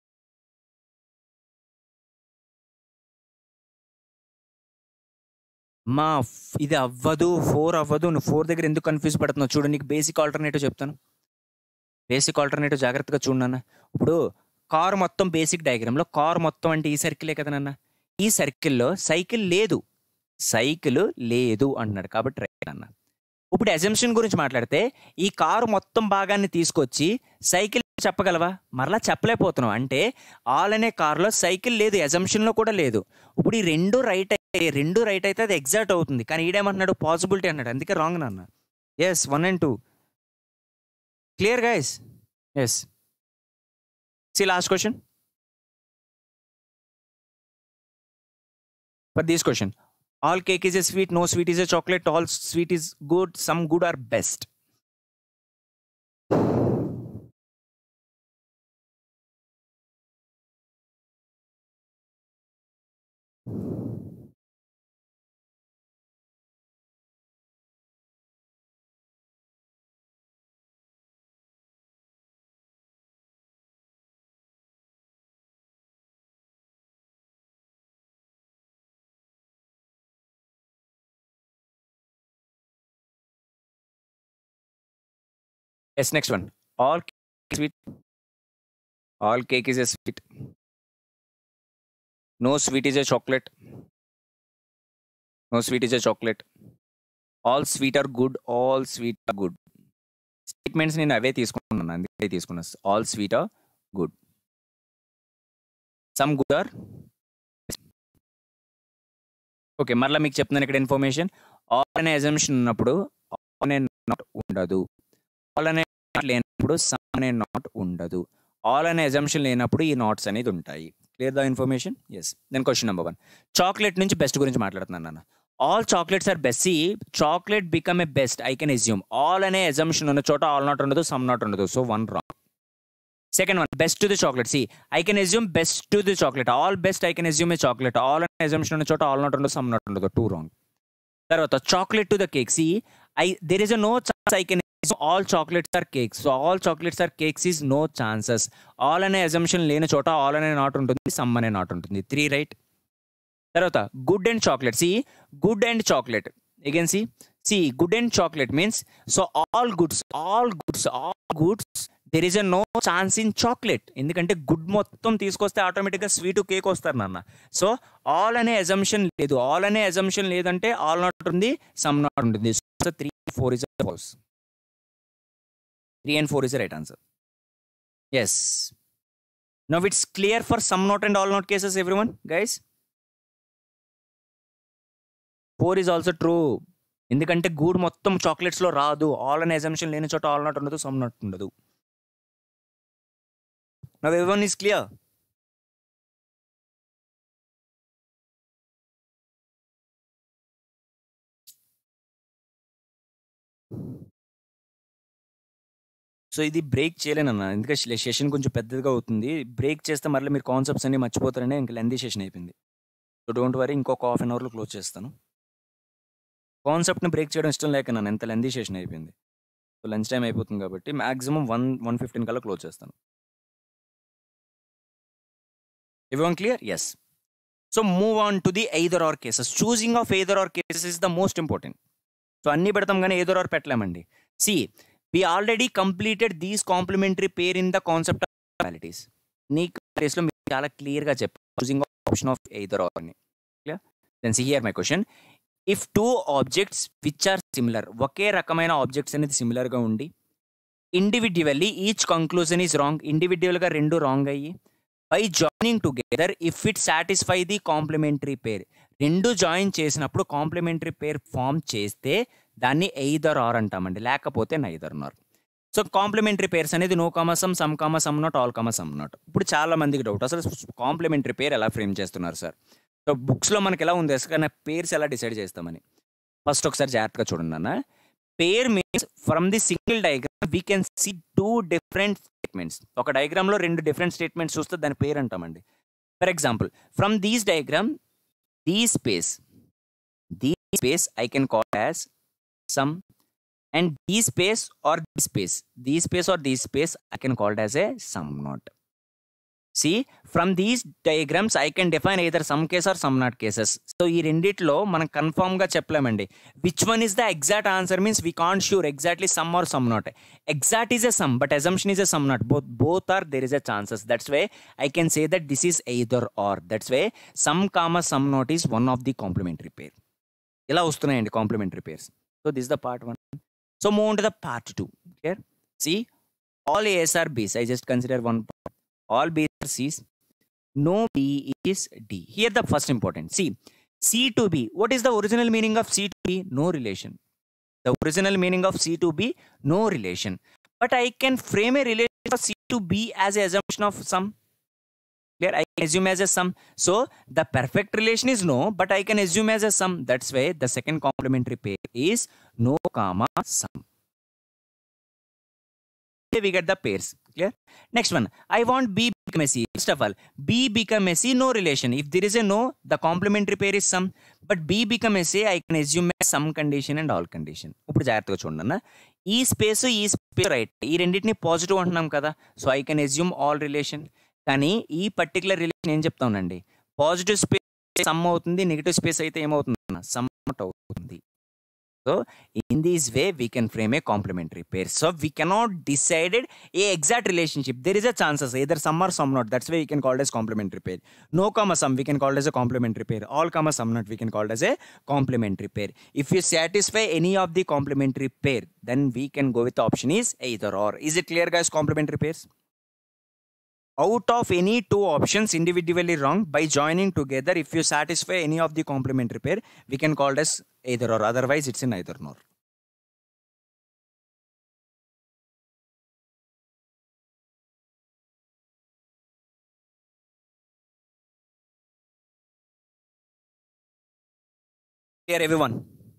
మా ఇది అవ్వదు, ఫోర్ అవ్వదు. నువ్వు ఫోర్ దగ్గర ఎందుకు కన్ఫ్యూజ్ పడుతున్నావు? చూడు, నీకు బేసిక్ ఆల్టర్నేటివ్ చెప్తాను. బేసిక్ ఆల్టర్నేటివ్ జాగ్రత్తగా చూడన్నా. ఇప్పుడు కార్ మొత్తం బేసిక్ డయాగ్రామ్లో కార్ మొత్తం అంటే ఈ సర్కిలే కదా నాన్న. ఈ సర్కిల్లో సైకిల్ లేదు, సైకిల్ లేదు అంటున్నాడు కాబట్టి రైట్ అన్న. ఇప్పుడు అజంప్షన్ గురించి మాట్లాడితే ఈ కారు మొత్తం భాగాన్ని తీసుకొచ్చి సైకిల్ చెప్పగలవా? మరలా చెప్పలేకపోతున్నావు. అంటే ఆల్ అనే కారులో సైకిల్ లేదు, అజంప్షన్లో కూడా లేదు. ఇప్పుడు ఈ రెండు రైట్ అయితే రెండు రైట్ అయితే అది ఎగ్జాక్ట్ అవుతుంది. కానీ ఈడేమంటున్నాడు పాసిబిలిటీ అన్నాడు, అందుకే రాంగ్ నాన్న. Yes, one and two clear guys. Yes, see last question for this question. All cake is a sweet, no sweet is a chocolate, all sweet is good, some good are best. Yes, next one. All cake is sweet. All cake is a sweet. No sweet is a chocolate. No sweet is a chocolate. All sweet are good. All sweet are good. Statements నేను అవే తీసుకున్నాను, అందుకే తీసుకున్నాను. All sweet are good. Some good are. Okay, మరలా మీకు చెప్తున్నాను ఇక్కడ information. All అనే assumption ఉన్నప్పుడు ఆల్ అనే నాట్ ఉండదు. ఆల్ అనే నాట్ లేనప్పుడు సమ్ అనే నాట్ ఉండదు. ఆల్ అనే అజంప్షన్ లేనప్పుడు ఈ నాట్స్ అనేది ఉంటాయి. Clear the information? Yes. Then question number one. Chocolate నుంచి బెస్ట్ గురించి మాట్లాడుతున్నాను నాన్న. All chocolates are best. See chocolate become a best I can assume. All అనే అజంప్షన్ ఉన్న చోట ఆల్ నాట్ ఉండదు, సమ్ నాట్ ఉండదు. So one wrong. Second one, best to the chocolate. See I can assume best to the chocolate. All best I can assume a chocolate. All అనే assumption ఉన్న చోట all not ఉండదు, some not ఉండదు. Two wrong. తర్వాత chocolate to the cake. See I there is a no chance I can all chocolates are cakes. So all chocolates are cakes is no chances. All అనే assumption లేని చోట all అనే not ఉంటుంది, some అనే not ఉంటుంది. Three right. తర్వాత good and chocolate. See good and chocolate again. See see good and chocolate means so all goods all goods all goods there is a no chance in chocolate. ఎందుకంటే good మొత్తం తీసుకొస్తే ఆటోమేటిక్గా sweet cake వస్తారు నాన్న. So all అనే assumption లేదు. All అనే assumption లేదంటే ఆల్ నాట్ ఉంటుంది, సమ్ నాట్ ఉంటుంది. So three four is false. Three and four is right answer. Yes. Now it's clear for some not and all not cases everyone guys. Four is also true. ఎందుకంటే good మొత్తం చాక్లెట్స్లో రాదు. All అనే assumption లేని చోట all not ఉండదు, some not ఉండదు. Now everyone is clear. So ఇది బ్రేక్ చేయలేనన్నా, ఎందుకంటే సెషన్ కొంచెం పెద్దగా అవుతుంది. బ్రేక్ చేస్తే మళ్ళీ మీరు కాన్సెప్ట్స్ అన్ని మర్చిపోతారని ఇంకా లెందీ సెషన్ అయిపోయింది. సో డోంట్ వరీ, ఇంకొక హాఫ్ అన్ అవర్లో క్లోజ్ చేస్తాను. కాన్సెప్ట్ని బ్రేక్ చేయడం ఇష్టం లేక నన్ను ఎంత లెందీ సెషన్ అయిపోయింది. సో లంచ్ టైం అయిపోతుంది కాబట్టి మ్యాక్సిమం వన్ వన్ ఫిఫ్టీన్ కల్లా క్లోజ్ చేస్తాను. Everyone clear? Yes. So move on to the either or cases. Choosing of either or cases is the most important. So అన్ని పెడతాం కానీ either or పెట్టలేమండి. See, we already completed these complementary pair in the concept of probabilities. నీ కేసులో మీరు చాలా క్లియర్గా చెప్పారు choosing of option of either or అని. Clear? Then see here my question. If two objects which are similar, ఒకే రకమైన objects అనేది సిమిలర్గా ఉండి individually each conclusion is wrong, ఇండివిడ్యువల్గా రెండు రాంగ్ అయ్యి by joining together if it satisfy the complementary pair, రెండు join చేసినప్పుడు కాంప్లిమెంటరీ పేర్ ఫామ్ చేస్తే దాన్ని ఎయిదర్ ఆర్ అంటామండి, లేకపోతే neither nor. So complementary pairs అనేది no comma some, some comma some not, all comma some not. ఇప్పుడు చాలా మందికి డౌట్, అసలు కాంప్లిమెంటరీ పేర్ ఎలా ఫ్రేమ్ చేస్తున్నారు సార్? సో బుక్స్లో మనకి ఎలా ఉంది కానీ పేర్స్ ఎలా డిసైడ్ చేస్తామని ఫస్ట్ ఒకసారి జాగ్రత్తగా చూడండి అన్న. Pair means from the single diagram we can see two different statements. ఒక డయాగ్రామ్లో రెండు డిఫరెంట్ స్టేట్మెంట్స్ చూస్తే దాని పేరు అంటామండి. For example from these diagram the space the space I can call as some, and the space or the space the space or the space I can call as a some not. See, from these diagrams I can define either some case or some not cases. So ఈ రెండిట్లో మనం confirm గా చెప్పలేమండి. Which one is the exact answer means we can't sure exactly some or some not. Exact is a sum, but assumption is a some not. Both both are there is a chances. That's why I can say that this is either or. That's why some comma some not is one of the complementary pair. ఇలా వస్తున్నాయండి complementary pairs. So this is the part one. So move on to the part two. Clear? See, all A's are B's. I just consider one part. All B's are C's. No B is D. Here the first important. See, C to B. What is the original meaning of C to B? No relation. The original meaning of C to B, no relation. But I can frame a relation of C to B as an assumption of sum. Clear? I can assume as a sum. So the perfect relation is no, but I can assume as a sum. That's why the second complementary pair is no comma sum. We get the pairs. Clear? Next one. I want B become a C. First of all, B become a C, no relation. If there is a no, the complementary pair is sum. But B become a C, I can assume a some condition and all condition. ఇప్పుడు జాగ్రత్తగా చూడండి. ఈ space ఈ space right, ఈ రెండింటిని positive అంటున్నాం కదా, so I can assume all relation. కానీ ఈ పర్టికులర్ రిలేషన్ ఏం చెప్తానండి, పాజిటివ్ స్పేస్ సమ్ అవుతుంది, నెగిటివ్ స్పేస్ అయితే ఏమవుతుంది, సమ్ అవుతుంది. So in this way we can frame a complementary pair. So we cannot decide a exact relationship. There is a chances either some or some not. That's why we can call it as complementary pair. No comma some we can call it as a complementary pair. All comma some not we can call it as a complementary pair. If you satisfy any of the complementary pair, then we can go with the option is either or. Is it clear, guys? Complementary pairs. Out of any two options individually wrong, by joining together, if you satisfy any of the complementary pair, we can call it as either or. Otherwise it's in either nor. Clear, everyone?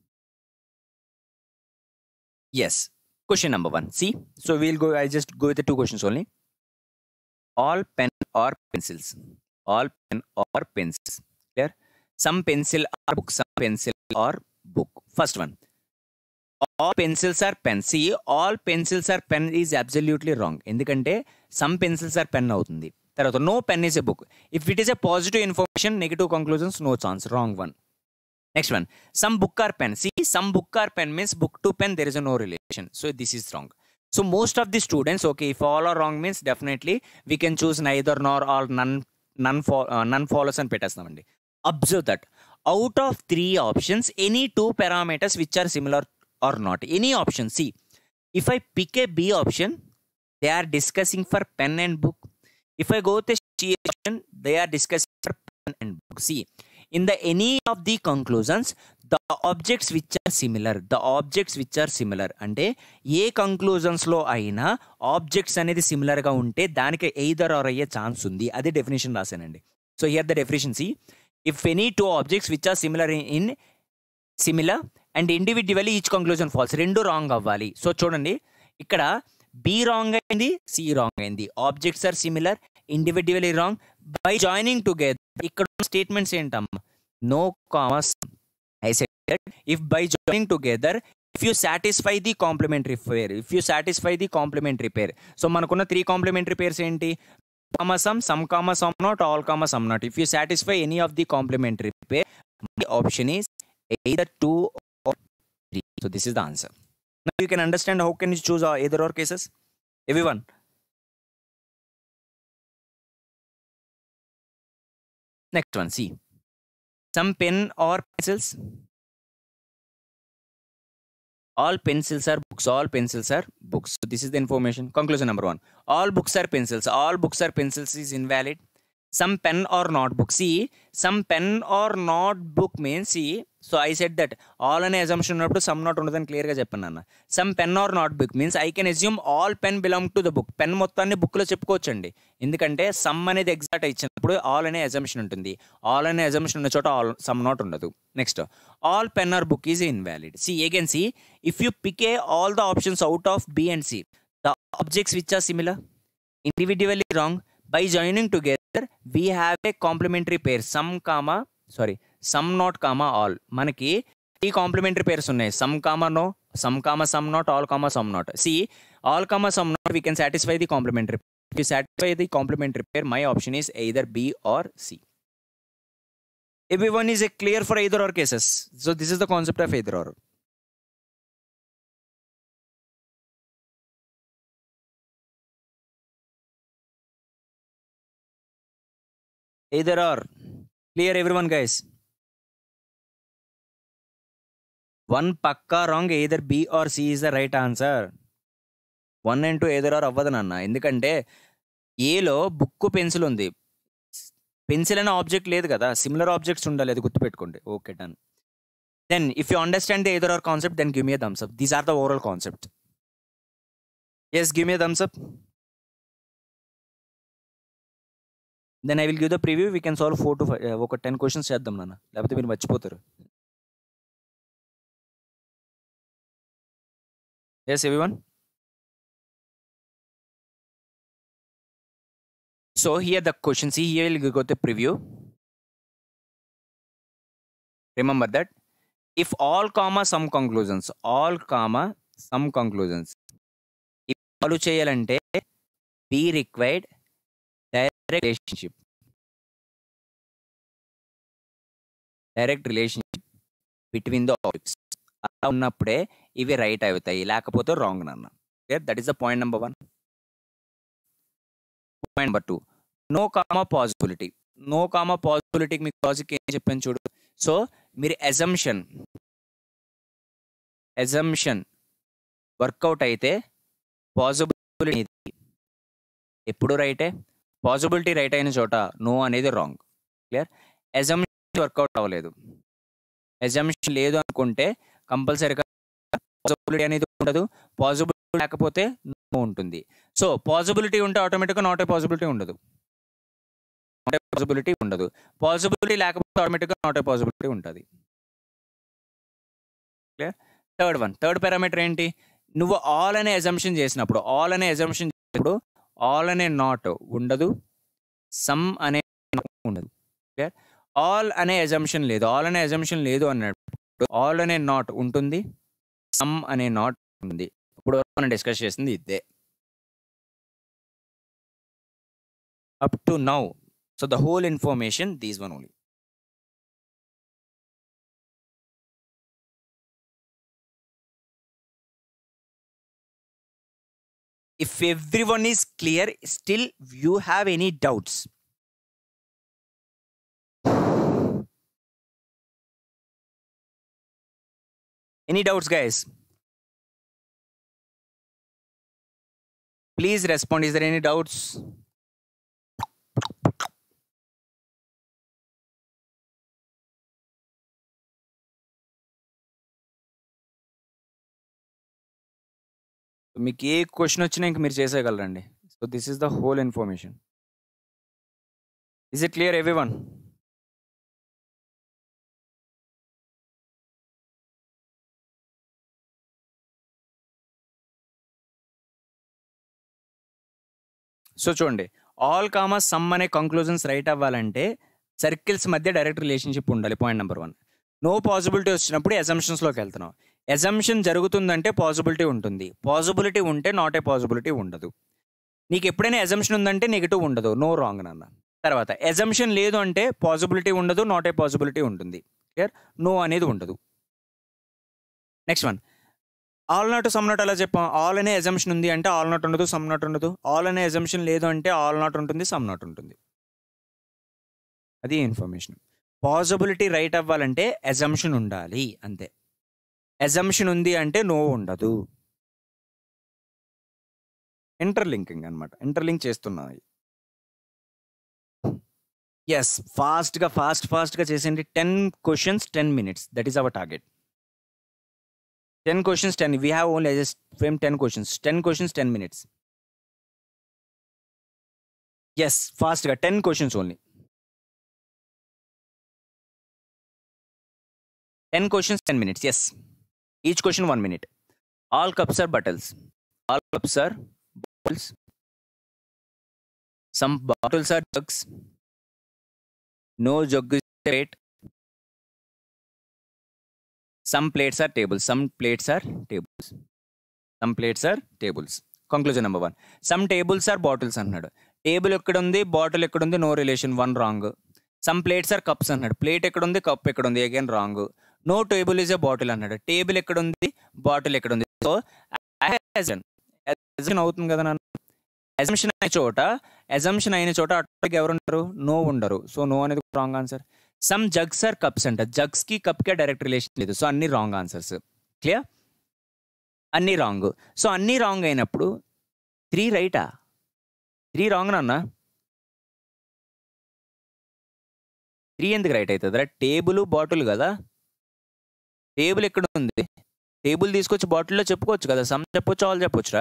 Yes. Question number one. See, so we'll go, I just go with the two questions only. All pen or pencils. All pen or pencils. Clear? Some pencil or book. Some pencil or book. First one. All pencils are pen. See, all pencils are pen is absolutely wrong. Endukante some pencils are pen avutundi. Tarvata no pen is a book. If it is a positive information, negative conclusions, no chance. Wrong one. Next one. Some book or pen. See, some book or pen means book to pen there is a no relation. So this is wrong. So most of the students, okay, if all are wrong means definitely we can choose neither nor or none, none, for, uh, none follows and pettasnamandi. Observe that out of three options, any two parameters which are similar or not, any option. See, if I pick a B option, they are discussing for pen and book. If I go with the C option, they are discussing for pen and book. See, in the any of the conclusions, the objects which are similar, the objects which are similar, అంటే ఏ conclusions లో అయినా objects అనేది similar గా ఉంటే దానికి either are అయ్యే chance ఉంది. అదే డెఫినేషన్ రాశానండి. So here the definition, see if any two objects which are similar in similar and individually each conclusion falls, రెండు రాంగ్ అవ్వాలి. సో చూడండి ఇక్కడ బి రాంగ్ అయింది, సి రాంగ్ అయింది. Objects are similar, individually wrong. By joining together ఇక్కడ statements ఏంటమ్మా, no comma. I said that if by joining together, if you satisfy the complementary pair, if you satisfy the complementary pair, so manakuna three complementary pairs enti, comma sum, some comma some not, all comma some not. If you satisfy any of the complementary pair, my option is either two or three. So this is the answer. Now you can understand how can you choose either or cases, everyone. Next one, see. Some pen or pencils. All pencils are books. All pencils are books. So this is the information. Conclusion number one. All books are pencils. All books are pencils is invalid. Some pen or notebook. See, some pen or notebook means, see, so I said that all అనే assumption ఉన్నప్పుడు some not ఉండదని క్లియర్గా చెప్పాను అన్న. Some pen or notebook means I can assume all pen belong to the book. Pen మొత్తాన్ని బుక్లో చెప్పుకోవచ్చండి. ఎందుకంటే some అనేది ఎగ్జాక్ట్ ఇచ్చినప్పుడు ఆల్ అనే assumption ఉంటుంది. ఆల్ అనే assumption ఉన్న చోట ఆల్ సమ్ నాట్ ఉండదు. Next, all pen are book is invalid. See again, see if you pick a all the options out of B and C, the objects which are similar, individually wrong. By joining together, we have a complementary pair. Some comma, sorry, some not comma all. మనకి three complementary pairs ఉన్నాయి. Some comma no, some comma some not, all comma some not. See, all comma some not, we can satisfy the complementary. If you satisfy the complementary pair, my option is either B or C. Everyone is clear for either or cases. So this is the concept of either or. Either or. Clear everyone, guys? One pakka wrong, either B or C is the right answer. One and two either or అవ్వదు నాన్న. ఎందుకంటే ఏలో book pencil ఉంది, pencil అనే object లేదు కదా, similar objects ఉండాలి, అది గుర్తుపెట్టుకోండి. Okay, done. Then if you understand the either or concept, then give me a thumbs up. These are the overall concept. Yes, give me a thumbs up. Then I will give the preview. We can solve four to five, ఒక ten questions చేద్దాం నాన్న, లేకపోతే మీరు మర్చిపోతారు. Yes, everyone. So here the question, see here we'll go to preview. Remember that if all comma some conclusions, all comma some conclusions, if follow cheyalante be required direct relationship, direct relationship between the objects. అలా ఉన్నప్పుడే ఇవి right అవుతాయి, లేకపోతే wrong నాన్న. That is the point number one. Point number two, no comma possibility. No comma పాసిబిలిటీకి మీకు logic ఏం చెప్పాను చూడు. సో మీరు అజంప్షన్ అజంప్షన్ వర్కౌట్ అయితే పాసిబిలిటీ ఎప్పుడు రైటే, పాసిబిలిటీ రైట్ అయిన చోట నో అనేది రాంగ్. క్లియర్? అజంప్షన్ వర్కౌట్ అవ్వలేదు, అజంప్షన్ లేదు అనుకుంటే కంపల్సరీగా పాసిబిలిటీ అనేది ఉండదు, పాసిబిలిటీ లేకపోతే నో ఉంటుంది. సో పాసిబిలిటీ ఉంటే ఆటోమేటిక్గా నాట్ ఏ పాసిబిలిటీ ఉండదు, నాట్ ఏ పాసిబిలిటీ ఉండదు. పాసిబిలిటీ లేకపోతే ఆటోమేటిక్గా నాట్ ఏ పాసిబిలిటీ ఉంటుంది. Clear? Third one, third parameter ఏంటి? నువ్వు ఆల్ అనే అజంప్షన్ చేసినప్పుడు, ఆల్ అనే అజంప్షన్ చేసినప్పుడు ఆల్ అనే నాట్ ఉండదు, సమ్ అనే ఉండదు. క్లియర్? ఆల్ అనే అజంప్షన్ లేదు, ఆల్ అనే అజంప్షన్ లేదు అన్నప్పుడు ఆల్ అనే నాట్ ఉంటుంది, సమ్ అనే నాట్ ఉంది. ఇప్పుడు మనం డిస్కస్ చేసింది ఇదే up to now. So the whole information these one only. If everyone is clear, still you have any doubts? Any doubts, guys? Please respond. Is there any doubts? మీకు ఏ question వచ్చినా ఇంక మీరు చేసేయగలరండి. So this is the whole information. Is it clear everyone? So చూడండి, all comma some అనే conclusions right అవ్వాలంటే circles మధ్య direct relationship ఉండాలి. Point number one. No possibility వచ్చినప్పుడు అజంప్షన్స్లోకి వెళ్తున్నాం. అజంప్షన్ జరుగుతుందంటే పాసిబిలిటీ ఉంటుంది, పాసిబిలిటీ ఉంటే నాట్ ఏ పాసిబిలిటీ ఉండదు. నీకు ఎప్పుడైనా అజంప్షన్ ఉందంటే నెగిటివ్ ఉండదు, నో రాంగ్ నాన్న. తర్వాత అజంప్షన్ లేదు అంటే పాసిబిలిటీ ఉండదు, నాట్ ఏ పాసిబిలిటీ ఉంటుంది. క్లియర్? నో అనేది ఉండదు. Next one, all not some not అలా చెప్పాం. ఆల్ అనే అజంప్షన్ ఉంది అంటే ఆల్ నాట్ ఉండదు, సమ్ నాట్ ఉండదు. ఆల్ అనే అజంప్షన్ లేదు అంటే ఆల్ నాట్ ఉంటుంది, సమ్ నాట్ ఉంటుంది. అది ఇన్ఫర్మేషన్. పాసిబిలిటీ రైట్ అవ్వాలంటే అజంప్షన్ ఉండాలి అంతే. అజంప్షన్ ఉంది అంటే నో ఉండదు. ఇంటర్లింకింగ్ అనమాట, ఇంటర్లింక్ చేస్తున్నాయి. ఎస్, ఫాస్ట్గా ఫాస్ట్ ఫాస్ట్గా చేసేయండి. Ten questions ten minutes, that is our target. ten questions, ten. We have only just frame ten questions. ten questions, ten minutes. Yes, fast ga. ten questions only. ten questions, ten minutes. Yes. Each question one minute. All cups are bottles. All cups are bottles. Some bottles are jugs. No jug is plate. Some plates are tables. Some plates are tables. Some plates are tables. Conclusion number one. Some tables are bottles అన్నాడు. Table ఎక్కడుంది, bottle ఎక్కడుంది, no relation, one wrong. Some plates are cups అన్నాడు. Plate ఎక్కడుంది, cup ఎక్కడుంది, again wrong. No table is a bottle అన్నాడు. Table ఎక్కడుంది, bottle ఎక్కడుంది. So assumption అవుతుంది కదా నాన్న. అజంప్షన్ అయిన చోట అజంప్షన్ అయిన చోట అటు ఎవరు ఉండరు, నో ఉండరు. సో నో అనేది wrong answer. Some jugs are cups అంట. జగ్స్ కి కప్ కి డైరెక్ట్ రిలేషన్ లేదు. సో అన్ని రాంగ్ ఆన్సర్స్. క్లియర్? అన్ని రాంగ్. సో అన్ని రాంగ్ అయినప్పుడు త్రీ రైటా? త్రీ రాంగ్ నాన్న. త్రీ ఎందుకు రైట్ అవుతుందిరా? టేబుల్ బాటిల్ కదా. టేబుల్ ఎక్కడ ఉంది? టేబుల్ తీసుకొచ్చి బాటిల్లో చెప్పుకోవచ్చు కదా. సమ్ చెప్పొచ్చు, ఆల్ చెప్పొచ్చురా.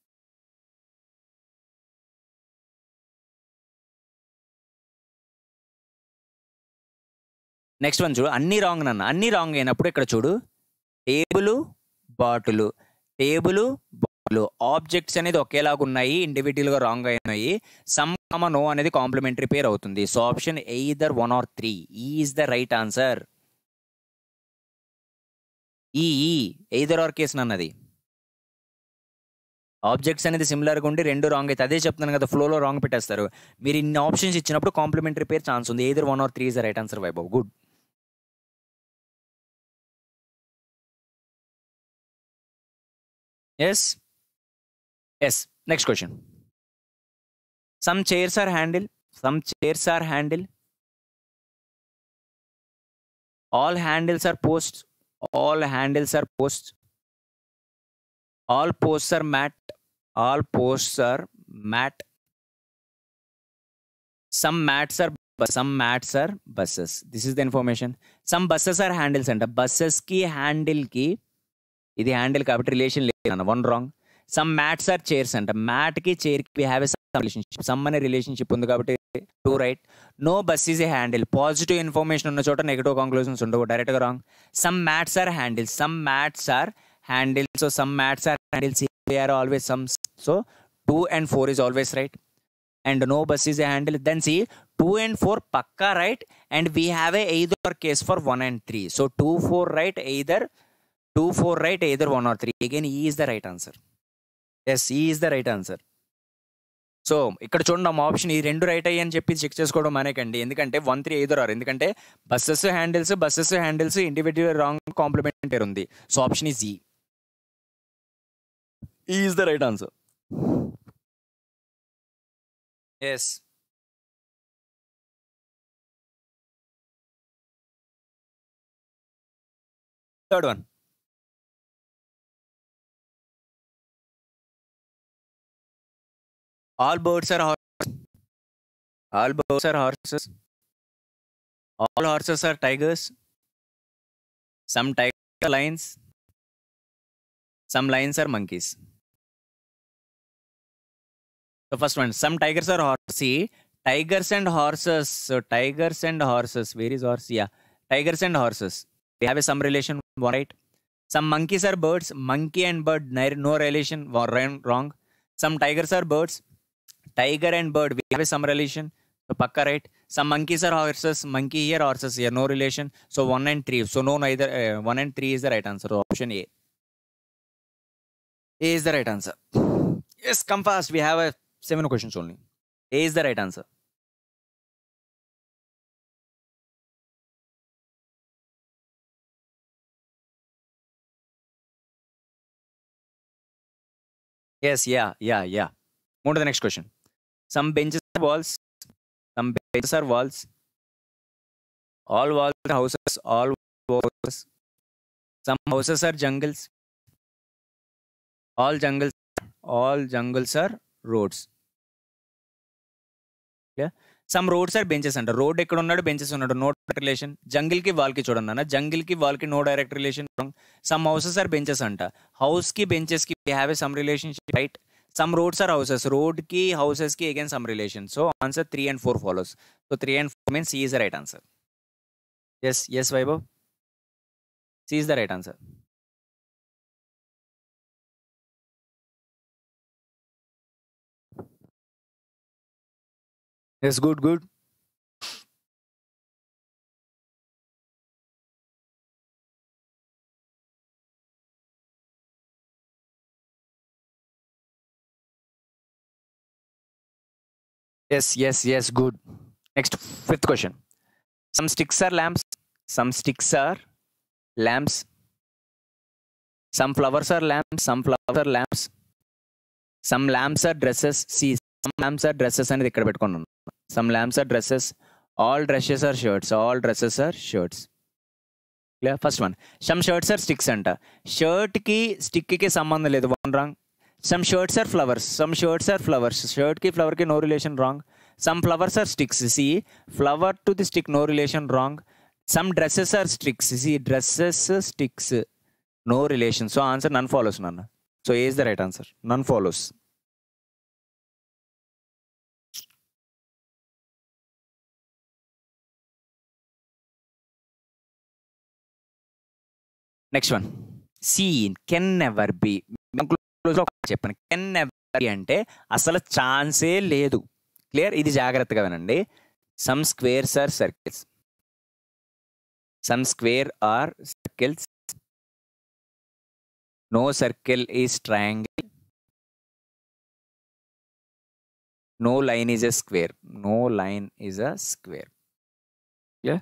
నెక్స్ట్ వన్ చూడు, అన్ని రాంగ్ నాన్న. అన్ని రాంగ్ అయినప్పుడు ఇక్కడ చూడు, table bottle, table bottle objects అనేది ఒకేలాగా ఉన్నాయి, ఇండివిజువల్ గా రాంగ్ అయినాయి. సమ్ కామ నో అనేది కాంప్లిమెంటరీ పేర్ అవుతుంది. So option either one or three is the right answer. ఈ ఎయిదర్ ఆర్ కేసు అన్నది. ఆబ్జెక్ట్స్ అనేది సిమిలర్గా ఉండి రెండు రాంగ్ అయితే అదే చెప్తున్నాను కదా, ఫ్లోలో రాంగ్ పెట్టేస్తారు. మీరు ఇన్ని ఆప్షన్స్ ఇచ్చినప్పుడు కాంప్లిమెంటరీ పేర్ ఛాన్స్ ఉంది. Either one or three is the right answer. Vaibhav, good. Yes yes next question. Some chairs are handle. Some chairs are handle. All handles are post. All handles are posts. All posts are mat. All posts are mat. Some mats are bus. Some mats are buses. This is the information. Some buses are handles and buses ki handle ki ఇది handle కాబట్టి relation లేదు. One wrong. Some mats are chairs అంట. Mat కి chair కి have a some relationship. Some అనే relationship ఉంది కాబట్టి two right. No bus is a handle. Positive information ఉన్న చోట నెగిటివ్ కాంక్లూజన్స్ ఉండవు, డైరెక్ట్ గా wrong. Some mats are handles. Some mats are handles. So some mats are handles are always some. So two and four is always right. And no bus is a handle. Then see, two and four pakka right, and we have a either case for one and three. So two four right, either two four right, either one or three. Again, E is the right answer. Yes, E is the right answer. So ఇక్కడ చూడండి, మా option ఈ రెండు right అయ్యి అని చెప్పి check చేసుకోవడం మానేకండి. ఎందుకంటే వన్ త్రీ ఐదు ఆరు, ఎందుకంటే buses handles buses handles individual wrong complementary ఉంది. So option is E. E is the right answer. Yes. Third one. All birds are horses. All birds are horses. All horses are tigers. Some tigers are lions. Some lions are monkeys. So first one, some tigers are horses. See, tigers and horses. So tigers and horses. Where is horse? Yeah, tigers and horses. They have a some relation, right? Some monkeys are birds. Monkey and bird, no relation, wrong. Some tigers are birds. Tiger and bird, we have some relation. So pakka right. Some monkeys are horses. Monkey here, horses here, no relation. So one and three. So no, neither uh, one and three is the right answer. So option A. A is the right answer. Yes, come fast. We have a seven questions only. A is the right answer. Yes, yeah, yeah, yeah. Move to the next question. Some benches are walls. Some benches are walls. All walls are houses. All houses. Some houses are jungles. All jungles. All jungles are roads. Yeah. Some roads are benches under. Road ekkada unnadu, benches unnadu. No direct relation. Jungle ki wall ki chodandi anna. Jungle ki wall ki no direct relation. Wrong. Some houses are benches anta. House ki benches ki we have a some relationship, right? Some roads are houses. Road ki houses ki again some relation. So answer three and four follows. So three and four means C is the right answer. Yes, yes, Vaibhav. C is the right answer. Yes, good, good. Yes, yes, yes, good. Next, fifth question. Some sticks are lamps, some sticks are lamps, some flowers are lamps, some flowers are lamps, some lamps are dresses. See, some lamps are dresses అనేది ఇక్కడ పెట్టుకున్నాను. Some lamps are dresses, all dresses are shirts, all dresses are shirts. Clear? First one. Some shirts are sticks అంట. Shirt కి stick కి సంబంధం లేదు, one wrong. Some shirts are flowers, some shirts are flowers. Shirt కి flower కి no relation, wrong. Some flowers are sticks. See, flower to the stick, no relation, wrong. Some dresses are sticks. See, dresses, sticks, no relation. So answer none follows, none. So A is the right answer. None follows. Next one. See, can never be. చెప్పండి, can never be అంటే అసలు ఛాన్సే లేదు. Clear? ఇది జాగ్రత్తగా వినండి. Some squares are circles, some square are circles, no circle is triangle, no line is a square, no line is a square. Yeah.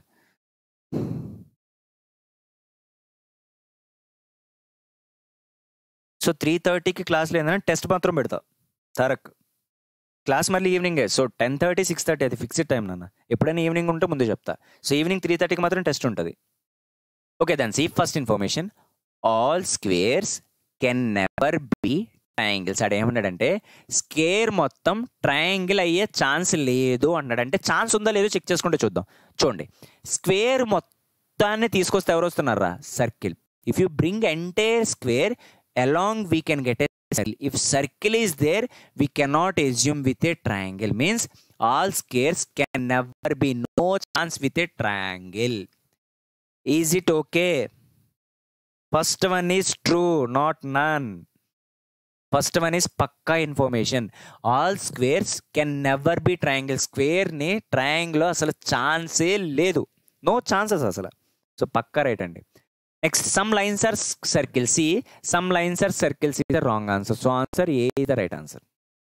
So three థర్టీకి క్లాస్లో ఏంటంటే టెస్ట్ మాత్రం పెడతా తారక్. క్లాస్ మళ్ళీ ఈవినింగే. So ten thirty six thirty అది fixed time నాన్న. ఎప్పుడైనా ఈవినింగ్ ఉంటే ముందు చెప్తా. సో ఈవినింగ్ త్రీ థర్టీకి మాత్రం టెస్ట్ ఉంటుంది. ఓకే, దాని see first information. All squares can never be triangles. అక్కడ ఏమన్నాడంటే స్క్వేర్ మొత్తం ట్రయాంగిల్ అయ్యే ఛాన్స్ లేదు అన్నాడు. అంటే ఛాన్స్ ఉందా లేదో చెక్ చేసుకుంటే చూద్దాం. చూడండి, స్క్వేర్ మొత్తాన్ని తీసుకొస్తే ఎవరు వస్తున్నారా? Circle. If you bring entire square along we can get a circle. If circle is there, we cannot assume with a triangle. Means all squares can never be, no chance with a triangle. Is it okay? First one is true, not none. First one is pakka information. All squares can never be triangle. Square ni triangle asalu chance ledu, no chances asalu. So pakka right andi. Next, some lines are circles. See, some lines are circles is the wrong answer. So answer A is the right answer.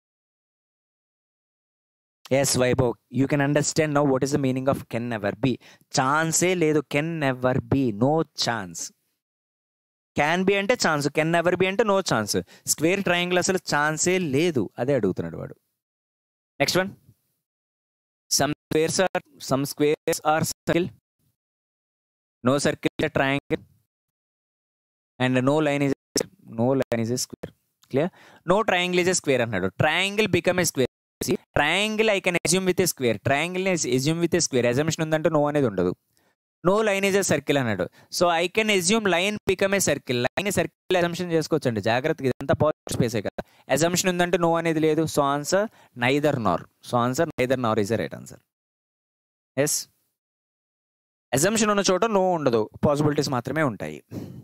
Yes, Vaibhav, you can understand now what is the meaning of can never be. Chance ledu, can never be, no chance. Can be ante chance, can never be ante no chance. Square triangle asalu chance ledu, ade adugutunnadu vaadu. Next one. Some squares are some squares are circle. No circle is a triangle. And no line is a, no line is a square. Clear? No triangle is a square అన్నాడు. Triangle become a square. See, triangle I can assume with a square. Triangle is assume with a square. Assumption ఉందంటే no అనేది ఉండదు. No line is a circle అన్నాడు. So I can assume line become a circle. Line circle assumption చేసుకోవచ్చండి. జాగ్రత్తగా, ఇదంతా positive స్పేసే కదా. Assumption ఉందంటే no అనేది లేదు. So answer neither nor. So answer neither nor is the right answer. Yes. Assumption ఉన్న చోట no ఉండదు. Possibilities మాత్రమే ఉంటాయి.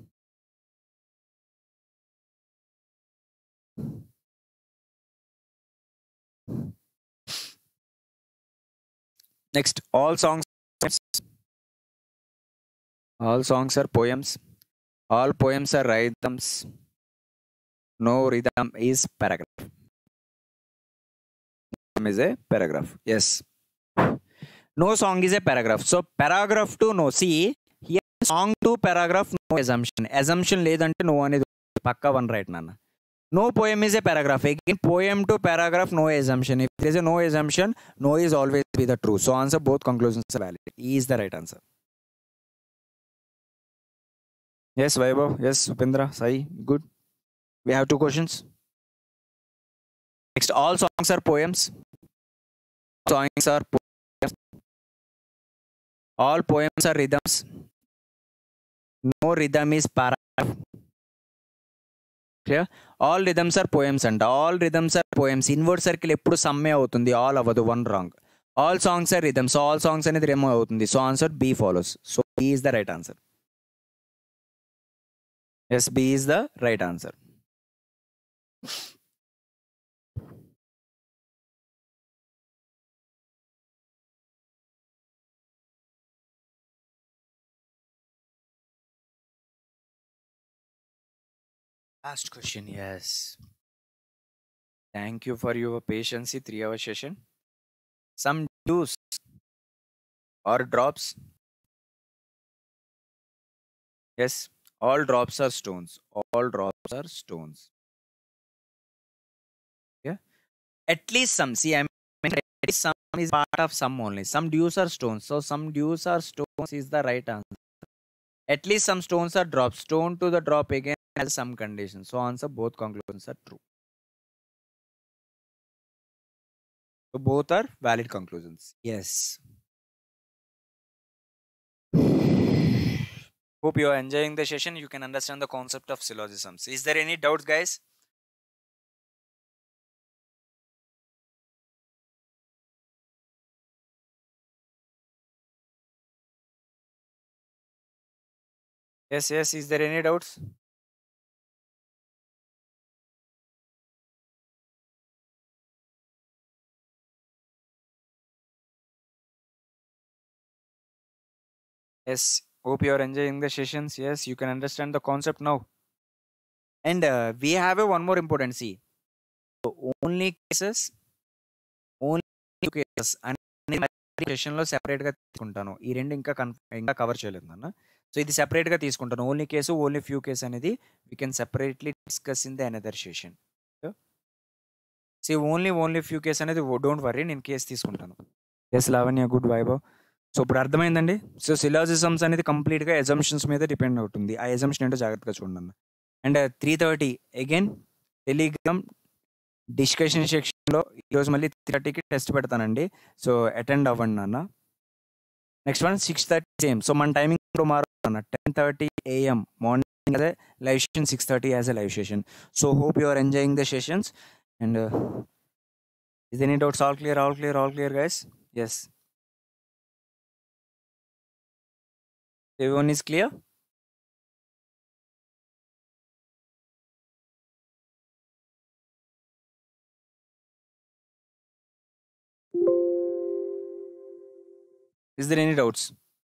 Next, all songs all songs are poems. All poems are rhythms. No rhythm is paragraph. Rhythm is a paragraph. Yes. No song is a paragraph. So paragraph to no. See, here song to paragraph, no assumption. Assumption ledante no అనేది పక్కా one right నాన్న. No poem is a paragraph. Again, poem to paragraph, no assumption. If there is a no assumption, no is always be the true. So answer both conclusions are valid. E is the right answer. Yes, Vaibhav. Yes, Upendra. Sai. Good. We have two questions. Next, all songs are poems. Songs are poems. All poems are rhythms. No rhythm is paragraph. Clear? All rhythms are poems and all rhythms are poems. Inward circle ఎప్పుడు సమ్మే అవుతుంది, all అవ్వదు, one wrong. All songs are rhythms, all songs అనేది remove అవుతుంది. So answer B follows. So B is the right answer. Yes, B is the right answer. Last question, yes. Thank you for your patience. Three hour session. some dews or drops. Yes, all drops are stones. All drops are stones. Yeah. At least some. See, I mean, at least some is part of some only. Some dews are stones. So some dews are stones is the right answer. At least some stones are drops. Stone to the drop again has some condition. So answer both conclusions are true. So both are valid conclusions. Yes. Hope you are enjoying the session. You can understand the concept of syllogisms. Is there any doubts, guys? Yes, yes. Is there any doubts? Yes. Hope you are enjoying the sessions. Yes, you can understand the concept now. And uh, we have a one more important see. So only cases, only cases అనేది సెషన్లో సెపరేట్గా తీసుకుంటాను. ఈ రెండు ఇంకా కన్ ఇంకా cover చేయలేదు నాన్న. సో ఇది సెపరేట్గా తీసుకుంటాను. Only case only few case అనేది we can separately discuss in the another session. See only only few case అనేది డోంట్ వరీ, నేను కేసు తీసుకుంటాను. Yes Lavanya, good Vaibhav. So ఇప్పుడు అర్థమైందండి. సో సిలాజిజమ్స్ అనేది కంప్లీట్గా ఎజంప్షన్స్ మీద డిపెండ్ అవుతుంది. ఆ ఎజంప్షన్ ఏంటో జాగ్రత్తగా చూడండి. And three thirty again Telegram discussion సెక్షన్లో ఈరోజు మళ్ళీ త్రీ థర్టీకి టెస్ట్ పెడతానండి. సో అటెండ్ అవ్వండి నాన్న. Next one six thirty same. So మన టైమింగ్ టుమారో అన్న టెన్ థర్టీ ఏఎం మార్నింగ్ అదే live session, six thirty as a live session. So hope you are enjoying the sessions. And is any doubts? All clear, all clear, all clear guys? Yes, everyone is clear? Is there any doubts?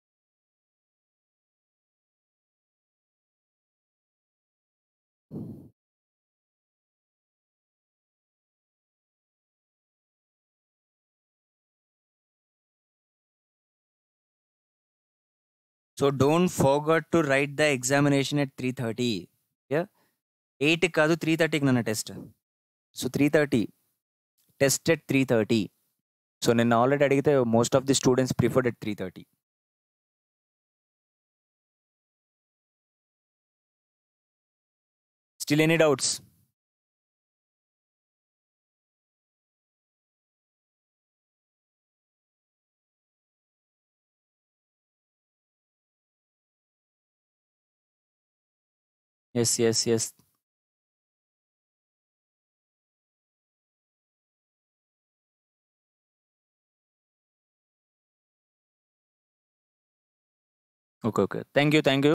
So don't forget to write the examination at three thirty. Yeah, eight కాదు three thirty కి నన్న test. So three thirty test at three thirty. So నేను already అడిగితే most of the students preferred at three thirty. Still any doubts? Yes, yes, yes. Okay, okay. Thank you, thank you.